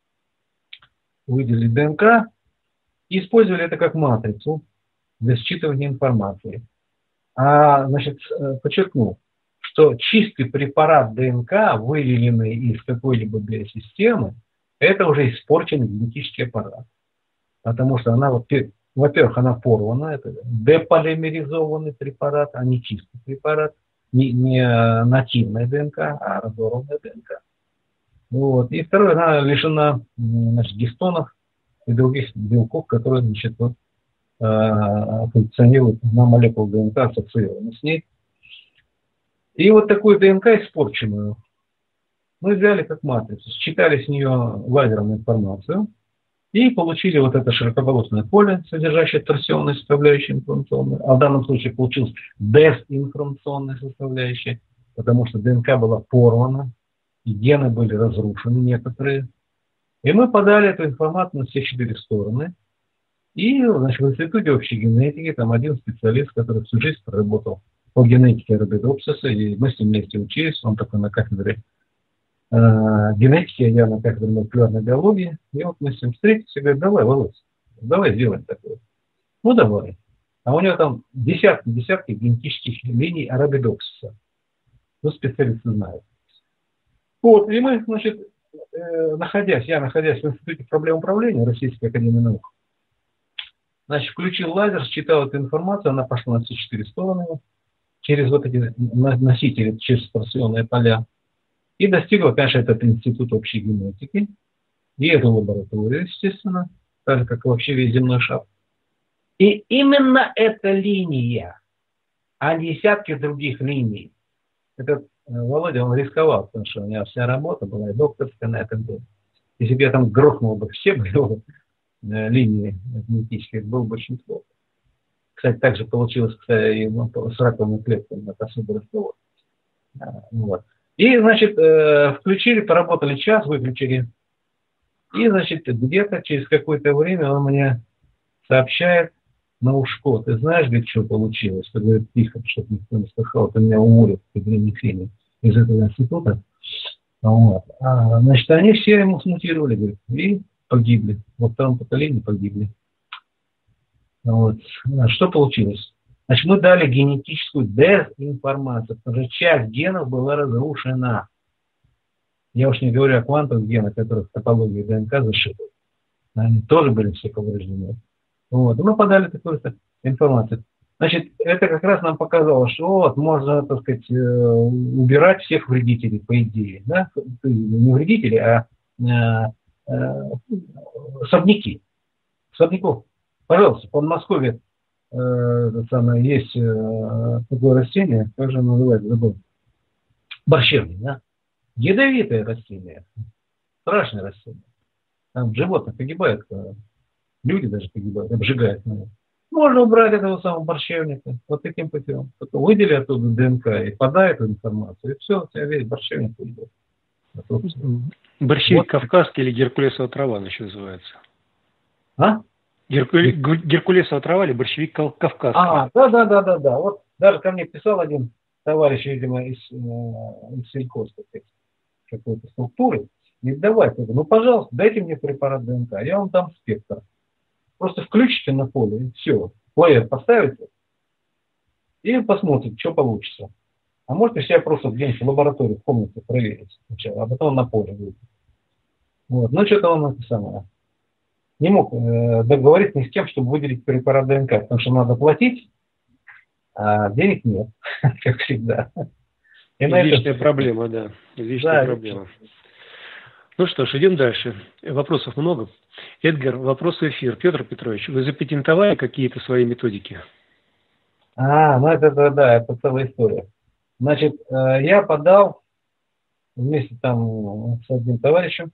Выделили ДНК и использовали это как матрицу для считывания информации. А, значит, подчеркну, что чистый препарат ДНК, выявленный из какой-либо биосистемы, это уже испорченный генетический аппарат. Потому что она, во-первых, она порвана, это деполимеризованный препарат, а не чистый препарат, не, не нативная ДНК, а разорванная ДНК. Вот. И второе, она лишена, значит, гистонов и других белков, которые, значит, вот, функционируют на молекулу ДНК, ассоциированы с ней. И вот такую ДНК испорченную мы взяли как матрицу, считали с нее лазерную информацию и получили вот это широкополосное поле, содержащее торсионные составляющие информационные. А в данном случае получилась дезинформационная составляющая, потому что ДНК была порвана, и гены были разрушены некоторые. И мы подали эту информацию на все четыре стороны. И, значит, в институте общей генетики там один специалист, который всю жизнь проработал по генетике Arabidopsis, и мы с ним вместе учились, он такой на кафедре э, генетики, а я на кафедре молекулярной биологии. И вот мы с ним встретились и говорим: давай, Володь, давай сделаем такое. Ну, давай. А у него там десятки, десятки генетических линий Arabidopsis. Ну, специалисты знают. Вот, и мы, значит, э, находясь, я находясь в институте проблем управления Российской академии наук, значит, включил лазер, считал эту информацию, она пошла на все четыре стороны, через вот эти носители, через торсионные поля, и достигла, конечно, этот институт общей генетики, и эту лабораторию, естественно, так же, как и вообще весь земной шар. И именно эта линия, а не десятки других линий, этот Володя, он рисковал, потому что у него вся работа была и докторская на этом деле. Если бы я там грохнул бы все бы его линии генетических, было бы очень плохо. Кстати, так же получилось, кстати, и с раковыми клетками, это особый разговор. Вот. И, значит, включили, поработали час, выключили. И, значит, где-то через какое-то время он мне сообщает на ушко: ты знаешь, где что получилось? Он говорит: тихо, чтобы никто не слышал, ты меня уволят в генетике из этого института. Вот. А, значит, они все ему смутировали, говорит, и погибли. Во втором поколении погибли. Вот. Что получилось? Значит, мы дали генетическую дезинформацию, потому что часть генов была разрушена. Я уж не говорю о квантовых генах, которых в топологии ДНК зашиты. Они тоже были все повреждены. Вот. И мы подали такую информацию. Значит, это как раз нам показало, что вот, можно, так сказать, убирать всех вредителей, по идее. Да? Не вредители, а э, э, сорняки. Сорняков. Пожалуйста, в Подмосковье э, самое, есть э, такое растение, как же оно называется, забыл. Борщевник, да? Ядовитое растение. Страшное растение. Там животные погибают, люди даже погибают, обжигают. Наверное. Можно убрать этого самого борщевника вот таким путем. Только выдели оттуда ДНК и подай эту информацию, и все, у тебя весь борщевник уйдет. Борщевик вот. кавказский или геркулесова трава он еще называется? А? Геркуле... Геркулесова трава или борщевик кавказский? А, да, да, да, да, да. Вот даже ко мне писал один товарищ, видимо, из, из сельхоза, какой-то структуры. Говорит: давайте, ну, пожалуйста, дайте мне препарат ДНК, я вам дам спектр. Просто включите на поле, и все. Плеер поставите, и посмотрите, что получится. А можете себя просто где-нибудь в лаборатории, в комнате проверить сначала, а потом на поле выйдет. Вот. Ну, что-то он это самое. Не мог э, договориться ни с кем, чтобы выделить препарат ДНК, потому что надо платить, а денег нет, как всегда. Излишняя это... проблема, да. Излишняя да, проблема. Ну что ж, идем дальше. Вопросов много. Эдгар, вопрос в эфир. Петр Петрович, вы запатентовали какие-то свои методики? А, ну это да, да, это целая история. Значит, я подал вместе там с одним товарищем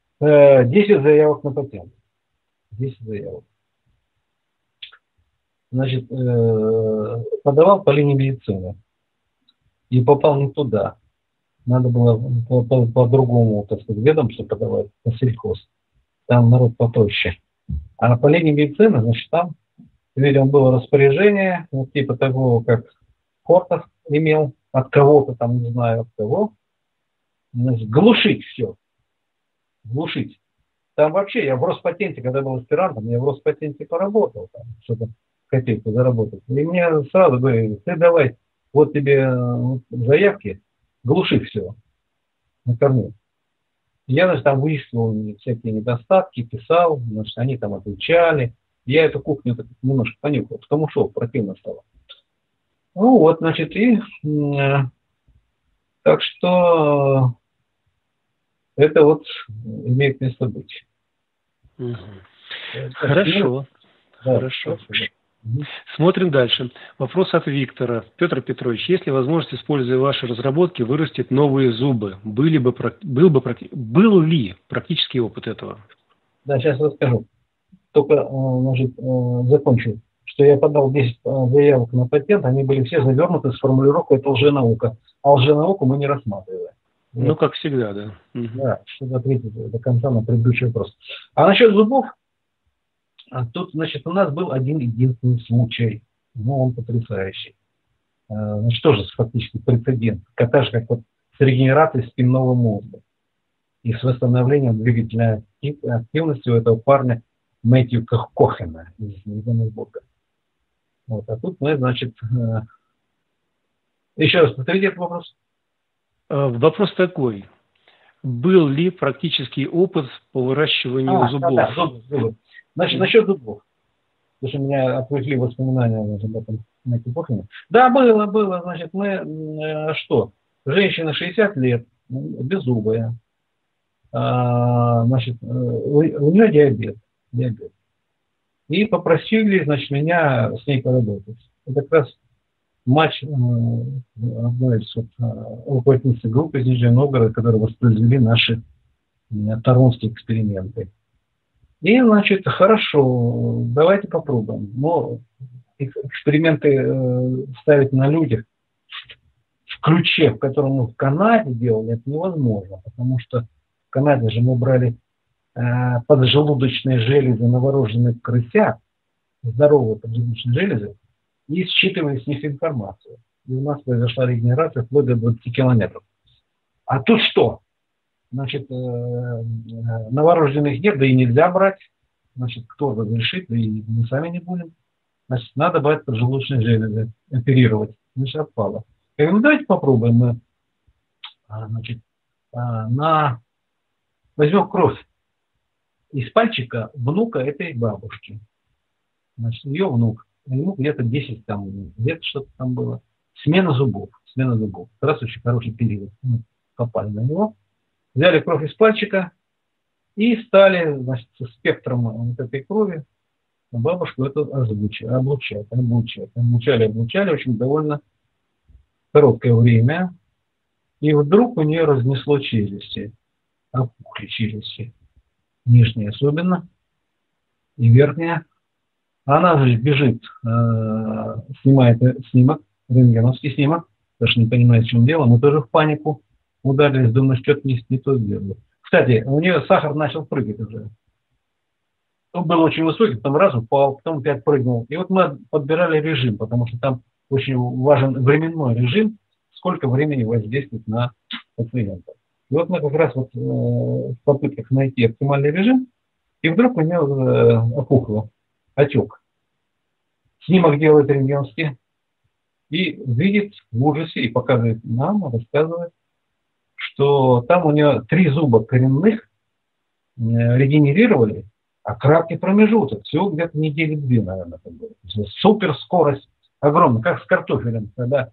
десять заявок на патент. десять заявок. значит, подавал по линии медицины и попал не туда. Надо было по-другому, по, по так сказать, ведомству подавать, по сельхоз. Там народ попроще. А по линии медицины, значит, там, видимо, было распоряжение, вот, типа такого, как Кортов имел, от кого-то там, не знаю, от кого, значит, глушить все. Глушить. Там вообще, я в Роспатенте, когда был аспирантом, я в Роспатенте поработал, там, что-то копейку заработать. И мне сразу говорили, ты давай, вот тебе заявки, глуши все на корню. Я, значит, там выискивал всякие недостатки, писал, значит, они там отвечали. Я эту кухню так немножко понюхал, потом ушел, противно стало. Ну вот, значит, и э, так что это вот имеет место быть. Угу. Хорошо. Да, хорошо. Смотрим дальше. Вопрос от Виктора. Петр Петрович, есть ли возможность, используя ваши разработки, вырастить новые зубы? Были бы, был, бы, был ли практический опыт этого? Да, сейчас расскажу. Только значит, закончу, что я подал десять заявок на патент, они были все завернуты с формулировкой «это лженаука». А лженауку мы не рассматриваем. Ну, вот. Как всегда, да. Да, чтобы ответить до конца на предыдущий вопрос. А насчет зубов, тут, значит, у нас был один единственный случай, но он потрясающий. Значит, тоже фактически прецедент, так же, как вот с регенерацией спинного мозга и с восстановлением двигательной активности у этого парня Мэтью Кохена из Йоханнесбурга. Вот, а тут мы, значит, еще раз повторите этот вопрос. Вопрос такой. Был ли практический опыт по выращиванию а, зубов? Да, да, зубы, зубы. Значит, насчет зубов. Потому что меня отвлекли воспоминания об этом Мэтью Кохене. Да, было, было. Значит, мы э, что? Женщина шестьдесят лет, беззубая. А, значит, у, у нее диабет. диабет. И попросили, значит, меня с ней поработать. Это как раз матч э, одной из вот, руководительницы группы из Нижнего Новгорода, которые воспроизвели наши э, торонские эксперименты. И, значит, хорошо, давайте попробуем. Но эксперименты э, ставить на людях в ключе, в котором мы в Канаде делали, это невозможно, потому что в Канаде же мы брали э, поджелудочные железы новорожденных крысят, здоровые поджелудочные железы, и считывали с них информацию. И у нас произошла регенерация вплоть до двадцати километров. А тут что? Значит, новорожденных нет, да и нельзя брать. Значит, кто разрешит, да и мы сами не будем. Значит, надо брать поджелудочные железы, оперировать. Значит, отпало. Я говорю, ну давайте попробуем. Мы, значит, на... возьмем кровь из пальчика внука этой бабушки. Значит, ее внук. Ему где-то десять там, лет что-то там было. Смена зубов. Смена зубов. Как раз очень хороший период. Мы попали на него. Взяли кровь из пальчика и стали, значит, со спектром вот этой крови бабушку это озвучивать, облучать, облучать. Облучали, облучали очень довольно короткое время. И вдруг у нее разнесло челюсти. Опухли челюсти. Нижние особенно. И верхняя. Она же бежит, э, снимает снимок, рентгеновский снимок. Даже не понимает, в чем дело. Мы тоже в панику ударились, думаю, что-то не, не то сделали. Кстати, у нее сахар начал прыгать уже. Он был очень высокий, потом раз упал, потом опять прыгнул. И вот мы подбирали режим, потому что там очень важен временной режим, сколько времени воздействует на пациента. И вот мы как раз вот э, в попытках найти оптимальный режим, и вдруг у нее э, опухло, отек. Снимок делает рентгеновский и видит в ужасе и показывает нам, рассказывает, что там у нее три зуба коренных регенерировали, а краткий промежуток, всего где-то недели две, наверное, это было. Супер скорость огромная, как с картофелем, когда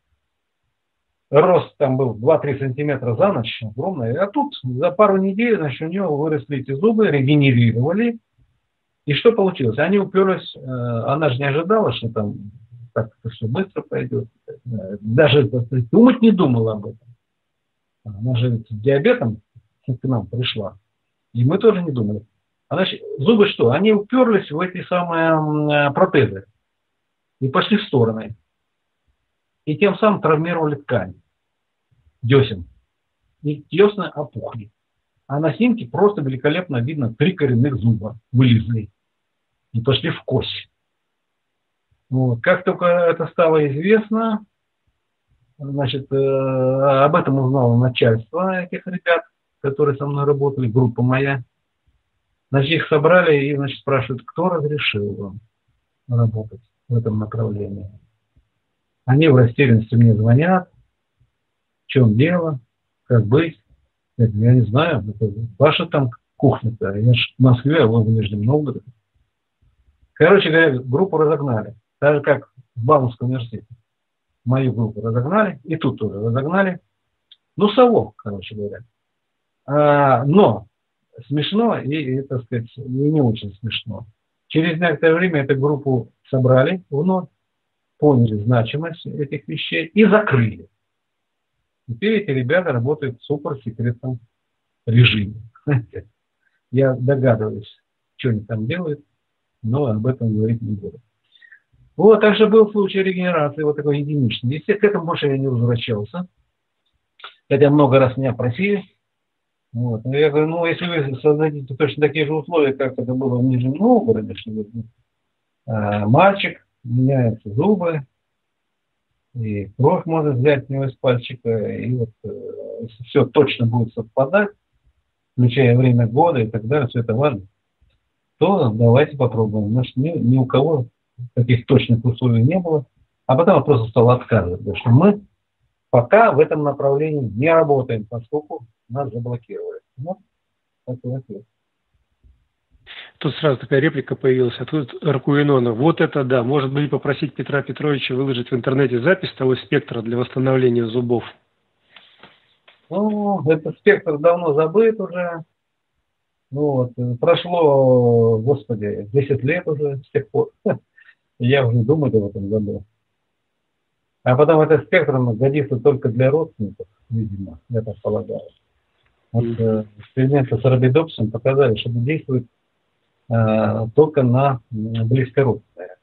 рост там был два-три сантиметра за ночь, огромный, а тут за пару недель, значит, у нее выросли эти зубы, регенерировали, и что получилось? Они уперлись, она же не ожидала, что там так все быстро пойдет, даже думать не думала об этом. Она же с диабетом к нам пришла. И мы тоже не думали. А значит, зубы что? Они уперлись в эти самые протезы. и пошли в стороны. И тем самым травмировали ткань десен. И десны опухли. А на снимке просто великолепно видно три коренных зуба вылезли и пошли в кость. Вот. Как только это стало известно, значит, э, об этом узнало начальство этих ребят, которые со мной работали, группа моя. Значит, их собрали и, значит, спрашивают, кто разрешил вам работать в этом направлении. Они в растерянности мне звонят. В чем дело? Как быть? Я говорю, я не знаю. Это ваша там кухня-то. Я же в Москве, а вы в Нижнем Новгороде. Короче говоря, группу разогнали. Так же, как в Бауманском университете. Мою группу разогнали. И тут тоже разогнали. Ну, совок, короче говоря. А, но смешно и, и, так сказать, и не очень смешно. Через некоторое время эту группу собрали вновь, поняли значимость этих вещей и закрыли. Теперь эти ребята работают в суперсекретном режиме. Я догадываюсь, что они там делают, но об этом говорить не буду. Вот, также был случай регенерации, вот такой единичный. Естественно, к этому больше я не возвращался. Хотя много раз меня просили. Вот. Я говорю, ну, если вы создадите точно такие же условия, как это было в Нижнем Новгороде, что вот, а, мальчик, меняются зубы, и кровь может взять у него из пальчика, и вот, если все точно будет совпадать, включая время года и так далее, все это важно, то давайте попробуем. Значит, ни, ни у кого таких точных условий не было, а потом я просто стал отказывать, потому что мы пока в этом направлении не работаем, поскольку нас заблокировали. Ну, такой ответ. Тут сразу такая реплика появилась, а тут Ракуинона. Вот это да, может быть попросить Петра Петровича выложить в интернете запись того спектра для восстановления зубов. Ну, этот спектр давно забыт уже. Ну, вот, прошло, господи, десять лет уже с тех пор. Я уже думать об этом забыл. А потом этот спектр годится только для родственников, видимо, я так полагаю. Вот, э, эксперименты с арабидопсом показали, что это действует э, только на близкородственное.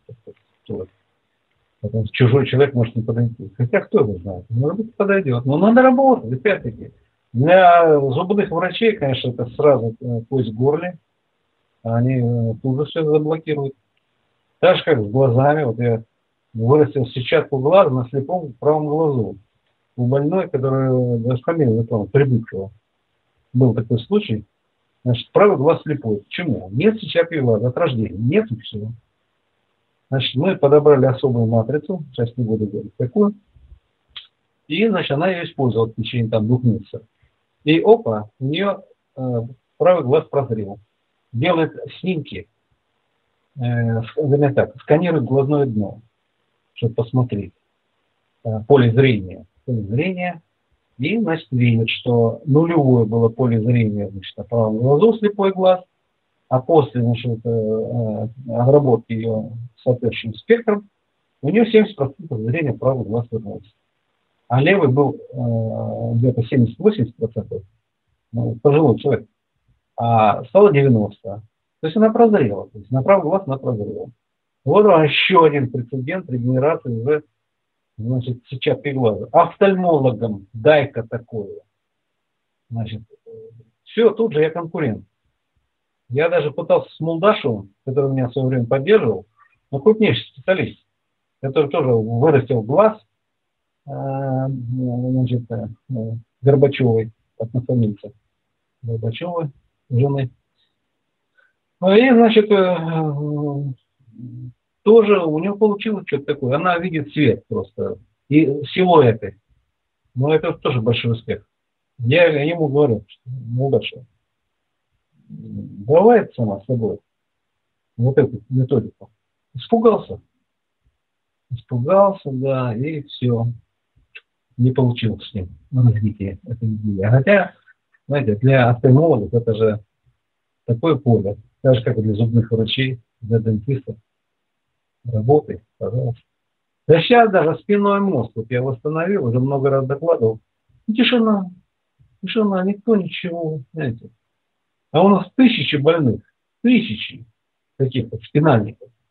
Потому что чужой человек может не подойти. Хотя кто его знает, может быть, подойдет. Но надо работать, опять-таки. Для зубных врачей, конечно, это сразу кость в горле. Они э, тут же все заблокируют. Так же, как с глазами. Вот я вырастил сетчатку глаза на слепом правом глазу. У больной, который даже фамилию не помню, прибывшего. Был такой случай. Значит, правый глаз слепой. Почему? Нет сетчатки глаза от рождения. Нет и всего. Значит, мы подобрали особую матрицу. Сейчас не буду говорить какую. И, значит, она ее использовала в течение там двух месяцев. И опа, у нее э, правый глаз прозрел. Делает снимки. Э, вернее так, сканирует глазное дно, чтобы посмотреть э, поле зрения. Поле зрения. И, значит, видит, что нулевое было поле зрения, значит, на правом глазу слепой глаз, а после, значит, э, э, обработки ее соответствующим спектром, у нее семьдесят процентов зрения правый глаз вернулся. А левый был э, где-то семьдесят-восемьдесят процентов, ну, пожилой человек, а стало девяносто процентов. То есть она прозрела, то есть на правый глаз она прозрела. Вот вам еще один прецедент регенерации уже, значит, сетчатки глаза. Офтальмологам дай-ка такое. Значит, все, тут же я конкурент. Я даже пытался с Мулдашевым, который меня в свое время поддерживал, но крупнейший специалист, который тоже вырастил глаз, значит, Горбачевой, однофамильца Горбачевой, жены. И, значит, тоже у нее получилось что-то такое. Она видит цвет просто и силуэты. Но это тоже большой успех. Я ему говорю, что Мулдашев, давай сама с собой вот эту методику. Испугался. Испугался, да, и все. Не получилось с ним развитие этой идеи. Хотя, знаете, для офтальмологов это же такое поле, так же, как и для зубных врачей, для дентистов. Работай, пожалуйста. Да сейчас даже спинной мозг, вот я восстановил, уже много раз докладывал. И тишина, тишина, никто ничего, знаете. А у нас тысячи больных, тысячи таких вот спинальников.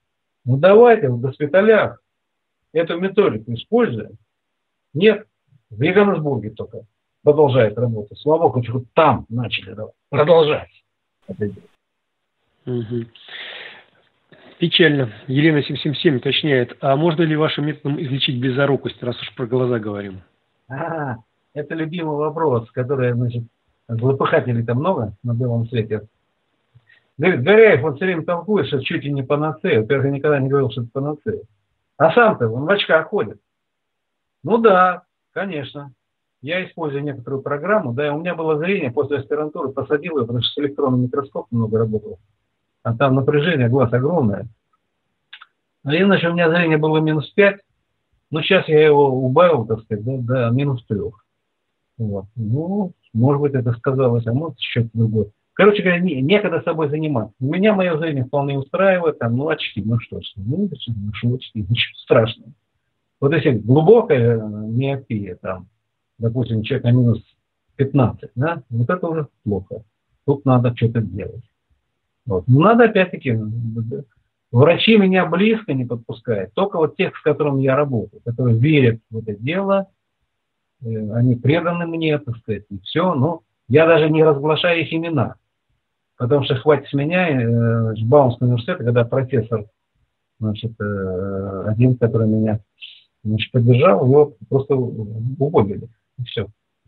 Ну давайте в госпиталях эту методику используем. Нет, в Егонсбурге только продолжает работать. Слава Богу, хоть там начали продолжать это делать. Угу. Печально. Елена семь семь семь уточняет, а можно ли вашим методом излечить близорукость, раз уж про глаза говорим? А, это любимый вопрос, который, значит, злопыхателей-то много на белом свете. Горяев, он все время толкует, что чуть ли не панацея. Во-первых, я никогда не говорил, что это панацея. А сам-то он в очках ходит. Ну да, конечно. Я использую некоторую программу, да, у меня было зрение после аспирантуры, посадил ее, потому что с электронным микроскопом много работал. А там напряжение глаз огромное. А иначе у меня зрение было минус пять, но сейчас я его убавил, так сказать, до, до минус трех. Вот. Ну, может быть, это сказалось, а может, что-то другое. Короче говоря, не, некогда собой заниматься. У меня мое зрение вполне устраивает, там, ну, очки, ну что ж, ну, ношу очки, ничего страшного. Вот если глубокая миопия, там, допустим, человек на минус пятнадцать, да, вот это уже плохо. Тут надо что-то делать. Вот. Ну, надо опять-таки, врачи меня близко не подпускают, только вот тех, с которыми я работаю, которые верят в это дело, они преданы мне, так сказать, и все, но я даже не разглашаю их имена, потому что хватит с меня, с Баумского университета, когда профессор, значит, один, который меня, значит, поддержал, его просто уволили, и все.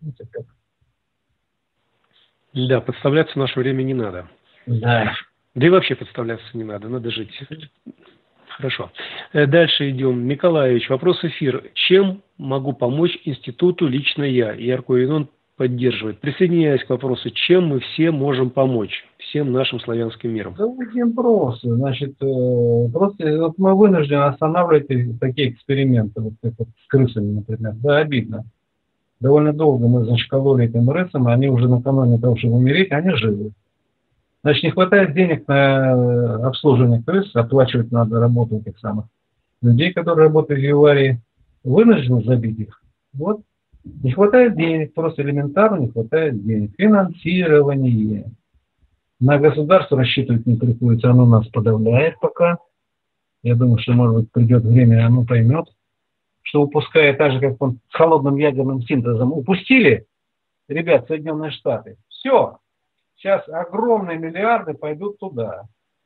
Да, подставляться в наше время не надо. Да. Да и вообще подставляться не надо, надо жить. Хорошо. Дальше идем. Николаевич, вопрос эфир. Чем могу помочь институту лично я? И Арко-Юнон поддерживает. Присоединяясь к вопросу, чем мы все можем помочь всем нашим славянским мирам? Да очень просто. Значит, просто вот мы вынуждены останавливать такие эксперименты, вот как с крысами, например. Да, обидно. Довольно долго мы, значит, кололи этим рысам, они уже накануне того, чтобы умереть, они живы. Значит, не хватает денег на обслуживание крыс, оплачивать надо работу этих самых людей, которые работают в виварии, вынуждены забить их. Вот. Не хватает денег, просто элементарно не хватает денег. Финансирование. На государство рассчитывать не приходится, оно нас подавляет пока. Я думаю, что, может быть, придет время, и оно поймет, что упуская так же, как он с холодным ядерным синтезом упустили, ребят, Соединенные Штаты. Все. Сейчас огромные миллиарды пойдут туда.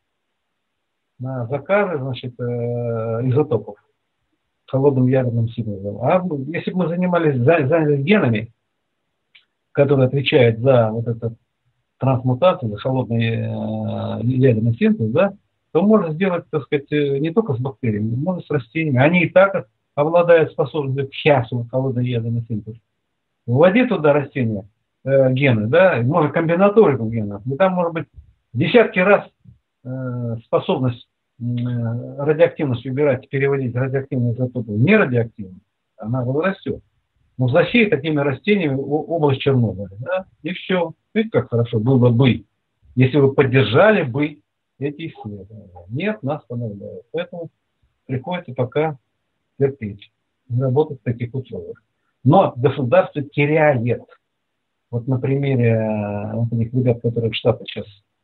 На заказы, значит, изотопов. Холодным ядерным синтезом. А если бы мы занимались, занялись генами, которые отвечают за вот эту трансмутацию, за холодный ядерный синтез, да, то можно сделать, так сказать, не только с бактериями, можно с растениями. Они и так обладают способностью к хиасу, холодный ядерный синтез. Вводи туда растения, э, гены, да, можно комбинаторику генов, и там может быть десятки раз э, способность э, радиоактивность убирать, переводить радиоактивные изотопы в нерадиоактивные, она растет. Но в России такими растениями область Чернобыля, да, и все. Видите, как хорошо было бы, если вы поддержали бы эти исследования. Нет, нас понравляют. Поэтому приходится пока терпеть, работать в таких условиях. Но государство теряет. Вот на примере вот этих ребят, которые в Штаты сейчас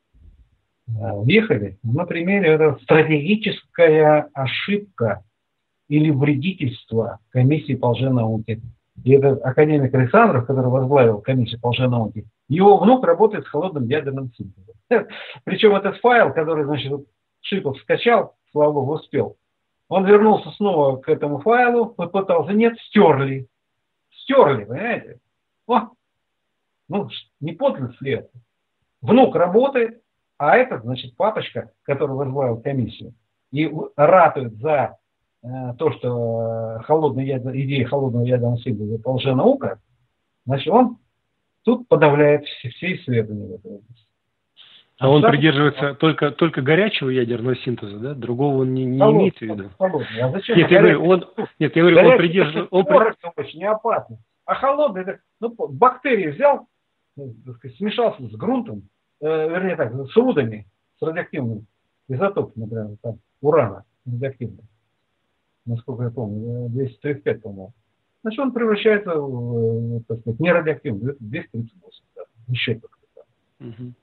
въехали, на примере это стратегическая ошибка или вредительство комиссии по лженауке. И это академик Александров, который возглавил комиссию по лженауке, его внук работает с холодным ядерным синтезом. Причем этот файл, который, значит, Шипов скачал, слава богу, успел, он вернулся снова к этому файлу, попытался, нет, стерли. Стерли, понимаете? О, ну, не подлинность ли это? Внук работает, а этот, значит, папочка, который возглавил комиссию, и ратует за э, то, что холодная ядер, идея холодного ядерного синтеза это лженаука, значит, он тут подавляет все, все исследования в этой области. А он придерживается только, только горячего ядерного синтеза, да? Другого он не, не имеет в виду? Холодный. А зачем? Нет, я говорю, он, нет, я говорю, он придерживается... Он при... очень опасно. А холодный, это, ну, бактерии взял, так сказать, смешался с грунтом, э, вернее так, с рудами, с радиоактивным изотопом, например, там, урана радиоактивного, насколько я помню, двести тридцать пять, по-моему. Значит, он превращается в, так сказать, нерадиоактивный, двести тридцать восемь, да, еще как-то там. Угу.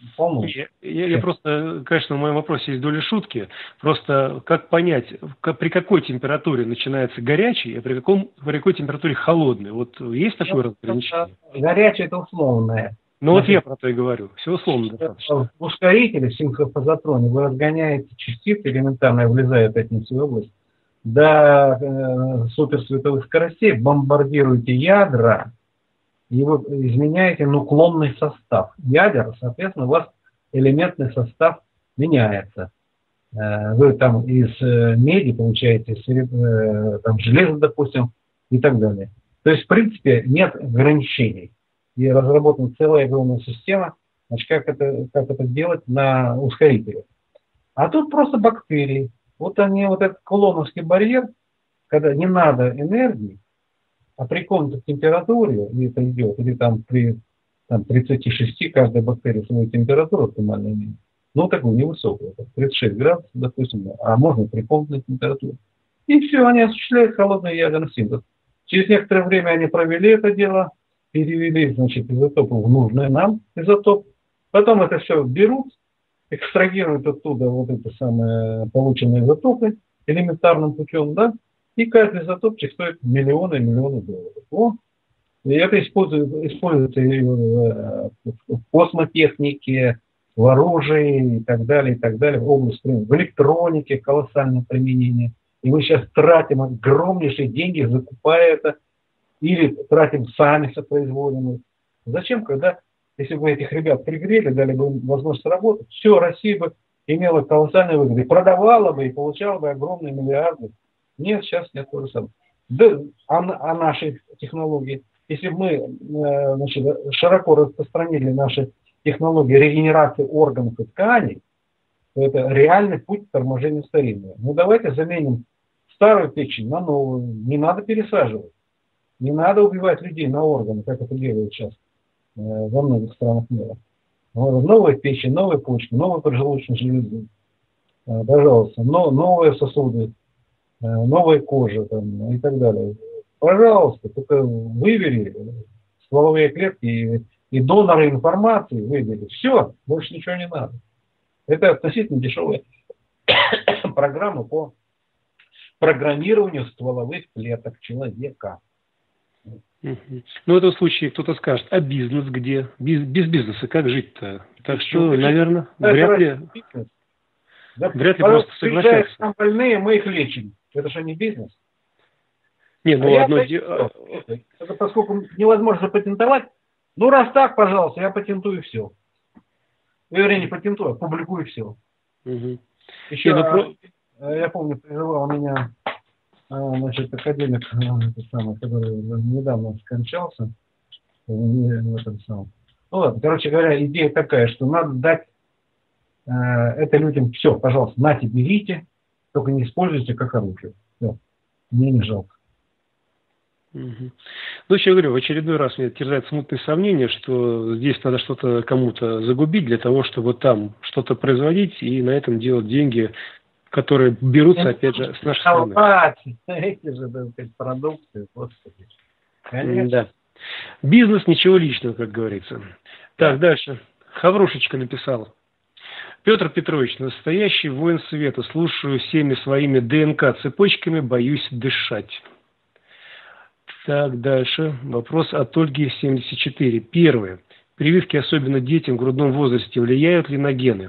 полно. Я, я, я просто, конечно, в моем вопросе есть доля шутки. Просто как понять, как, при какой температуре начинается горячий, а при, каком, при какой температуре холодный? Вот есть такое ну, разграничение? Горячее – это условное. Ну вот я про то и говорю. Все условно достаточно. В ускорителе, в синхрофазотроне, вы разгоняете частицы, элементарно влезают от них в свою область, до э, суперсветовых скоростей, бомбардируете ядра, и вы изменяете нуклонный состав ядер, соответственно, у вас элементный состав меняется. Э, вы там из э, меди получаете э, там, железо, допустим, и так далее. То есть, в принципе, нет ограничений. И разработана целая огромная система, значит, как это, как это делать на ускорителе. А тут просто бактерии. Вот они, вот этот кулоновский барьер, когда не надо энергии, а при комнатной температуре, и это идет, или там при там, тридцати шести каждая бактерия свою температуру оптимально имеет, ну такую невысокую, тридцать шесть градусов, допустим, а можно при комнатной температуре. И все, они осуществляют холодный ядерный синтез. Через некоторое время они провели это дело, перевели, значит, изотопы в нужный нам изотоп, потом это все берут, экстрагируют оттуда вот эти самые полученные изотопы элементарным путем, да, и каждый изотопчик стоит миллионы и миллионы долларов. О, и это используется, используется в космотехнике, в оружии и так далее, и так далее, в области, в электронике колоссальное применение. И мы сейчас тратим огромнейшие деньги, закупая это, или тратим сами сопроизводим. Зачем, когда, если бы этих ребят пригрели, дали бы им возможность работать, все, Россия бы имела колоссальные выгоды, продавала бы и получала бы огромные миллиарды. Нет, сейчас нет того же самого. Да, а, а наши технологии, если бы мы значит, широко распространили наши технологии регенерации органов и тканей, то это реальный путь к торможению старения. Ну давайте заменим старую печень на новую. Не надо пересаживать. Не надо убивать людей на органы, как это делают сейчас э, во многих странах мира. Новая печень, новые почки, новые поджелудочные железы. Э, пожалуйста, но, новые сосуды, э, новая кожа там, и так далее. Пожалуйста, только выбери стволовые клетки и, и доноры информации выбери. Все, больше ничего не надо. Это относительно дешевая программа по программированию стволовых клеток человека. Ну, в этом случае кто-то скажет, а бизнес где? Без, без бизнеса как жить-то? Так что, наверное, да, вряд ли, да, вряд ли просто соглашаются. Там больные, мы их лечим. Это же не бизнес. Не, ну а одно я, дело... Это поскольку невозможно запатентовать, ну раз так, пожалуйста, я патентую все. Вернее, не патентую, а публикую все. Угу. Еще, не, ну, про... я помню, призывал меня значит, академик, этот самый, который недавно скончался, в этом самом. Ну ладно, короче говоря, идея такая, что надо дать э, это людям все, пожалуйста, нате, берите, только не используйте как оружие. Все. Мне не жалко. Угу. Ну, еще говорю, в очередной раз мне терзает смутные сомнения, что здесь надо что-то кому-то загубить для того, чтобы там что-то производить и на этом делать деньги, которые берутся, опять же, с нашей стороны. Эти же, да, продукты, господи. Конечно. Да. Бизнес, ничего личного, как говорится. Так, да. Дальше. Хаврушечка написал. Петр Петрович, настоящий воин света, слушаю всеми своими ДНК-цепочками, боюсь дышать. Так, дальше. Вопрос от Ольги семьдесят четыре. Первое. Прививки, особенно детям в грудном возрасте, влияют ли на гены?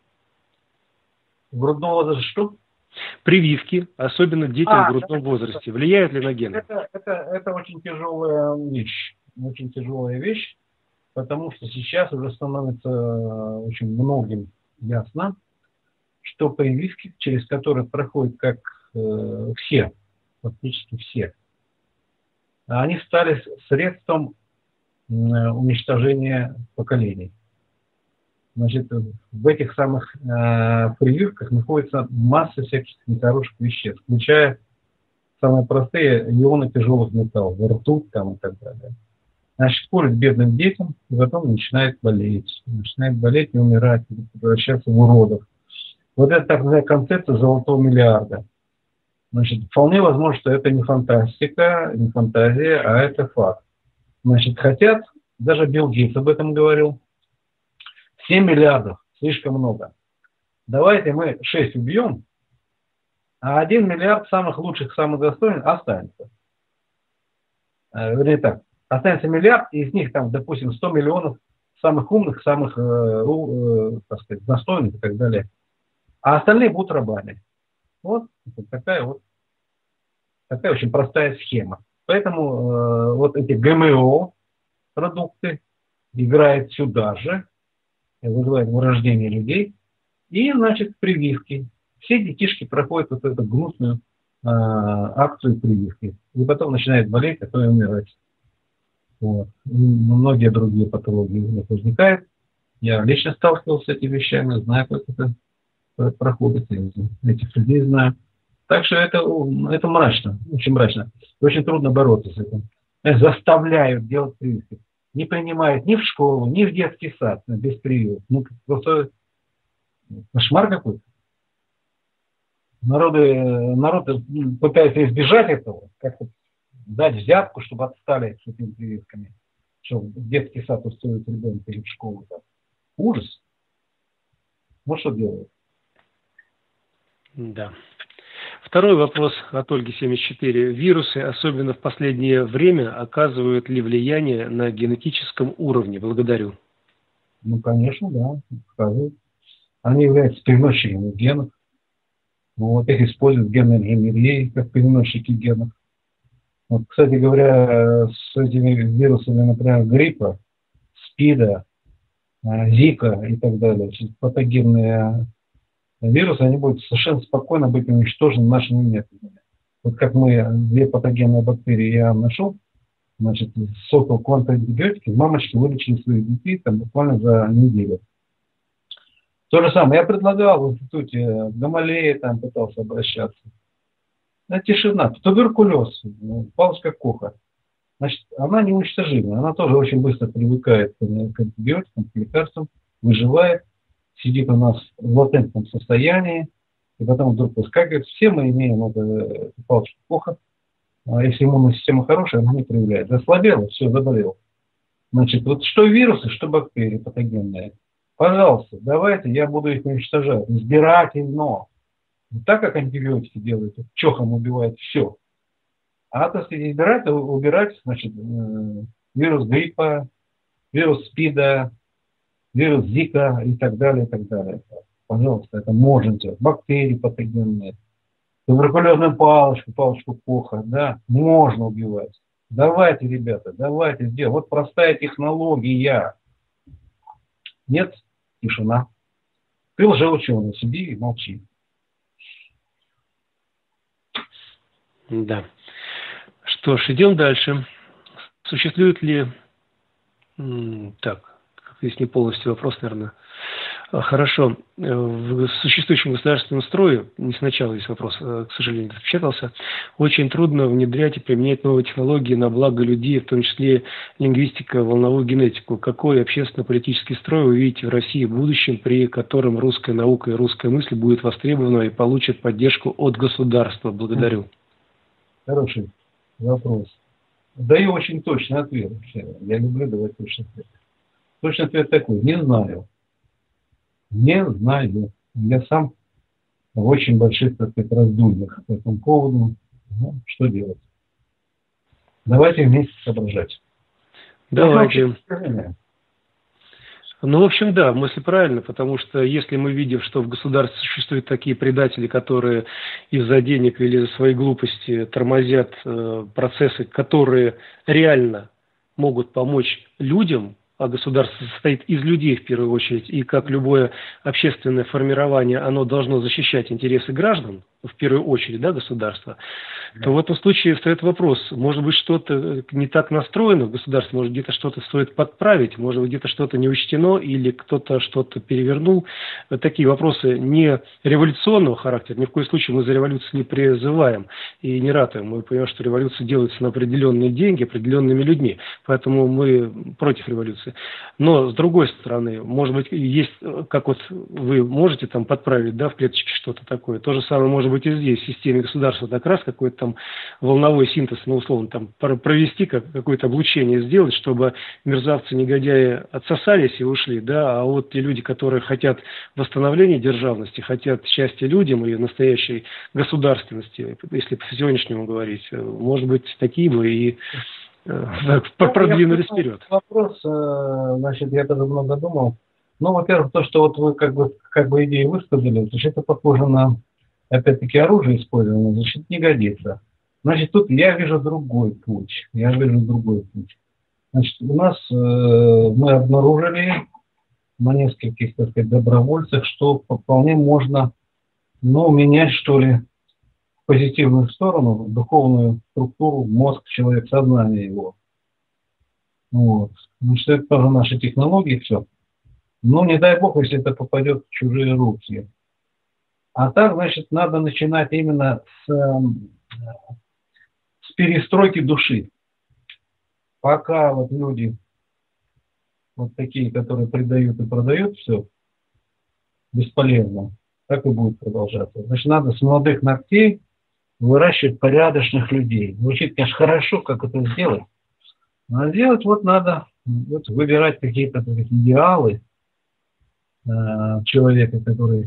В грудном возрасте что? Прививки, особенно детям а, в грудном это, возрасте, влияют ли на гены? Это, это, это очень тяжелая вещь. Очень тяжелая вещь, потому что сейчас уже становится очень многим ясно, что прививки, через которые проходят как э, все, фактически все, они стали средством э, уничтожения поколений. Значит, в этих самых э, прививках находится масса всяких нехороших веществ, включая самые простые ионы тяжелых металлов, ртуть там и так далее. Значит, колют бедным детям, и потом начинает болеть. Начинает болеть и умирать, и превращаться в уродов. Вот это такая концепция золотого миллиарда. Значит, вполне возможно, что это не фантастика, не фантазия, а это факт. Значит, хотят, даже Билл Гейтс об этом говорил, семь миллиардов, слишком много. Давайте мы шесть убьем, а один миллиард самых лучших, самых достойных останется. Вернее так, останется миллиард, и из них там, допустим, сто миллионов самых умных, самых, э, э, так сказать, достойных и так далее. А остальные будут рабами. Вот такая вот такая очень простая схема. Поэтому э, вот эти ГМО продукты играют сюда же, вызывают вырождение людей, и, значит, прививки. Все детишки проходят вот эту гнусную э, акцию прививки. И потом начинают болеть, а то и умирать. Вот. И многие другие патологии у них возникают. Я лично сталкивался с этими вещами, знаю, как это проходит, этих людей знаю. Так что это, это мрачно, очень мрачно. Очень трудно бороться с этим. Заставляют делать прививки. Не принимают ни в школу, ни в детский сад без прививок. Ну, просто кошмар какой-то. Народы, народ пытается избежать этого, как-то дать взятку, чтобы отстали с этими прививками. Что в детский сад устроить ребенка или в школу. Так. Ужас. Ну что делают? Да. Второй вопрос от Ольги семьдесят четыре. Вирусы, особенно в последнее время, оказывают ли влияние на генетическом уровне? Благодарю. Ну, конечно, да, оказывают. Они являются переносчиками генов. Ну, вот их используют в генной инженерии, как переносчики генов. Вот, кстати говоря, с этими вирусами, например, гриппа, СПИДа, Зика и так далее, патогенные вирусы, они будут совершенно спокойно быть уничтожены нашими методами. Вот как мы две патогенные бактерии я нашел, значит, сокол квантоантибиотики, мамочки вылечили своих детей там, буквально за неделю. То же самое я предлагал в институте Гамалея, там пытался обращаться. На тишина, туберкулез, палочка Коха. Значит, она неуничтожима, она тоже очень быстро привыкает к антибиотикам, к лекарствам, выживает, сидит у нас в латентном состоянии, и потом вдруг выскакивает. Все мы имеем эту палочку Коха. Если иммунная система хорошая, она не проявляет. Заслабела, все, заболел. Значит, вот что вирусы, что бактерии патогенные. Пожалуйста, давайте я буду их уничтожать. Избирательно. Не так, как антибиотики делают, чохом убивают все. А, так сказать, избирать, убирать, значит, вирус гриппа, вирус СПИДа, вирус Зика и так далее, и так далее. Пожалуйста, это можно делать. Бактерии патогенные, туберкулезную палочку, палочку Коха, да, можно убивать. Давайте, ребята, давайте сделаем. Вот простая технология. Нет, тишина. Ты лжеученый, сиди и молчи. Да. Что ж, идем дальше. Существует ли... Так, здесь не полностью вопрос, наверное. Хорошо. В существующем государственном строе, не сначала здесь вопрос, к сожалению, распечатался, очень трудно внедрять и применять новые технологии на благо людей, в том числе лингвистика, волновую генетику. Какой общественно-политический строй вы видите в России в будущем, при котором русская наука и русская мысль будет востребована и получит поддержку от государства? Благодарю. Хороший вопрос. Даю очень точный ответ. Я люблю давать точный ответ. Точный ответ такой. Не знаю. Не знаю. Я сам в очень больших, так сказать, раздумьях по этому поводу. Ну, что делать? Давайте вместе соображать. Давайте. Ну, в общем, да, мысль правильна, потому что если мы видим, что в государстве существуют такие предатели, которые из-за денег или из-за своей глупости тормозят э, процессы, которые реально могут помочь людям, а государство состоит из людей в первую очередь, и как любое общественное формирование, оно должно защищать интересы граждан, в первую очередь, да, государства, да. То в этом случае встает вопрос, может быть, что-то не так настроено в государстве, может, где-то что-то стоит подправить, может быть, где-то что-то не учтено, или кто-то что-то перевернул. Такие вопросы не революционного характера, ни в коем случае мы за революцию не призываем и не ратуем. Мы понимаем, что революция делается на определенные деньги, определенными людьми, поэтому мы против революции. Но, с другой стороны, может быть, есть, как вот вы можете там подправить, да, в клеточке что-то такое, то же самое может быть быть и здесь, в системе государства, так раз какой-то там волновой синтез, ну, условно, там провести, как, какое-то облучение сделать, чтобы мерзавцы-негодяи отсосались и ушли, да, а вот те люди, которые хотят восстановления державности, хотят счастья людям и настоящей государственности, если по сегодняшнему говорить, может быть, такие бы и э, продвинулись вперед. Вопрос, значит, я тоже много думал. Ну, во-первых, то, что вот вы как бы, как бы идеи высказали, значит, это похоже на, опять-таки, оружие использование, значит, не годится. Значит, тут я вижу другой путь. Я вижу другой путь. Значит, у нас э, мы обнаружили на нескольких, так сказать, добровольцах, что вполне можно, ну, менять, что ли, в позитивную сторону, духовную структуру, мозг человека, сознание его. Вот. Значит, это тоже наши технологии, все. Ну, не дай бог, если это попадет в чужие руки. А так, значит, надо начинать именно с, с перестройки души. Пока вот люди, вот такие, которые предают и продают все, бесполезно, так и будет продолжаться. Значит, надо с молодых ногтей выращивать порядочных людей. Звучит, конечно, хорошо, как это сделать. Но делать вот надо, вот, выбирать какие-то идеалы, человека, который,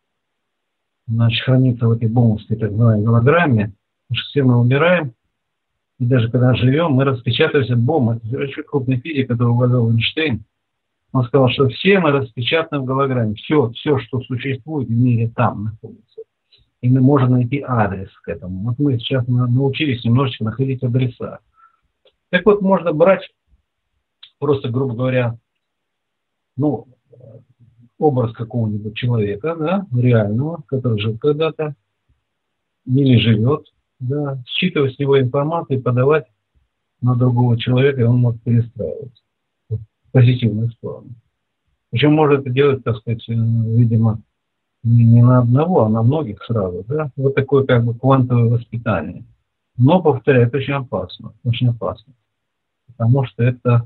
значит, хранится в этой бомовской, так называемой, голограмме, потому что все мы умираем, и даже когда живем, мы распечатываемся бомбой. Это очень крупный физик, который угадал Эйнштейн. Он сказал, что все мы распечатаны в голограмме. Все, все, что существует в мире, там находится. И мы можем найти адрес к этому. Вот мы сейчас научились немножечко находить адреса. Так вот, можно брать просто, грубо говоря, ну, образ какого-нибудь человека, да, реального, который жил когда-то, или живет, да, считывать с него информацию и подавать на другого человека, и он может перестраиваться в позитивную сторону. Причем может это делать, так сказать, видимо, не на одного, а на многих сразу, да. Вот такое как бы квантовое воспитание. Но, повторяю, это очень опасно, очень опасно. Потому что это,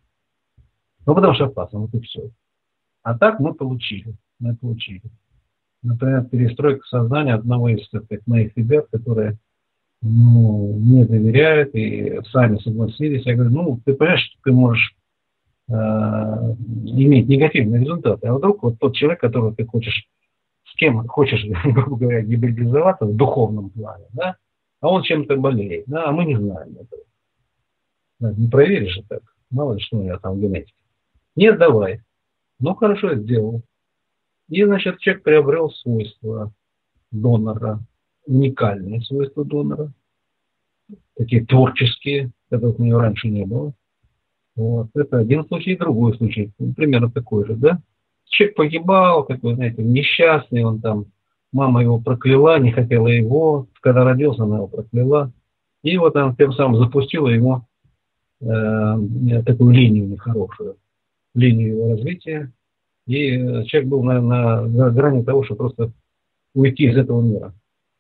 ну, потому что опасно, вот и все. А так мы получили, мы получили. Например, перестройка сознания одного из, так сказать, моих ребят, которые, ну, не доверяют и сами согласились. Я говорю, ну, ты понимаешь, что ты можешь э, иметь негативные результаты. А вдруг вот тот человек, которого ты хочешь, с кем хочешь, грубо говоря, гибридизоваться в духовном плане, да, а он чем-то болеет, да, а мы не знаем этого. Да, не проверишь же так, мало ли что у него там в генетике. Нет, давай. Ну, хорошо, сделал. И, значит, человек приобрел свойства донора, уникальные свойства донора, такие творческие, которых у него раньше не было. Вот. Это один случай, другой случай. Примерно такой же, да? Человек погибал, такой, знаете, несчастный, он там, мама его прокляла, не хотела его, когда родился, она его прокляла. И вот она тем самым запустила ему э, такую линию нехорошую. Линию его развития, и человек был на, на, на грани того, чтобы просто уйти из этого мира.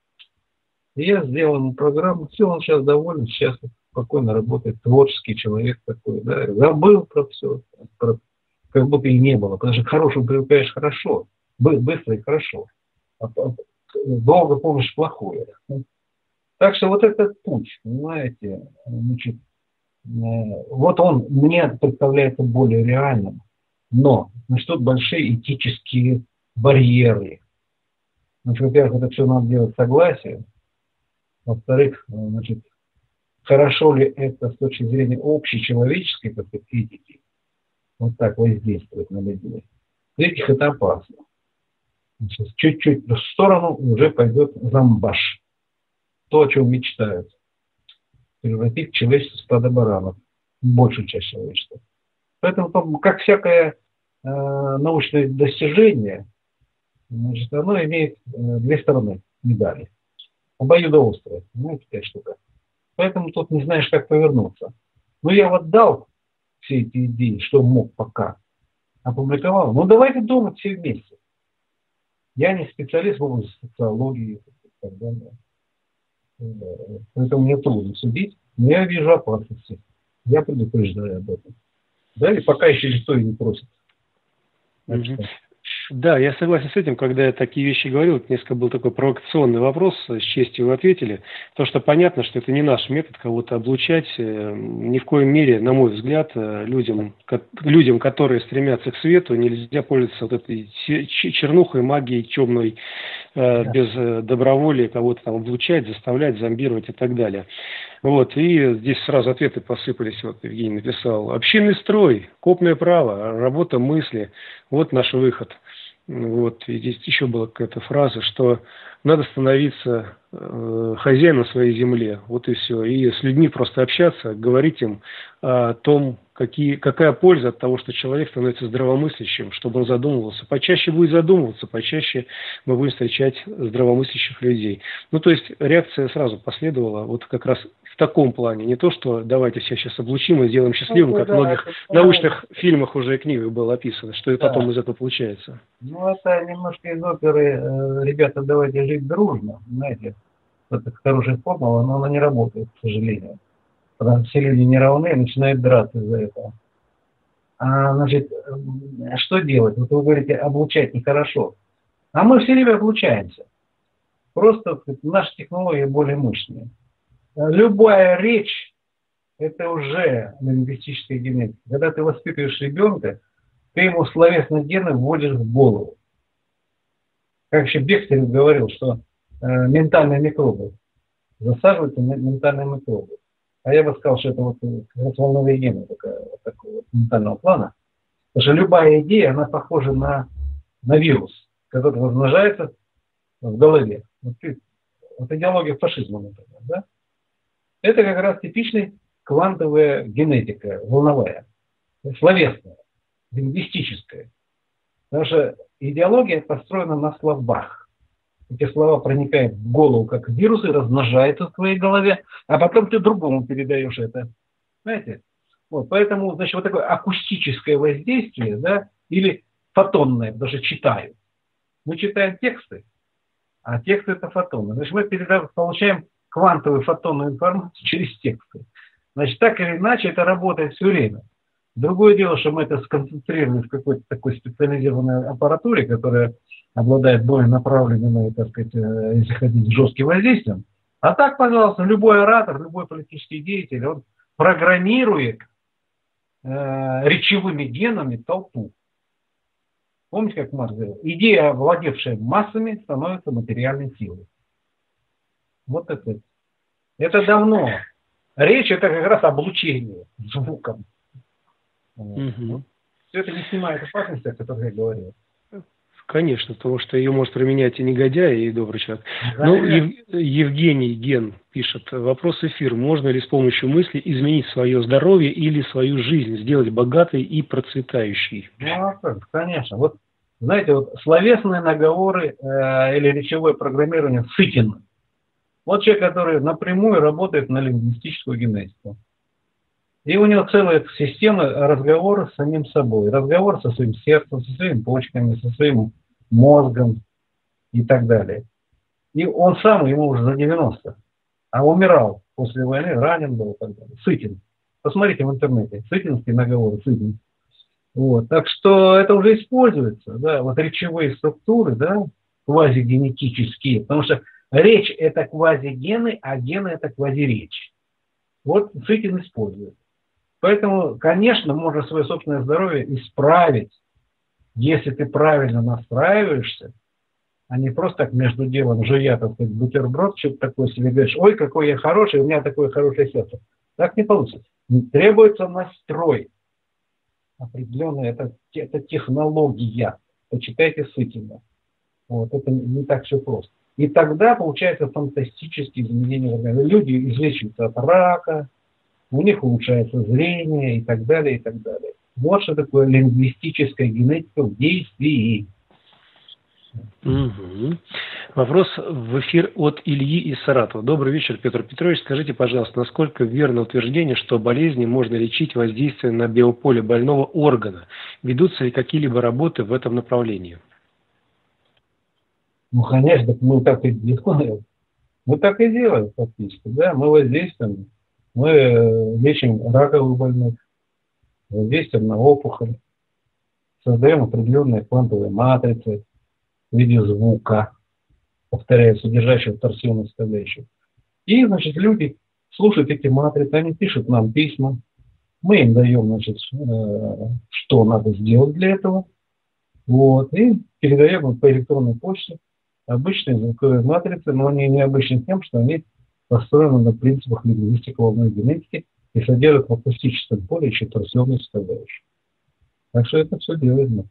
И я сделал ему программу, все, он сейчас доволен, сейчас спокойно работает, творческий человек такой, да, забыл про все, про, как будто и не было, потому что к хорошему привыкаешь хорошо, быстро и хорошо, а долго помнишь плохое. Так что вот этот путь, понимаете, значит, вот он мне представляется более реальным, но значит, тут большие этические барьеры. Значит, во-первых, это все надо делать согласие. Во-вторых, значит, хорошо ли это с точки зрения общечеловеческой, как сказать, этики, вот так воздействовать на людей. В-третьих, это опасно. Значит, чуть-чуть в сторону уже пойдет зомбаш. То, о чем мечтают. Превратить человечество в стадо баранов, большую часть человечества. Поэтому, как всякое э, научное достижение, значит, оно имеет э, две стороны медали. Обоюдоострая, понимаете, такая штука. Поэтому тут не знаешь, как повернуться. Но я вот дал все эти идеи, что мог пока, опубликовал. Ну, давайте думать все вместе. Я не специалист в области социологии и так далее. Поэтому мне трудно судить, но я вижу опасности. Я предупреждаю об этом. Да, и пока еще никто и не просит. Mm-hmm. Да, я согласен с этим, когда я такие вещи говорил, это несколько был такой провокационный вопрос, с честью вы ответили, то что понятно, что это не наш метод кого-то облучать, ни в коем мере, на мой взгляд, людям, людям, которые стремятся к свету, нельзя пользоваться вот этой чернухой, магией темной, без доброволия кого-то там облучать, заставлять, зомбировать и так далее. Вот, и здесь сразу ответы посыпались, вот Евгений написал. Общинный строй, копное право, работа мысли, вот наш выход. Вот, и здесь еще была какая-то фраза, что надо становиться э, хозяином своей земле, вот и все. И с людьми просто общаться, говорить им о том, какие, какая польза от того, что человек становится здравомыслящим, чтобы он задумывался. Почаще будет задумываться, почаще мы будем встречать здравомыслящих людей. Ну, то есть реакция сразу последовала вот как раз в таком плане. Не то, что давайте всех сейчас облучим и сделаем счастливым, ну, как да, в многих это, научных да. фильмах уже и книгах было описано, что и да. потом из этого получается. Ну, это немножко из оперы «Ребята, давайте жить дружно». Знаете, это хорошая формула, но она не работает, к сожалению. Потому что все люди не равны и начинают драться из-за этого. А, значит, что делать? Вот вы говорите, облучать нехорошо. А мы все время облучаемся. Просто наши технологии более мощные. Любая речь – это уже лингвистическая генетика. Когда ты воспитываешь ребенка, ты ему словесные гены вводишь в голову. Как еще Бехтерев говорил, что э, ментальные микробы засаживаются ментальные микробы. А я бы сказал, что это вот как раз волновые гены такая, вот такого вот ментального плана. Потому что любая идея, она похожа на, на вирус, который размножается в голове. Вот, вот идеология фашизма, например, да? Это как раз типичная квантовая генетика, волновая, словесная, лингвистическая. Потому что идеология построена на словах. Эти слова проникают в голову как вирусы, размножаются в твоей голове, а потом ты другому передаешь это. Знаете? Вот, поэтому, значит, вот такое акустическое воздействие, да, или фотонное, потому что читают. Мы читаем тексты, а тексты это фотоны. Значит, мы передаем, получаем квантовую фотонную информацию через тексты. Значит, так или иначе это работает все время. Другое дело, что мы это сконцентрировали в какой-то такой специализированной аппаратуре, которая обладает более направленным, так сказать, если хотите, жестким воздействием. А так, пожалуйста, любой оратор, любой политический деятель, он программирует э, речевыми генами толпу. Помните, как Маркс говорил? Идея, овладевшая массами, становится материальной силой. Вот это. Это давно. Речь это как раз облучение звуком. Угу. Все это не снимает опасности, о которой я говорил. Конечно, потому что ее может применять и негодяй, и добрый человек. Да, ну, Ев, Евгений Ген пишет, вопрос эфир. Можно ли с помощью мысли изменить свое здоровье или свою жизнь, сделать богатой и процветающей? Ну, конечно. Вот, знаете, вот словесные наговоры э, или речевое программирование Сытин. Вот человек, который напрямую работает на лингвистическую генетику. И у него целая система разговора с самим собой. Разговор со своим сердцем, со своими почками, со своим мозгом и так далее. И он сам, ему уже за девяносто, а умирал после войны, ранен был и так далее. Сытин. Посмотрите в интернете. Сытинские наговоры, Сытин. Вот. Так что это уже используется. Да? Вот речевые структуры, да, квазигенетические. Потому что речь это квазигены, а гены это квазиречь. Вот Сытин использует. Поэтому, конечно, можно свое собственное здоровье исправить, если ты правильно настраиваешься, а не просто так между делом, жуя, так сказать, бутерброд, что-то такое себе говоришь, ой, какой я хороший, у меня такое хорошее сердце. Так не получится. Требуется настрой. Определенная, это, это технология. Почитайте Сытина. Вот, это не так все просто. И тогда получается фантастические изменения в организме. Люди излечиваются от рака, у них улучшается зрение и так далее, и так далее. Вот что такое лингвистическая генетика в действии. Угу. Вопрос в эфир от Ильи из Саратова. Добрый вечер, Петр Петрович. Скажите, пожалуйста, насколько верно утверждение, что болезни можно лечить воздействием на биополе больного органа? Ведутся ли какие-либо работы в этом направлении? Ну, конечно, мы так и делаем. Мы так и делаем фактически. Да? Мы воздействуем. Мы лечим раковых больных, воздействуем на опухоль. создаем определенные квантовые матрицы в виде звука, повторяю, содержащего торсионную составляющую. И, значит, люди слушают эти матрицы, они пишут нам письма, мы им даем, значит, что надо сделать для этого, вот, и передаем им по электронной почте обычные звуковые матрицы, но они необычны тем, что они построены на принципах лингвистики волновой генетики и содержат в акустическом поле еще торсионную составляющую. Так что это все делается.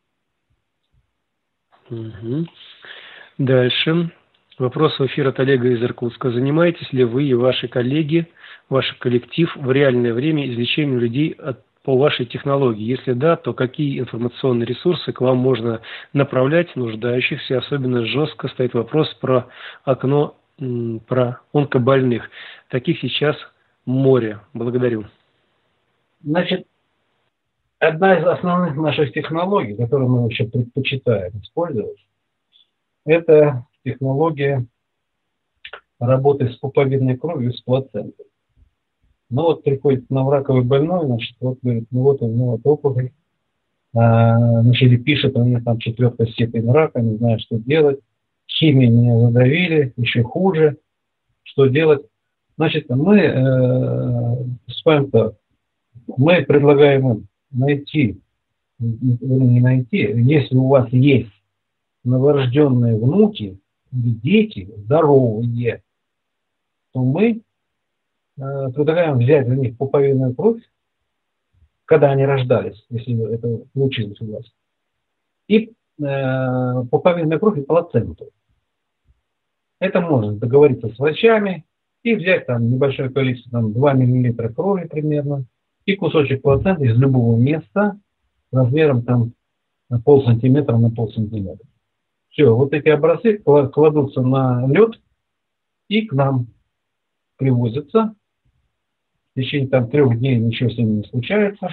Угу. Дальше. Вопрос в эфир от Олега из Иркутска. Занимаетесь ли вы и ваши коллеги, ваш коллектив в реальное время излечением людей от, по вашей технологии? Если да, то какие информационные ресурсы к вам можно направлять нуждающихся? Особенно жестко стоит вопрос про окно, про онкобольных. Таких сейчас море. Благодарю. Значит, одна из основных наших технологий, которую мы вообще предпочитаем использовать, это технология работы с пуповидной кровью, с плацентой. Ну вот приходит к нам раковый больной, значит, вот говорит, ну вот у него вот опухоль, а, значит, и пишет, у меня там четвертая степень рака, не знаю, что делать, химией меня задавили, еще хуже, что делать. Значит, мы э, с вами так, мы предлагаем им найти, не найти, если у вас есть новорожденные внуки, дети здоровые, то мы э, предлагаем взять у них пуповинную кровь, когда они рождались, если это получилось у вас, и э, пуповинную кровь и плаценту. Это можно договориться с врачами и взять там небольшое количество, там два миллилитра крови примерно, и кусочек плаценты из любого места размером там на полсантиметра на полсантиметра. Все, вот эти образцы кладутся на лед и к нам привозятся. В течение там трех дней ничего с ними не случается.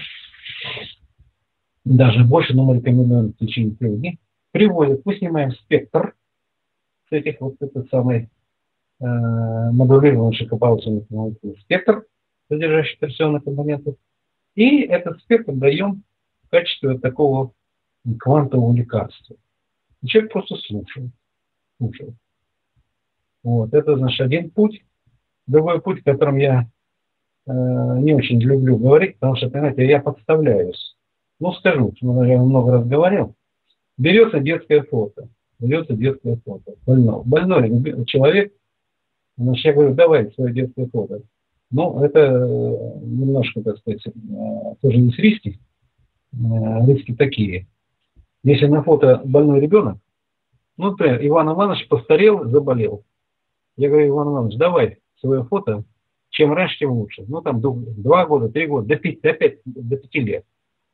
Даже больше, но мы рекомендуем в течение трех дней. Привозят, мы снимаем спектр с этих вот этот самый э, модулированный широкополосный спектр, содержащий торсионные компоненты. И этот спектр даем в качестве такого квантового лекарства. И человек просто слушает. слушает. Вот. Это, значит, один путь. Другой путь, которым я э, не очень люблю говорить, потому что, понимаете, я подставляюсь. Ну, скажу, что я много раз говорил. Берется детское фото. Берется детское фото. Больной. Больной человек, значит, я говорю, давай свое детское фото. Ну, это немножко, так сказать, тоже есть риски. Риски такие. Если на фото больной ребенок, ну, например, Иван Иванович постарел, заболел. Я говорю, Иван Иванович, давай свое фото, чем раньше, тем лучше. Ну, там два года, три года, до пяти, до пяти, до пяти лет.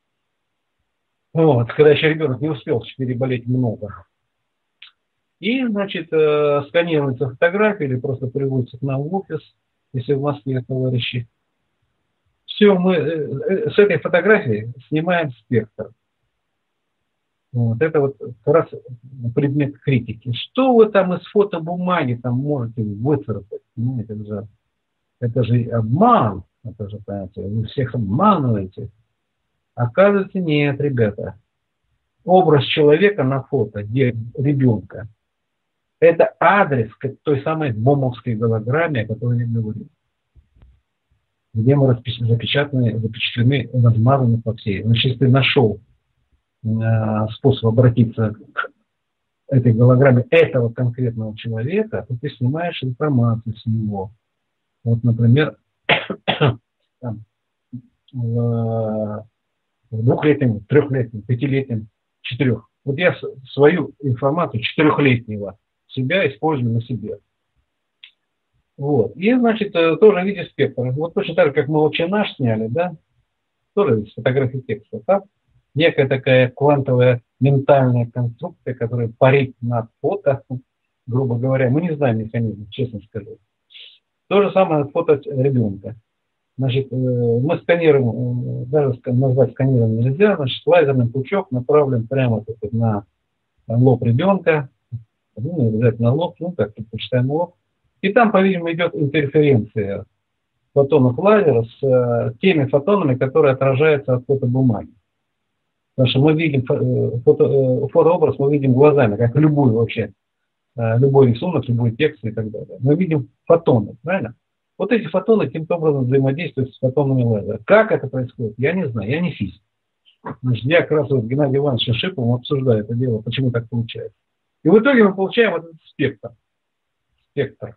Вот, когда еще ребенок не успел переболеть много. И, значит, э, сканируется фотография или просто приводится к нам в офис, если в Москве товарищи. Все, мы э, с этой фотографии снимаем спектр. Вот, это вот как раз предмет критики. Что вы там из фотобумаги там можете выцарапать? Ну, это же, это же обман. Это же, понимаете, вы всех обманываете. Оказывается, нет, ребята. Образ человека на фото, где ребенка, это адрес к той самой бомовской голограмме, о которой я говорил. Где мы запечатаны, запечатлены, размазаны по всей. Значит, если ты нашел э, способ обратиться к этой голограмме этого конкретного человека, то ты снимаешь информацию с него. Вот, например, там, в, в двухлетнем, трехлетнем, пятилетнем, четырех. Вот я свою информацию четырехлетнего себя использую на себе. Вот. И, значит, тоже в виде спектра. Вот точно так же, как мы вообще наш сняли, да, тоже с фотографии текста, так? Некая такая квантовая ментальная конструкция, которая парит над фото, грубо говоря. Мы не знаем механизм, честно скажу. То же самое фото ребенка. Значит, мы сканируем, даже назвать сканированием нельзя, значит, лазерный пучок направлен прямо на лоб ребенка. Ну, обязательно лоб, ну, как предпочитаем лоб. И там, по-видимому, идет интерференция фотонов лазера с э, теми фотонами, которые отражаются от фотобумаги. Потому что мы видим фото, фотообраз, мы видим глазами, как любой вообще, любой рисунок, любой текст и так далее. Мы видим фотоны, правильно? Вот эти фотоны каким-то образом взаимодействуют с фотонами лазера. Как это происходит, я не знаю, я не физик. Значит, я как раз вот с Геннадием Ивановичем Шиповым обсуждаю это дело, почему так получается. И в итоге мы получаем вот этот спектр, спектр,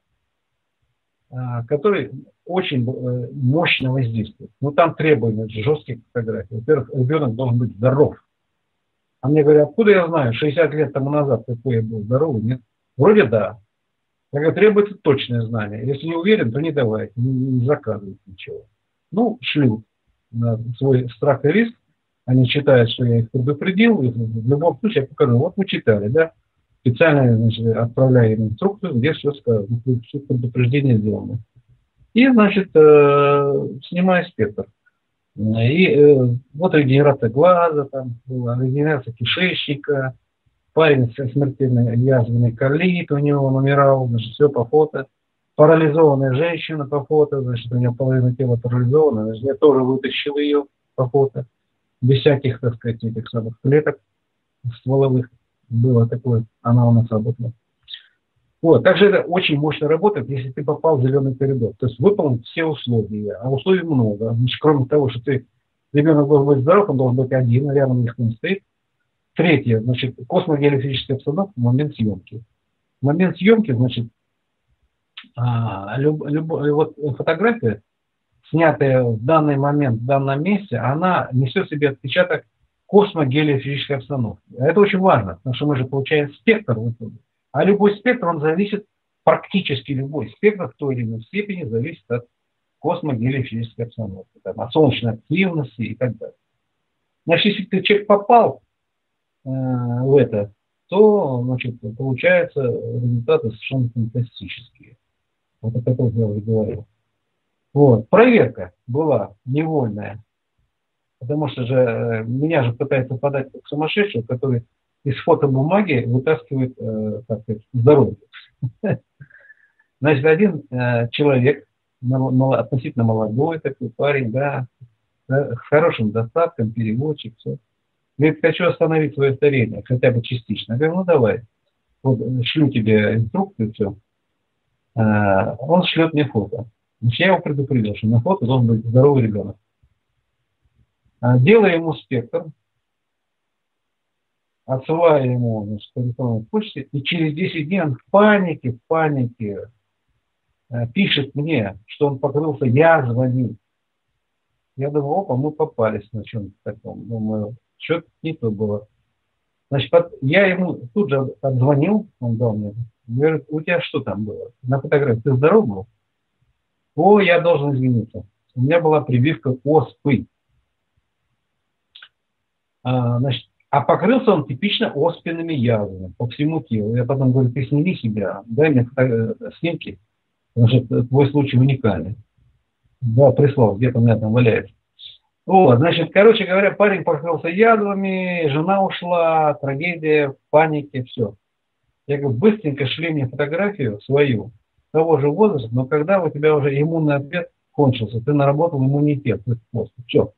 который очень мощно воздействует. Но там требования жестких фотографий. Во-первых, ребенок должен быть здоров. А мне говорят, откуда я знаю, шестьдесят лет тому назад какой я был здоровый? Нет? Вроде да. Я говорю, требуется точное знание. Если не уверен, то не давайте, не, не заказывайте ничего. Ну, шлют на свой страх и риск. Они считают, что я их предупредил. И в любом случае я покажу. Вот вы читали, да? Специально, значит, отправляю им инструкцию, где все сказано, все предупреждения сделаны. И, значит, э, снимаю спектр. И э, вот регенерация глаза, там была, регенерация кишечника, парень со смертельной язвенной колит, у него умирал, значит, все по фото. Парализованная женщина по фото, значит, у нее половина тела парализована, значит, я тоже вытащил ее по фото, без всяких, так сказать, этих самых клеток стволовых. Было такое, она у нас работала. Вот, также это очень мощно работает, если ты попал в зеленый коридор. То есть выполнить все условия, а условий много. Значит, кроме того, что ты, ребенок должен быть здоров, он должен быть один, рядом никто не стоит. Третье, значит, космогеофизическая обстановка в момент съемки. В момент съемки, значит, а, люб, люб, вот фотография, снятая в данный момент, в данном месте, она несет в себе отпечаток космогеофизической обстановки. Это очень важно, потому что мы же получаем спектр в итоге. А любой спектр, он зависит, практически любой спектр в той или иной степени зависит от космогеофизической обстановки, там, от солнечной активности и так далее. Значит, если ты человек попал э, в это, то, значит, получаются результаты совершенно фантастические. Вот о котором я уже говорил. Вот. Проверка была невольная. Потому что же меня же пытаются подать как сумасшедшего, который из фотобумаги вытаскивает, э, так сказать, здоровье. Значит, один э, человек, мало, относительно молодой такой парень, да, с хорошим достатком, переводчик, все. Говорит, хочу остановить свое старение, хотя бы частично. Я говорю, ну давай, вот, шлю тебе инструкцию, все. Э, он шлет мне фото. Значит, я его предупредил, что на фото должен быть здоровый ребенок. Делаю ему спектр, отсылаю ему, значит, по электронной почте, и через десять дней он в панике, в панике э, пишет мне, что он покрылся язвами. Я думаю, опа, мы попались на чем-то таком. Думаю, что-то не то было. Значит, под, я ему тут же отзвонил, он дал мне, говорит, у тебя что там было? На фотографии ты здоров был? О, я должен извиниться. У меня была прививка оспы. А, значит, а покрылся он типично оспенными язвами по всему телу. Я потом говорю, ты сними себя, дай мне фото- снимки, потому что твой случай уникальный. Да, прислал, где-то у меня там валяется. Вот, значит, короче говоря, парень покрылся язвами, жена ушла, трагедия, в панике, все. Я говорю, быстренько шли мне фотографию свою, того же возраста, но когда у тебя уже иммунный ответ кончился, ты наработал иммунитет, все.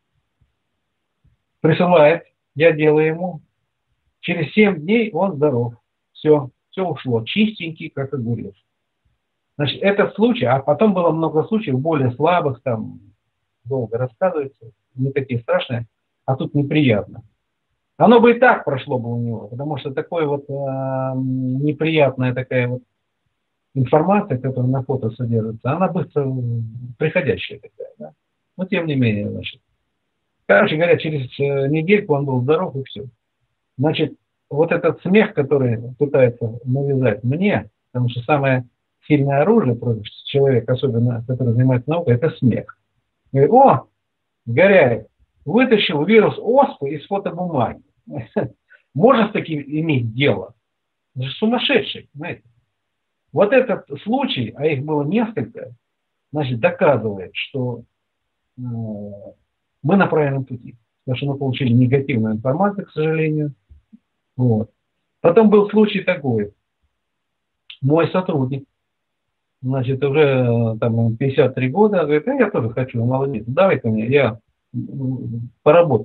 Присылает, я делаю ему. Через семь дней он здоров. Все, все ушло. Чистенький, как огурец. Значит, это случай, а потом было много случаев более слабых, там долго рассказывается, не такие страшные, а тут неприятно. Оно бы и так прошло бы у него, потому что такое вот э, неприятная такая вот информация, которая на фото содержится, она быстро приходящая такая, да? Но тем не менее, значит. Короче говоря, через недельку он был здоров и все. Значит, вот этот смех, который пытается навязать мне, потому что самое сильное оружие против человека, особенно который занимается наукой, это смех. Говорит, о, Горяев, вытащил вирус оспы из фотобумаги. Можно с таким иметь дело? Это же сумасшедший, знаете. Вот этот случай, а их было несколько, значит, доказывает, что э, мы на правильном пути. Потому что мы получили негативную информацию, к сожалению. Вот. Потом был случай такой. Мой сотрудник, значит, уже там пятьдесят три года, говорит, а я тоже хочу, молодец, давай-ка мне, я поработаю.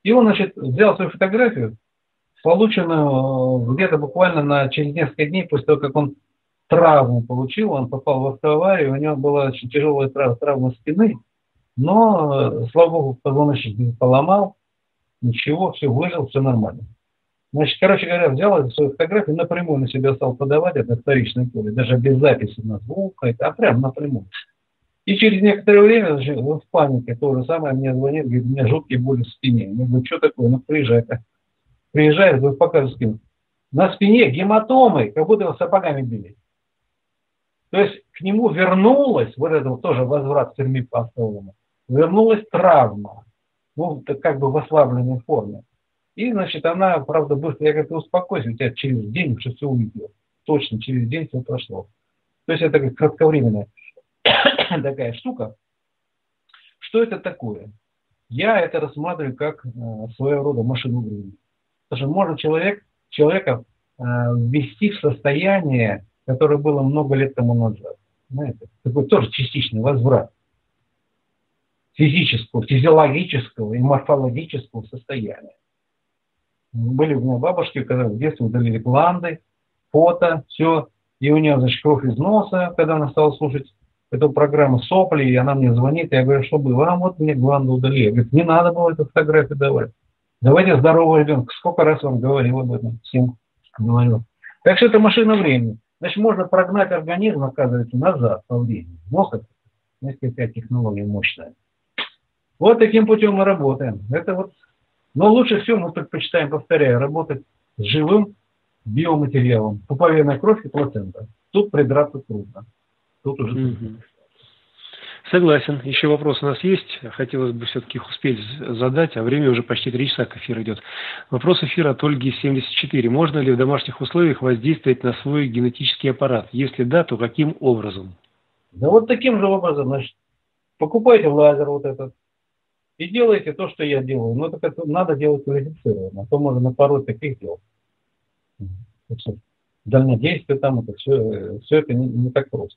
И он, значит, взял свою фотографию, полученную где-то буквально на, через несколько дней после того, как он травму получил, он попал в автоаварию, у него была очень тяжелая травма, травма спины, но, слава богу, позвоночник не поломал, ничего, все выжил, все нормально. Значит, короче говоря, взял свою фотографию, напрямую на себя стал подавать, это вторичное поле, даже без записи на звук, а прям напрямую. И через некоторое время, значит, в панике, то же самое, мне звонит, говорит, у меня жуткие боли в спине. Я говорю, что такое? Ну, приезжай-ка. Приезжает, говорит, показывает спину. На спине гематомы, как будто его сапогами били. То есть к нему вернулась, вот это вот тоже возврат в Перми по Островому, вернулась травма, ну, как бы в ослабленной форме. И, значит, она, правда, быстро, я как-то успокоюсь, у тебя через день уже все увидел. Точно, через день все прошло. То есть это как кратковременная такая штука. Что это такое? Я это рассматриваю как э, своего рода машину времени. Потому что можно человек, человека э, ввести в состояние, которое было много лет тому назад. Знаете, такой тоже частичный возврат физического, физиологического и морфологического состояния. Были у меня бабушки, которые в детстве удалили гланды, фото, все. И у нее, значит, кровь из носа, когда она стала слушать эту программу, сопли, и она мне звонит, и я говорю, что было? А вот мне гланды удалили. Я говорю, не надо было эту фотографию давать. Давайте здорового ребенка. Сколько раз вам говорил об этом? Всем говорил. Так что это машина времени. Значит, можно прогнать организм, оказывается, назад по времени. Мозг, знаете, какая технология мощная. Вот таким путем мы работаем. Это вот. Но лучше всего мы предпочитаем, повторяю, работать с живым биоматериалом. Пуповинная кровь и плацента. Тут придраться трудно. Тут уже mm-hmm. Согласен. Еще вопрос у нас есть. Хотелось бы все-таки их успеть задать, а время уже почти три часа, как эфир идет. Вопрос эфира от Ольги семьдесят четыре. Можно ли в домашних условиях воздействовать на свой генетический аппарат? Если да, то каким образом? Да вот таким же образом. Значит, покупайте лазер вот этот и делайте то, что я делаю. Но только это надо делать квалифицированно. А то можно на пару таких делать. Дальнодействие там, это все, все это не, не так просто.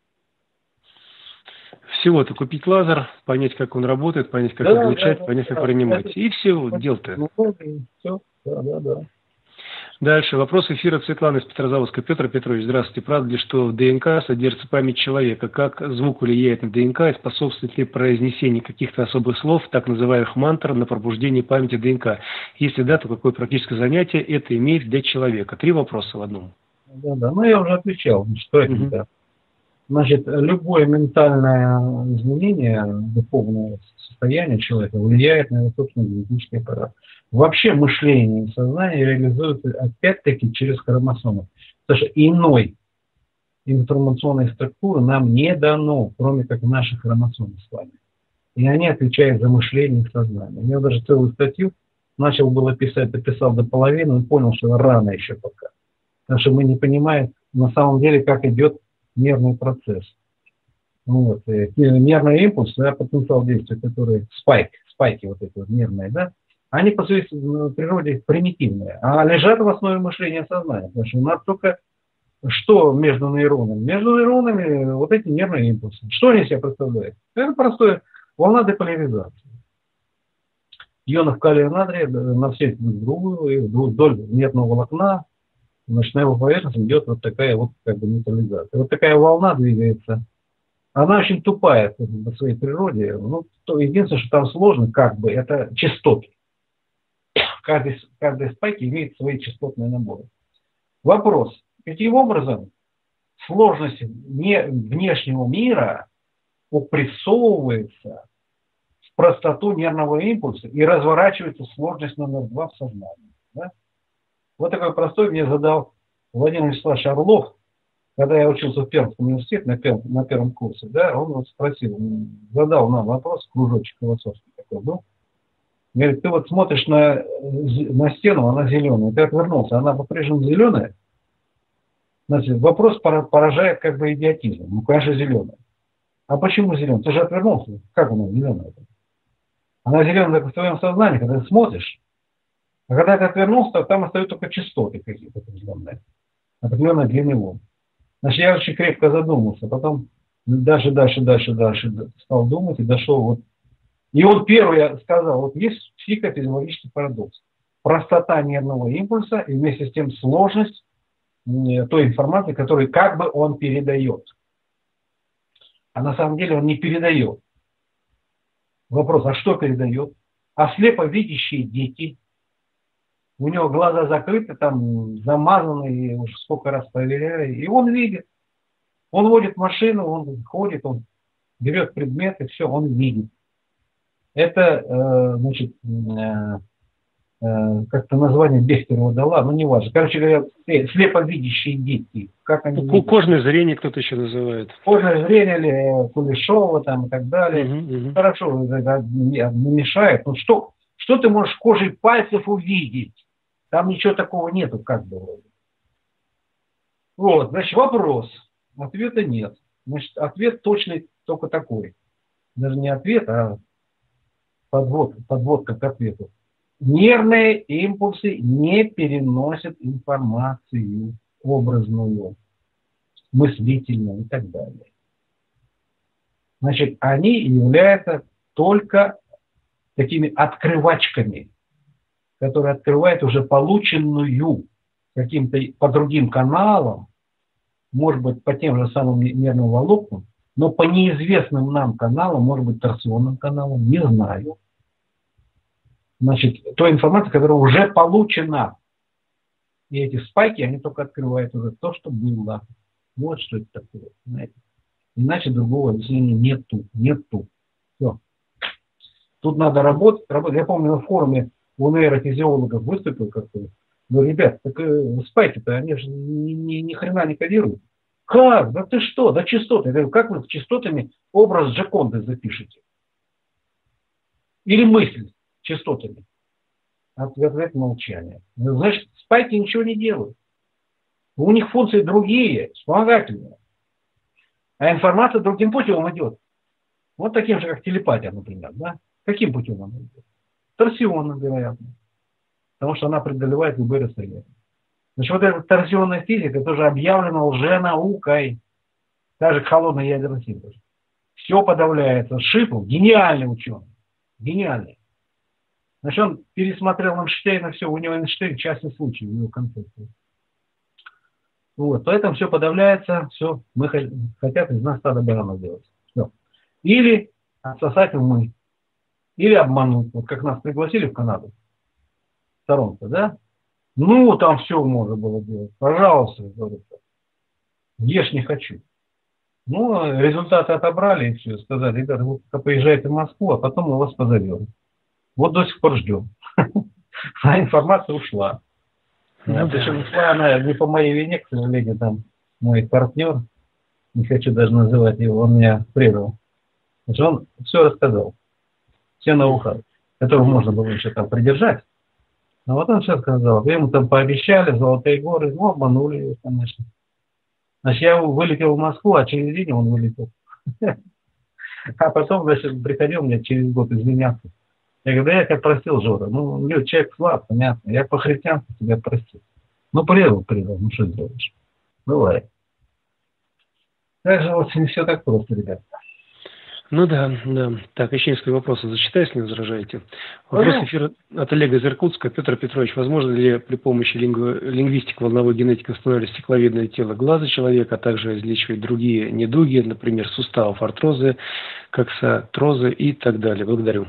Всего-то купить лазер, понять, как он работает, понять, как да, излучать, да, понять, да, как да, принимать. Это... И все, дело-то. Ну, все, да, да, да. Дальше. Вопрос эфира Светланы из Петрозаводска. Петр Петрович, здравствуйте. Правда ли, что в ДНК содержится память человека? Как звук влияет на ДНК и способствует ли произнесение каких-то особых слов, так называемых мантр, на пробуждение памяти ДНК? Если да, то какое практическое занятие это имеет для человека? Три вопроса в одном. Да, да. Ну, я уже отвечал, что это. Угу. Значит, любое ментальное изменение, духовное состояние человека влияет на его собственный генетический аппарат. Вообще мышление и сознание реализуется опять-таки через хромосомы. Потому что иной информационной структуры нам не дано, кроме как наших хромосом с вами. И они отвечают за мышление и сознание. Я даже целую статью начал было писать, дописал до половины, и понял, что рано еще пока. Потому что мы не понимаем на самом деле, как идет нервный процесс. Вот. Нервный импульс, да, потенциал действия, который спайк, спайки вот эти вот нервные, да, они по своей природе примитивные, а лежат в основе мышления сознания. Потому что у нас только что между нейронами? Между нейронами вот эти нервные импульсы. Что они себя представляют? Это простая волна деполяризации. Ионов калия и натрия на все друг другу, и вдоль нервного волокна, значит, на его поверхности идет вот такая вот как бы нейтрализация. Вот такая волна двигается. Она очень тупая по своей природе. Ну, то единственное, что там сложно, как бы, это частоты. Каждый, каждый спайк имеет свои частотные наборы. Вопрос. Каким образом сложность не внешнего мира упрессовывается в простоту нервного импульса и разворачивается сложность номер два в сознании? Да? Вот такой простой мне задал Владимир Вячеславович Орлов, когда я учился в Пермском университете на первом, на первом курсе. Да, он вот спросил, задал нам вопрос, кружочек философский такой был. Говорит, ты вот смотришь на, на стену, она зеленая, ты отвернулся, она по-прежнему зеленая. Значит, вопрос поражает как бы идиотизм. Ну, конечно, зеленая. А почему зеленая? Ты же отвернулся. Как она зеленая? Она зеленая только в твоем сознании, когда ты смотришь. А когда ты отвернулся, то там остаются только частоты какие-то определенные. Определенной длины волн. Значит, я очень крепко задумался. Потом дальше, дальше, дальше, дальше стал думать и дошел вот. И он первый сказал, вот есть психофизиологический парадокс. Простота нервного импульса и вместе с тем сложность той информации, которую как бы он передает. А на самом деле он не передает. Вопрос, а что передает? А слеповидящие дети, у него глаза закрыты, там замазаны, уже сколько раз проверяли, и он видит. Он водит машину, он ходит, он берет предметы, все, он видит. Это, э, значит, э, э, как-то название Бехтерева дала, но не важно. Короче говоря, слеповидящие дети. Как они ну, кожное зрение кто-то еще называет. Кожное зрение или Кулешова там и так далее. Угу, угу. Хорошо, это не мешает. Ну что, что ты можешь кожей пальцев увидеть? Там ничего такого нету, как бы. Вот, значит, вопрос. Ответа нет. Значит, ответ точный только такой. Даже не ответ, а подводка, подводка к ответу. Нервные импульсы не переносят информацию образную, мыслительную и так далее. Значит, они являются только такими открывачками, которые открывают уже полученную каким-то по другим каналам, может быть, по тем же самым нервным волокнам, но по неизвестным нам каналам, может быть, торсионным каналам, не знаю. Значит, той информация, которая уже получена. И эти спайки, они только открывают уже то, что было. Вот что это такое. Знаете. Иначе другого объяснения нету. Нету. Все. Тут надо работать, работать. Я помню, на форуме у нейрофизиологов выступил как-то. Говорю, ребят, так э, спайки-то, они же ни, ни, ни хрена не кодируют. Как? Да ты что? Да частоты. Я говорю, как вы с частотами образ Джоконды запишете? Или мысль частотами? Ответ молчание. Значит, спайки ничего не делают. У них функции другие, вспомогательные. А информация другим путем идет. Вот таким же, как телепатия, например. Да? Каким путем она идет? Торсионным, вероятно. Потому что она преодолевает любые расстояния. Значит, вот эта торсионная физика тоже объявлена лженаукой. Даже холодный ядерный синтез. Все подавляется. Шипов, гениальный ученый. Гениальный. Значит, он пересмотрел Эйнштейна, все, у него Эйнштейн частный случай в его концепции. Вот, поэтому все подавляется, все, мы хотят из нас стадо баранов делать. Все. Или отсосать умы, или обмануть. Вот как нас пригласили в Канаду, в Торонто, да? Ну, там все можно было делать. Пожалуйста, говорится. Ешь не хочу. Ну, результаты отобрали и все. Сказали, ребята, вы пока поезжайте в Москву, а потом мы вас позовем. Вот до сих пор ждем. А информация ушла. Ну, причем ушла она не по моей вине, к сожалению, там мой партнер, не хочу даже называть его, он меня предал. Значит, он все рассказал. Все ноу-хау, которого можно было еще там придержать. Но вот он все сказал. Ему там пообещали золотые горы, ну, обманули его, конечно. Значит, я вылетел в Москву, а через день он вылетел. А потом, значит, приходил мне через год извиняться. Я говорю, да я тебя простил, Жора. Ну, Лёд, человек слаб, понятно. Я по-христиански тебя простил. Ну, предал, предал. Ну, что сделаешь? Бывает. Так же вот не все так просто, ребята. Ну да, да. Так, еще несколько вопросов зачитаю, если не возражаете. Вопрос эфира от Олега из Иркутска. Петр Петрович, возможно ли при помощи лингу... лингвистики волновой генетики восстанавливать стекловидное тело глаза человека, а также излечивать другие недуги, например, суставов, артрозы, коксатрозы и так далее? Благодарю.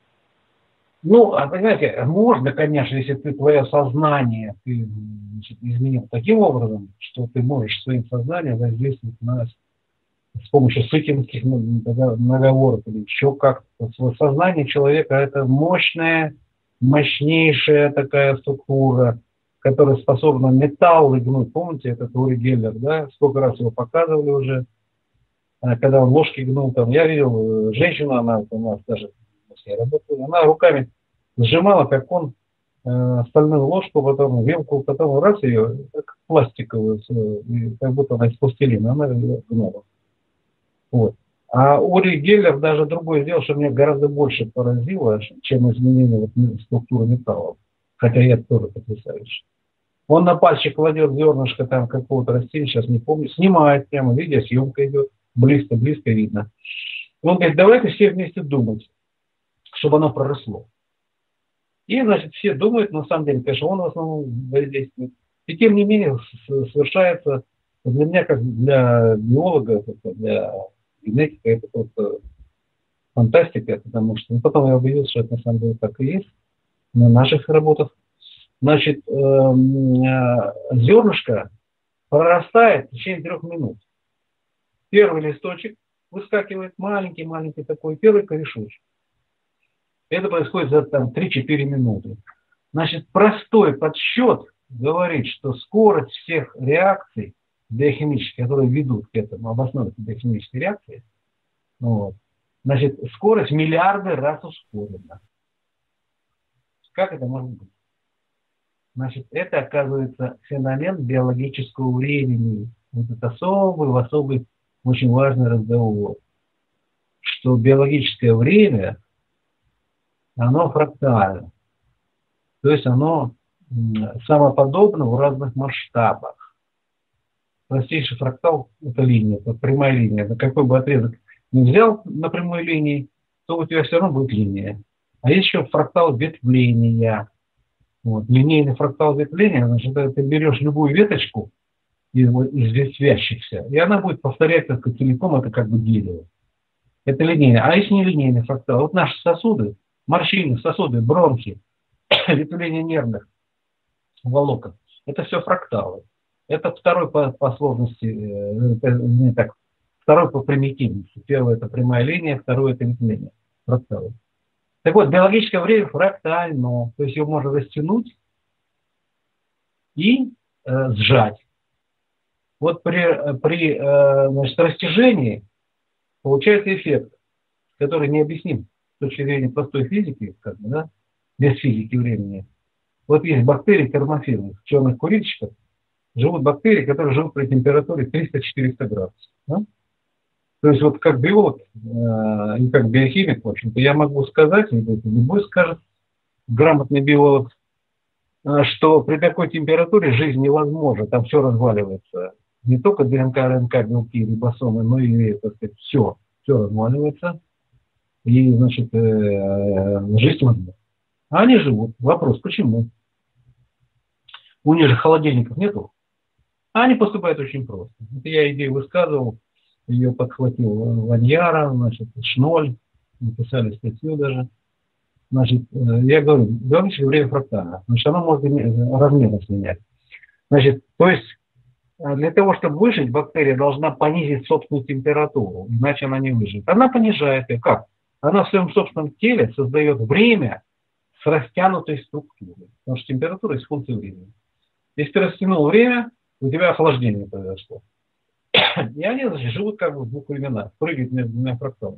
Ну, а понимаете, можно, конечно, если ты твое сознание ты, значит, изменил таким образом, что ты можешь своим сознанием воздействовать на с помощью сыкинских наговоров или еще как-то. Сознание человека – это мощная, мощнейшая такая структура, которая способна металл гнуть. Помните, это Ури Геллер, да? Сколько раз его показывали уже, когда он ложки гнул. Там. Я видел женщину, она у нас даже, я работаю, она руками сжимала, как он, э, стальную ложку, потом вилку, потом раз ее, как пластиковую, как будто она из пластилина, она ее гнула. Вот. А Ури Геллер даже другое сделал, что меня гораздо больше поразило, чем изменение вот структуры металлов. Хотя я тоже потрясающий. Он на пальчик кладет зернышко там какого-то растения, сейчас не помню, снимает прямо, видеосъемка идет, близко-близко видно. Он говорит, давайте все вместе думать, чтобы оно проросло. И, значит, все думают, на самом деле, конечно, он в основном воздействует. И тем не менее совершается для меня, как для биолога, для генетика, это просто фантастика, потому что ну, потом я убедился, что это на самом деле так и есть на наших работах. Значит, э, э, зернышко прорастает в течение трех минут. Первый листочек выскакивает, маленький-маленький такой, первый корешочек. Это происходит за там, три-четыре минуты. Значит, простой подсчет говорит, что скорость всех реакций биохимических, которые ведут к этому, обоснованной биохимической реакции, вот, значит, скорость в миллиарды раз ускорена. Как это может быть? Значит, это, оказывается, феномен биологического времени. Вот это особый, особый, очень важный разговор. Что биологическое время, оно фрактально. То есть оно самоподобно в разных масштабах. Простейший фрактал – это линия, это прямая линия. На какой бы отрезок не взял на прямой линии, то у тебя все равно будет линия. А есть еще фрактал ветвления. Вот. Линейный фрактал ветвления, значит, ты берешь любую веточку из, из ветвящихся, и она будет повторять как целиком, это как бы дерево. Это линейный. А если не линейный фрактал? Вот наши сосуды, морщины, сосуды, бронхи, ветвление нервных волокон, это все фракталы. Это второй по, по сложности, это, не так, второй по примитивности. Первый это прямая линия, второй это ветвление, фракталы. Так вот, биологическое время фрактально, то есть его можно растянуть и э, сжать. Вот при, при э, значит, растяжении получается эффект, который необъясним с точки зрения простой физики, как бы, да, без физики времени. Вот есть бактерии термофилы, в черных курильщиках живут бактерии, которые живут при температуре триста-четыреста градусов. Да? То есть вот как биолог э, и как биохимик, в общем-то, я могу сказать, и любой скажет, грамотный биолог, э, что при такой температуре жизнь невозможна, там все разваливается. Не только ДНК, РНК, белки, рибосомы, но и, так сказать, все, все разваливается. И, значит, э, жизнь возможна. А они живут. Вопрос, почему? У них же холодильников нету. А они поступают очень просто. Это я идею высказывал. Ее подхватил Ваньяра, значит, Шноль, написали статью даже. Значит, я говорю, биологическое время фрактально. Значит, оно может размерность менять. Значит, то есть, для того, чтобы выжить, бактерия должна понизить собственную температуру, иначе она не выживет. Она понижает ее. Как? Она в своем собственном теле создает время с растянутой структурой. Потому что температура есть функция времени. Если ты растянул время, у тебя охлаждение произошло. И они, значит, живут как бы в двух временах, прыгают между двумя фракталами.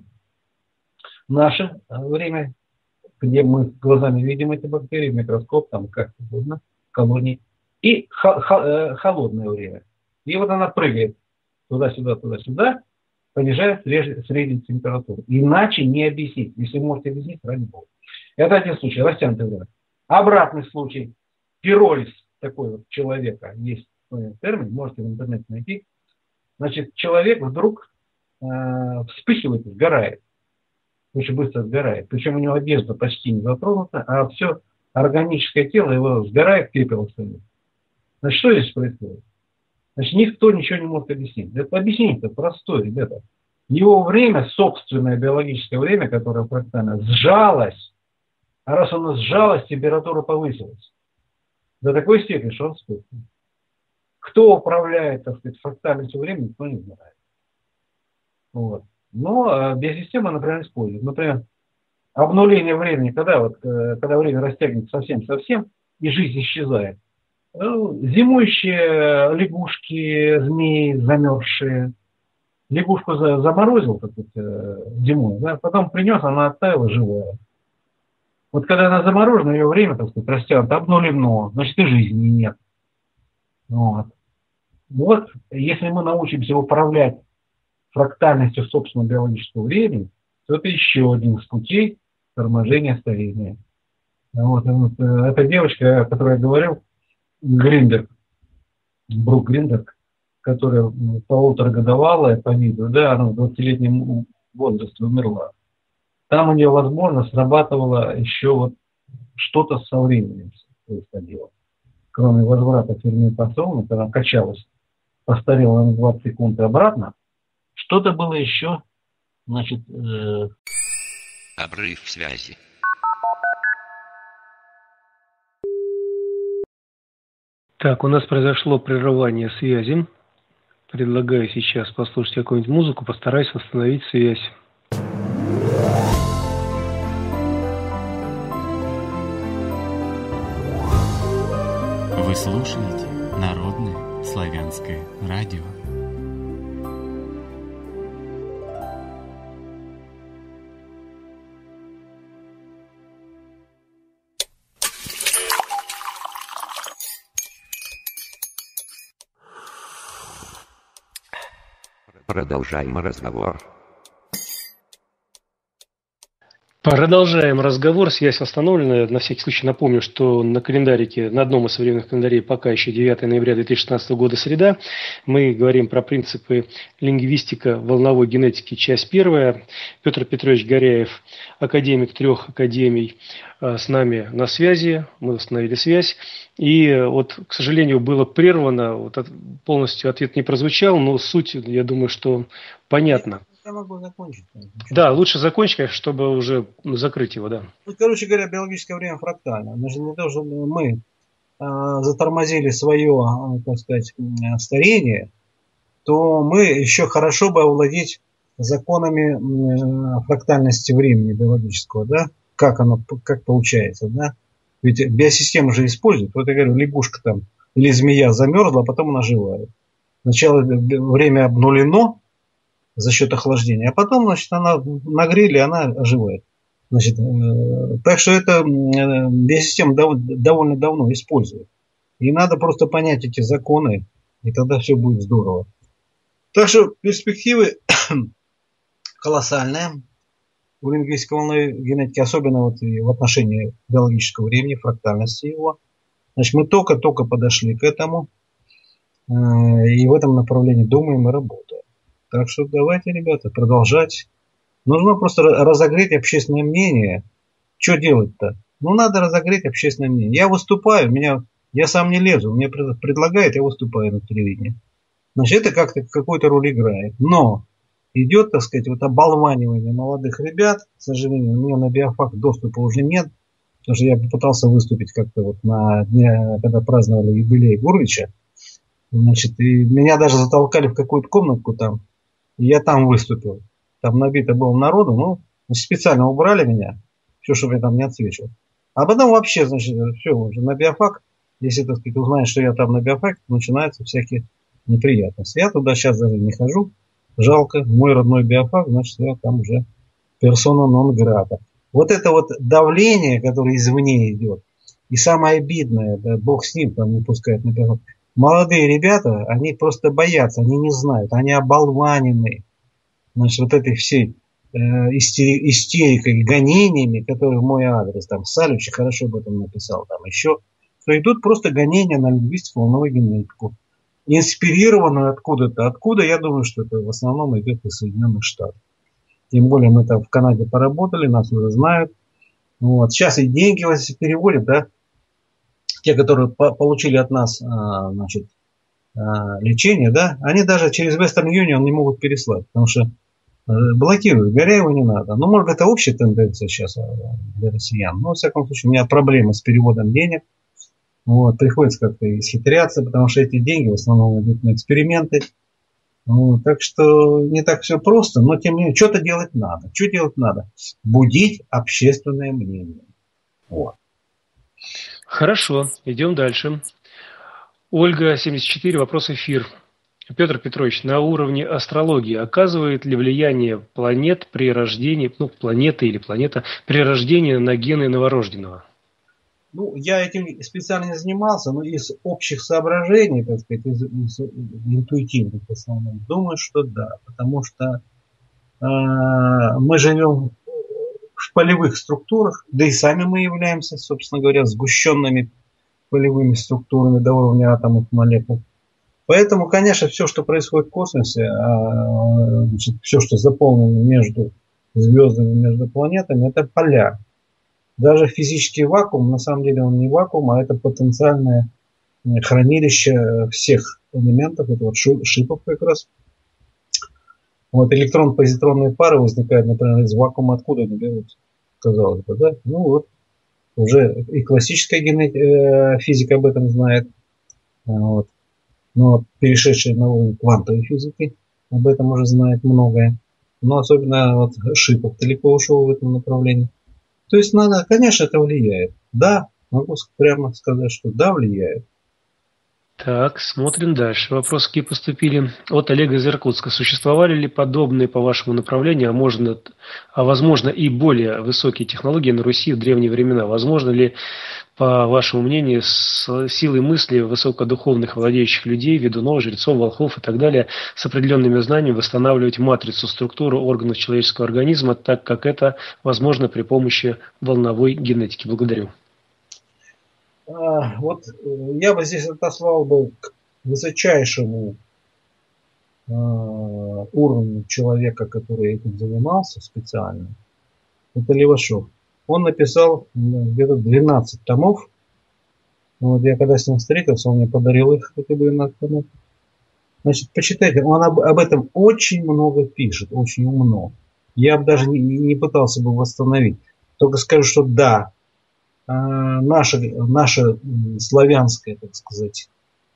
Наше время, где мы глазами видим эти бактерии, микроскоп, там как угодно, колонии, и холодное время. И вот она прыгает туда-сюда, туда-сюда, понижает среднюю температуру. Иначе не объяснить. Если можете объяснить, ради бога. Это один случай, растянутое время. Обратный случай, пиролиз такой вот человека, есть термин, можете в интернете найти. Значит, человек вдруг э, вспыхивает, сгорает. Очень быстро сгорает. Причем у него одежда почти не затронута, а все органическое тело его сгорает, пепел остается. Значит, что здесь происходит? Значит, никто ничего не может объяснить. Это объяснение-то простое, ребята. Его время, собственное биологическое время, которое фрактально сжалось, а раз оно сжалось, температура повысилась. До такой степени, что он вспыхнул. Кто управляет, так сказать, фрактальностью времени, никто не знает. Вот. Но биосистема, например, использует. Например, обнуление времени, когда, вот, когда время растягивается совсем-совсем, и жизнь исчезает. Зимующие лягушки, змеи замерзшие. Лягушку заморозил так сказать, зимой, да, потом принес, она оттаяла живая. Вот когда она заморожена, ее время, так сказать, растянуто, обнулено, значит и жизни нет. Вот. Вот, если мы научимся управлять фрактальностью собственного биологического времени, то это еще один из путей торможения старения. Вот, вот, эта девочка, о которой я говорил, Гринберг, Брук Гринберг, которая полуторагодовалая по виду, да, она в двадцатилетнем возрасте умерла. Там у нее, возможно, срабатывало еще вот что-то со временем происходило. Кроме возврата ферментационного, когда качалась, постарела на двадцать секунд и обратно, что-то было еще, значит... Э... Обрыв связи. Так, у нас произошло прерывание связи. Предлагаю сейчас послушать какую-нибудь музыку, постараюсь восстановить связь. Вы слушаете Народное славянское радио. Продолжаем разговор. Продолжаем разговор. Связь восстановлена. На всякий случай напомню, что на календарике, на одном из современных календарей пока еще девятое ноября две тысячи шестнадцатого года, среда. Мы говорим про принципы лингвистика волновой генетики, часть первая. Петр Петрович Горяев, академик трех академий, с нами на связи. Мы восстановили связь. И вот, к сожалению, было прервано. Вот полностью ответ не прозвучал, но суть, я думаю, что понятна. Я могу закончить. Да, лучше закончить, чтобы уже закрыть его, да. Ну, короче говоря, биологическое время фрактально. Значит, не то, что мы а, затормозили свое, а, так сказать, старение, то мы еще хорошо бы овладеть законами а, фрактальности времени биологического, да? Как оно, как получается, да? Ведь биосистема же использует. Вот я говорю, лягушка там или змея замерзла, а потом она оживает. Сначала время обнулено за счет охлаждения, а потом, значит, она нагрели, она оживает. Значит, э, так что это э, биосистема дов, довольно давно использует. И надо просто понять эти законы, и тогда все будет здорово. Так что перспективы колоссальные у лингвистской волновой генетики, особенно вот и в отношении биологического времени, фрактальности его. Значит, мы только-только подошли к этому, э, и в этом направлении думаем и работаем. Так что давайте, ребята, продолжать. Нужно просто разогреть общественное мнение. Что делать-то? Ну, надо разогреть общественное мнение. Я выступаю, меня, я сам не лезу. Мне предлагают, я выступаю на телевидении. Значит, это как-то какую-то роль играет. Но идет, так сказать, вот оболванивание молодых ребят. К сожалению, у меня на биофак доступа уже нет. Потому что я попытался выступить как-то вот на дне, когда праздновали юбилей Гурвича. Значит, и меня даже затолкали в какую-то комнатку там. И я там выступил. Там набито было народу, ну, специально убрали меня, все, чтобы я там не отсвечивал. А потом вообще, значит, все, уже на биофак, если, так сказать, узнаешь, что я там на биофаке, начинаются всякие неприятности. Я туда сейчас даже не хожу, жалко, мой родной биофак, значит, я там уже персона нон грата. Вот это вот давление, которое извне идет, и самое обидное, да, бог с ним, там не пускает на биофак. Молодые ребята, они просто боятся, они не знают, они оболванены. Значит, вот этой всей э, истери, истерикой, гонениями, которые в мой адрес, там, Салюч хорошо об этом написал, там еще, то идут просто гонения на лингвистику, волновую генетику, инспирированную откуда-то. Откуда, я думаю, что это в основном идет из Соединенных Штатов. Тем более мы там в Канаде поработали, нас уже знают. Вот. Сейчас и деньги переводят, да, те, которые по- получили от нас, а, значит, а, лечение, да, они даже через Western Union не могут переслать, потому что а, блокируют, Горяева не надо. Ну, может, это общая тенденция сейчас для россиян, но, во всяком случае, у меня проблемы с переводом денег, вот, приходится как-то исхитряться, потому что эти деньги в основном идут на эксперименты, вот, так что не так все просто, но, тем не менее, что-то делать надо, что делать надо? Будить общественное мнение. Вот. Хорошо, идем дальше. Ольга, семьдесят четыре, вопрос эфир. Петр Петрович, на уровне астрологии оказывает ли влияние планет при рождении, ну, планеты или планета, при рождении на гены новорожденного? Ну, я этим специально не занимался, но из общих соображений, так сказать, из, из интуитивных в основном, думаю, что да. Потому что э, мы живем в полевых структурах, да и сами мы являемся, собственно говоря, сгущенными полевыми структурами до уровня атомов, молекул. Поэтому, конечно, все, что происходит в космосе, а, значит, все, что заполнено между звездами, между планетами, это поля. Даже физический вакуум, на самом деле он не вакуум, а это потенциальное хранилище всех элементов, это вот шипов как раз. Вот электрон-позитронные пары возникают, например, из вакуума, откуда они берутся, казалось бы, да? Ну вот, уже и классическая генетика, физика об этом знает, вот. Но перешедшая на уровень квантовой физики об этом уже знает многое. Но особенно вот Шипов далеко ушел в этом направлении. То есть надо, конечно, это влияет. Да, могу прямо сказать, что да, влияет. Так, смотрим дальше. Вопросы какие поступили от Олега из Иркутска. Существовали ли подобные по вашему направлению, а, можно, а возможно и более высокие технологии на Руси в древние времена? Возможно ли, по вашему мнению, с силой мысли высокодуховных владеющих людей, ведунов, жрецов, волхвов и так далее, с определенными знаниями восстанавливать матрицу, структуру органов человеческого организма, так как это возможно при помощи волновой генетики? Благодарю. Вот я бы здесь отослал бы к высочайшему э, уровню человека, который этим занимался специально. Это Левашов. Он написал где-то двенадцать томов. Вот я когда с ним встретился, он мне подарил их, эти двенадцать томов. Значит, почитайте, он об, об этом очень много пишет, очень умно. Я бы даже не, не пытался бы восстановить. Только скажу, что да, Наша, наша славянская, так сказать,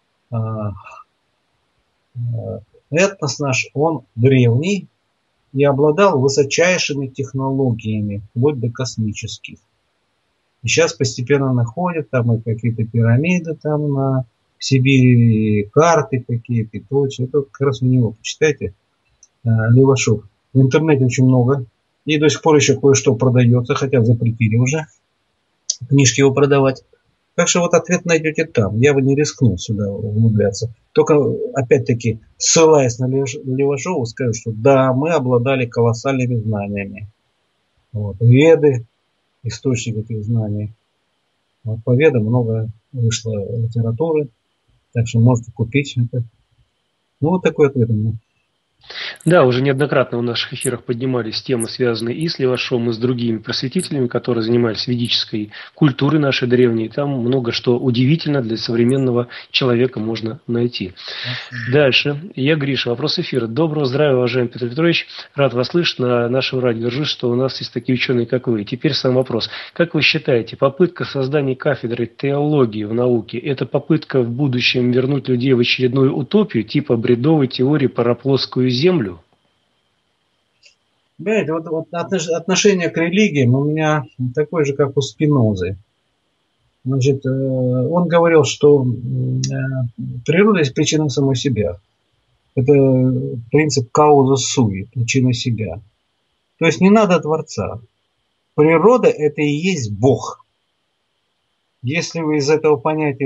этнос наш, он древний и обладал высочайшими технологиями, вплоть до космических. И сейчас постепенно находят там и какие-то пирамиды там на Сибири, карты какие-то и прочее. Это как раз у него, почитайте, Левашов. В интернете очень много. И до сих пор еще кое-что продается, хотя запретили уже книжки его продавать. Так что вот ответ найдете там. Я бы не рискнул сюда углубляться. Только, опять-таки, ссылаясь на Левашова, скажу, что да, мы обладали колоссальными знаниями. Вот. Веды, источник этих знаний. Вот по ведам много вышло литературы. Так что можете купить это. Ну, вот такой ответ у меня. Да, уже неоднократно в наших эфирах поднимались темы, связанные и с Левашом, и с другими просветителями, которые занимались ведической культурой нашей древней. Там много что удивительно для современного человека можно найти. Дальше. Я Гриша. Вопрос эфира. Доброго здравия, уважаемый Петр Петрович. Рад вас слышать на нашем радио. Держусь, что у нас есть такие ученые, как вы. Теперь сам вопрос. Как вы считаете, попытка создания кафедры теологии в науке – это попытка в будущем вернуть людей в очередную утопию, типа бредовой теории про плоскую землю? Понимаете, вот, вот отношение к религиям у меня такое же, как у Спинозы. Значит, он говорил, что природа есть причина самой себя. Это принцип кауза суи, причина себя. То есть не надо Творца. Природа – это и есть Бог. Если вы из этого понятия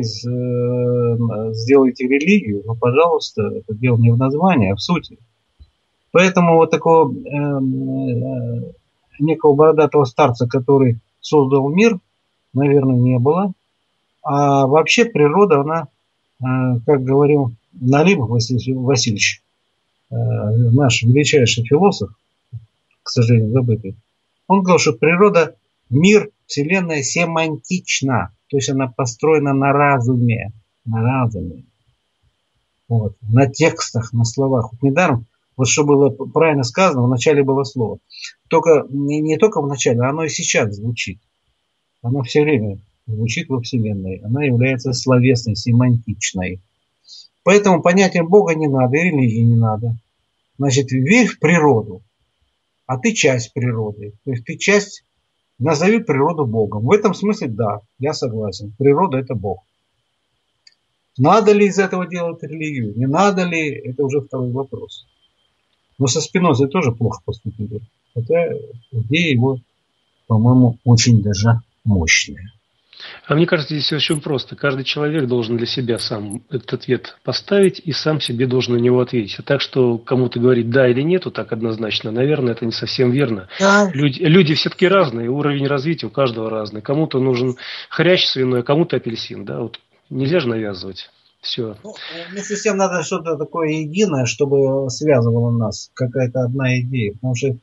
сделаете религию, ну, пожалуйста, это дело не в названии, а в сути. Поэтому вот такого э, э, некого бородатого старца, который создал мир, наверное, не было. А вообще природа, она, э, как говорил Налимов Василий Васильевич, э, наш величайший философ, к сожалению, забытый, он говорил, что природа, мир, Вселенная семантична, то есть она построена на разуме, на разуме, вот, на текстах, на словах. Вот недаром. Вот что было правильно сказано, в начале было слово. Только, не, не только в начале, оно и сейчас звучит. Оно все время звучит во Вселенной. Она является словесной, семантичной. Поэтому понятия Бога не надо, и религии не надо. Значит, верь в природу, а ты часть природы. То есть ты часть, назови природу Богом. В этом смысле, да, я согласен. Природа – это Бог. Надо ли из этого делать религию? Не надо ли? Это уже второй вопрос. Но со Спинозой тоже плохо поступили. Хотя идея его, по-моему, очень даже мощная. А мне кажется, здесь очень просто. Каждый человек должен для себя сам этот ответ поставить и сам себе должен на него ответить. А так, что кому-то говорить да или нет, так однозначно, наверное, это не совсем верно. Да. Люди, люди все-таки разные, уровень развития у каждого разный. Кому-то нужен хрящ свиной, а кому-то апельсин. Да? Вот нельзя же навязывать. Все. Ну, вместе с тем надо что-то такое единое, чтобы связывало нас, какая-то одна идея. Потому что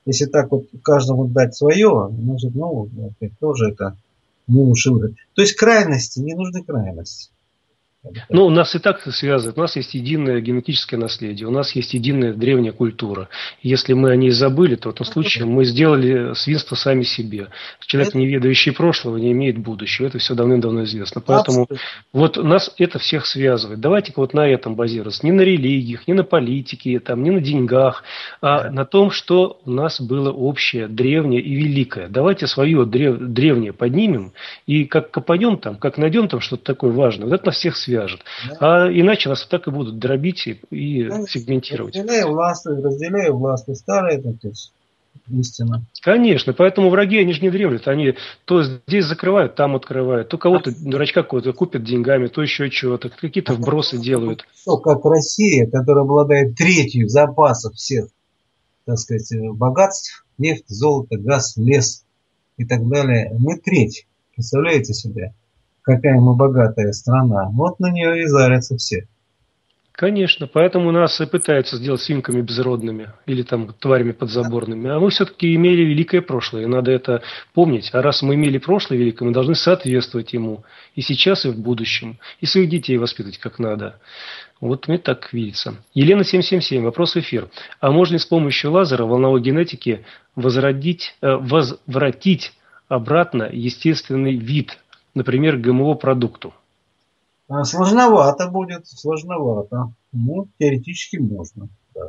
если так вот каждому дать свое, значит, ну, опять тоже это не лучший выход. То есть крайности, не нужны крайности. Ну, у нас и так это связывает. У нас есть единое генетическое наследие, у нас есть единая древняя культура. Если мы о ней забыли, то в этом случае мы сделали свинство сами себе. Человек, не ведающий прошлого, не имеет будущего. Это все давным-давно известно. Поэтому Абсолютно. Вот нас это всех связывает. Давайте-ка вот на этом базироваться. Не на религиях, не на политике, там, не на деньгах, а на том, что у нас было общее, древнее и великое. Давайте свое древ... древнее поднимем и как копанем там, как найдем там что-то такое важное. Вот это нас всех связывает. Вяжет. Да. А иначе нас так и будут дробить и, и да, сегментировать. Разделяю власти, разделяю власти старые, это то есть истина. Конечно, поэтому враги, они же не дремлют. Они то здесь закрывают, там открывают, то кого-то, а дурачка какого-то купят деньгами, то еще чего-то, какие-то вбросы делают. Все, как Россия, которая обладает третью запасов всех, так сказать, богатств, нефть, золото, газ, лес и так далее. Мы треть. Представляете себе? Какая мы богатая страна. Вот на нее и зарятся все. Конечно, поэтому нас и пытаются сделать свинками безродными или там тварями подзаборными. А мы все-таки имели великое прошлое, и надо это помнить. А раз мы имели прошлое великое, мы должны соответствовать ему и сейчас, и в будущем. И своих детей воспитывать как надо. Вот мне так видится. Елена семь семь семь, вопрос в эфир. А можно ли с помощью лазера волновой генетики возродить, э, возвратить обратно естественный вид, например, ГМО-продукту? Сложновато будет, сложновато. Ну, теоретически можно, да.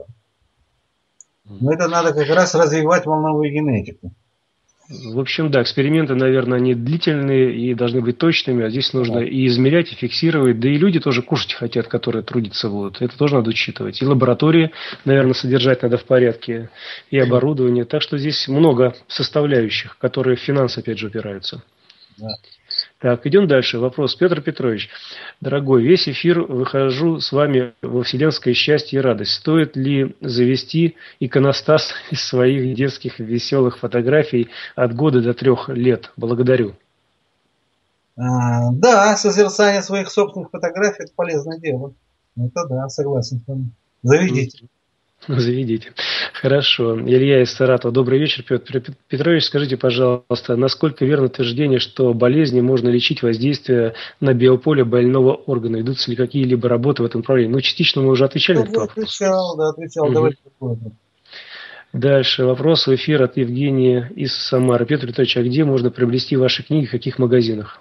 Но это надо как раз развивать волновую генетику. В общем, да, эксперименты, наверное, они длительные и должны быть точными, а здесь нужно да. и измерять, и фиксировать, да и люди тоже кушать хотят, которые трудиться будут. Это тоже надо учитывать. И лаборатории, наверное, содержать надо в порядке, и оборудование. Так что здесь много составляющих, которые в финансы, опять же, упираются. Да. Так, идем дальше. Вопрос. Петр Петрович, дорогой, весь эфир выхожу с вами во вселенское счастье и радость. Стоит ли завести иконостас из своих детских веселых фотографий от года до трех лет? Благодарю. А, да, созерцание своих собственных фотографий – это полезное дело. Это да, согласен с вами. Заведите. Заведите. Хорошо. Илья из Саратова. Добрый вечер, Петр Петрович. Скажите, пожалуйста, насколько верно утверждение, что болезни можно лечить воздействие на биополе больного органа? Ведутся ли какие-либо работы в этом направлении? Ну, частично мы уже отвечали на этот вопрос. Отвечал, да, отвечал. Угу. Давайте попробуем. Дальше. Вопрос в эфир от Евгения из Самары. Петр Петрович, а где можно приобрести ваши книги, в каких магазинах?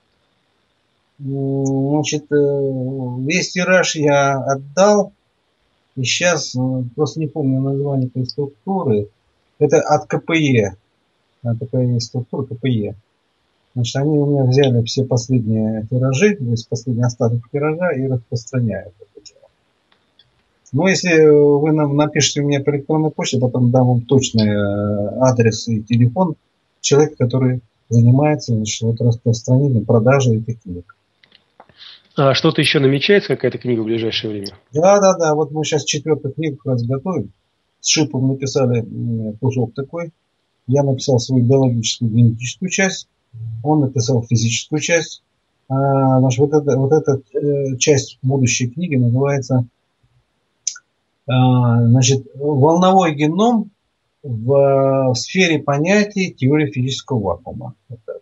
Значит, весь тираж я отдал. И сейчас, просто не помню название этой структуры, это от КПЕ, такая есть структура КПЕ. Значит, они у меня взяли все последние тиражи, то есть последний остаток тиража и распространяют это дело. Но если вы нам напишите мне по электронной почте, потом дам вам точный адрес и телефон человека, который занимается, значит, вот распространением, продажей этих книг. А что-то еще намечается, какая-то книга в ближайшее время? Да, да, да. Вот мы сейчас четвертую книгу как раз готовим. С Шипом написали кусок такой. Я написал свою биологическую, генетическую часть. Он написал физическую часть. А, значит, вот, это, вот эта э, часть будущей книги называется а, значит, волновой геном в, в сфере понятий теории физического вакуума. Вот так.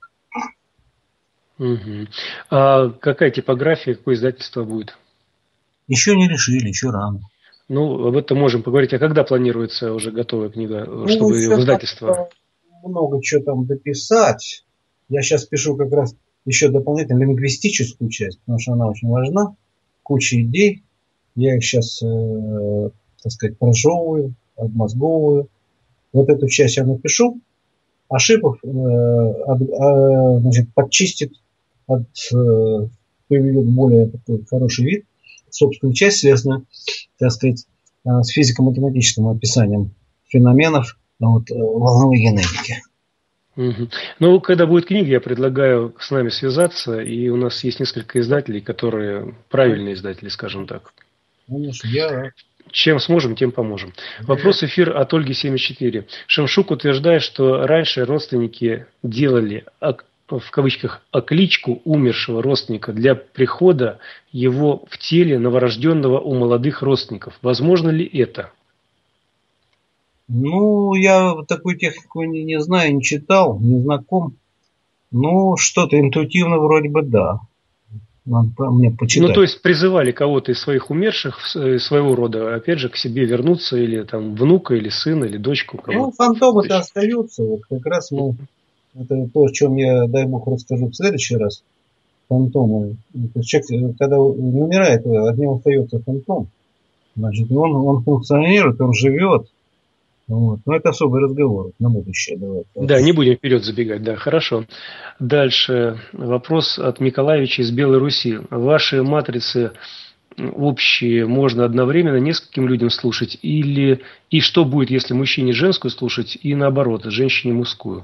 Угу. А какая типография, какое издательство будет? Еще не решили, еще рано. Ну, об этом можем поговорить. А когда планируется уже готовая книга, ну, чтобы в издательство? Много чего там дописать. Я сейчас пишу как раз еще дополнительно лингвистическую часть, потому что она очень важна. Куча идей. Я их сейчас, э, так сказать, прожевываю, обмозговываю. Вот эту часть я напишу, а Шипов э, от, э, значит, подчистит, от, э, приведет более такой хороший вид. Собственную часть, связанную, так сказать, э, с физико-математическим описанием феноменов вот, э, волновой генетики. Угу. Ну, когда будет книга, я предлагаю с нами связаться, и у нас есть несколько издателей, которые правильные издатели, скажем так. Конечно, я... Чем сможем, тем поможем. Вопрос эфир от Ольги семьдесят четыре. Шемшук утверждает, что раньше родственники делали, в кавычках, окличку умершего родственника для прихода его в теле новорожденного у молодых родственников. Возможно ли это? Ну, я такую технику не, не знаю, не читал, не знаком. Ну, что-то интуитивно вроде бы да. Надо мне почитать. Ну, то есть призывали кого-то из своих умерших, из своего рода, опять же, к себе вернуться, или там внука, или сына, или дочку. Ну, фантомы-то остаются. Вот как раз мы, это то, о чем я, дай бог, расскажу в следующий раз. Фантомы. Человек, когда умирает, от него остается фантом. Значит, он, он функционирует, он живет. Вот. Но это особый разговор на будущее. Давай. Да, не будем вперед забегать, да, хорошо. Дальше вопрос от Миколаевича из Белой Руси. Ваши матрицы общие можно одновременно нескольким людям слушать? Или и что будет, если мужчине женскую слушать и наоборот, женщине мужскую?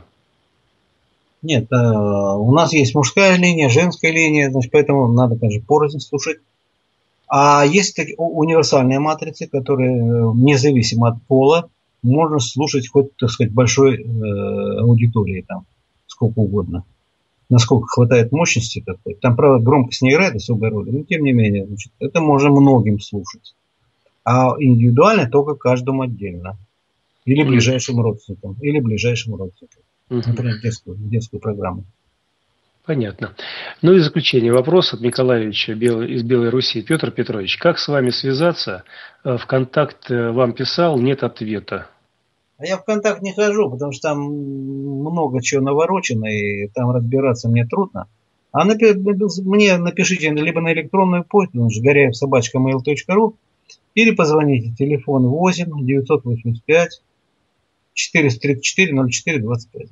Нет, у нас есть мужская линия, женская линия, значит, поэтому надо, конечно, порознь слушать. А есть такие универсальные матрицы, которые независимо от пола можно слушать хоть, так сказать, большой э, аудитории, там, сколько угодно. Насколько хватает мощности какой-то. Там, правда, громкость не играет особой роли, но тем не менее, значит, это можно многим слушать. А индивидуально только каждому отдельно. Или ближайшим родственникам. Или ближайшим родственникам. Mm-hmm. Например, детскую, детскую программу. Понятно. Ну и в заключение вопрос от Миколаевича из Белой Руси. Петр Петрович, как с вами связаться? ВКонтакт вам писал, нет ответа. А я в ВКонтакт не хожу, потому что там много чего наворочено, и там разбираться мне трудно. А напи- мне напишите либо на электронную почту, горяев собака мэйл точка ру, или позвоните, телефон восемь девятьсот восемьдесят пять четыреста тридцать четыре ноль четыре двадцать пять.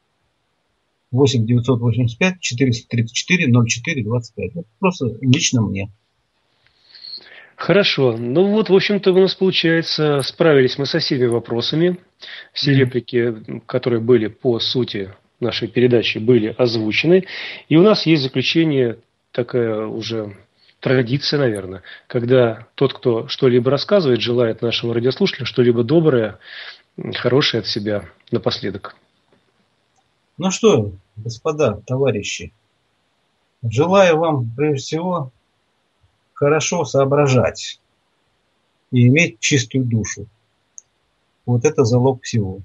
восемь девятьсот восемьдесят пять четыреста тридцать четыре ноль четыре двадцать пять. Это просто лично мне. Хорошо. Ну вот, в общем-то, у нас получается, справились мы со всеми вопросами. Все mm-hmm. реплики, которые были по сути нашей передачи, были озвучены. И у нас есть заключение, такая уже традиция, наверное, когда тот, кто что-либо рассказывает, желает нашему радиослушателю что-либо доброе, хорошее от себя напоследок. Ну что, господа, товарищи, желаю вам, прежде всего, хорошо соображать и иметь чистую душу. Вот это залог всего.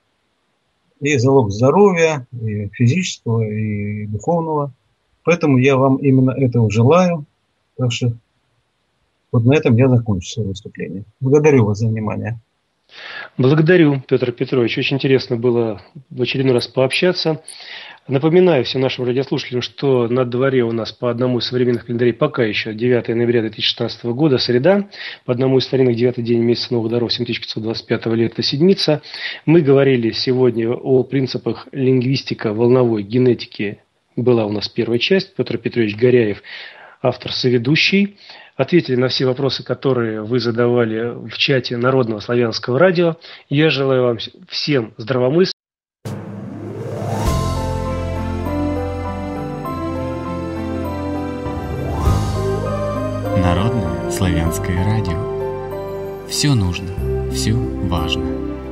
И залог здоровья, и физического, и духовного. Поэтому я вам именно этого желаю. Так что вот на этом я закончу свое выступление. Благодарю вас за внимание. Благодарю, Петр Петрович. Очень интересно было в очередной раз пообщаться. Напоминаю всем нашим радиослушателям, что на дворе у нас по одному из современных календарей пока еще девятое ноября две тысячи шестнадцатого года, среда. По одному из старинных девятый день месяца новых даров семь тысяч пятьсот двадцать пятого лета седмица. Мы говорили сегодня о принципах лингвистика-волновой генетики. Была у нас первая часть. Петр Петрович Горяев, автор-соведущий. Ответили на все вопросы, которые вы задавали в чате Народного славянского радио. Я желаю вам всем здравомыслия. Народное славянское радио. Все нужно, все важно.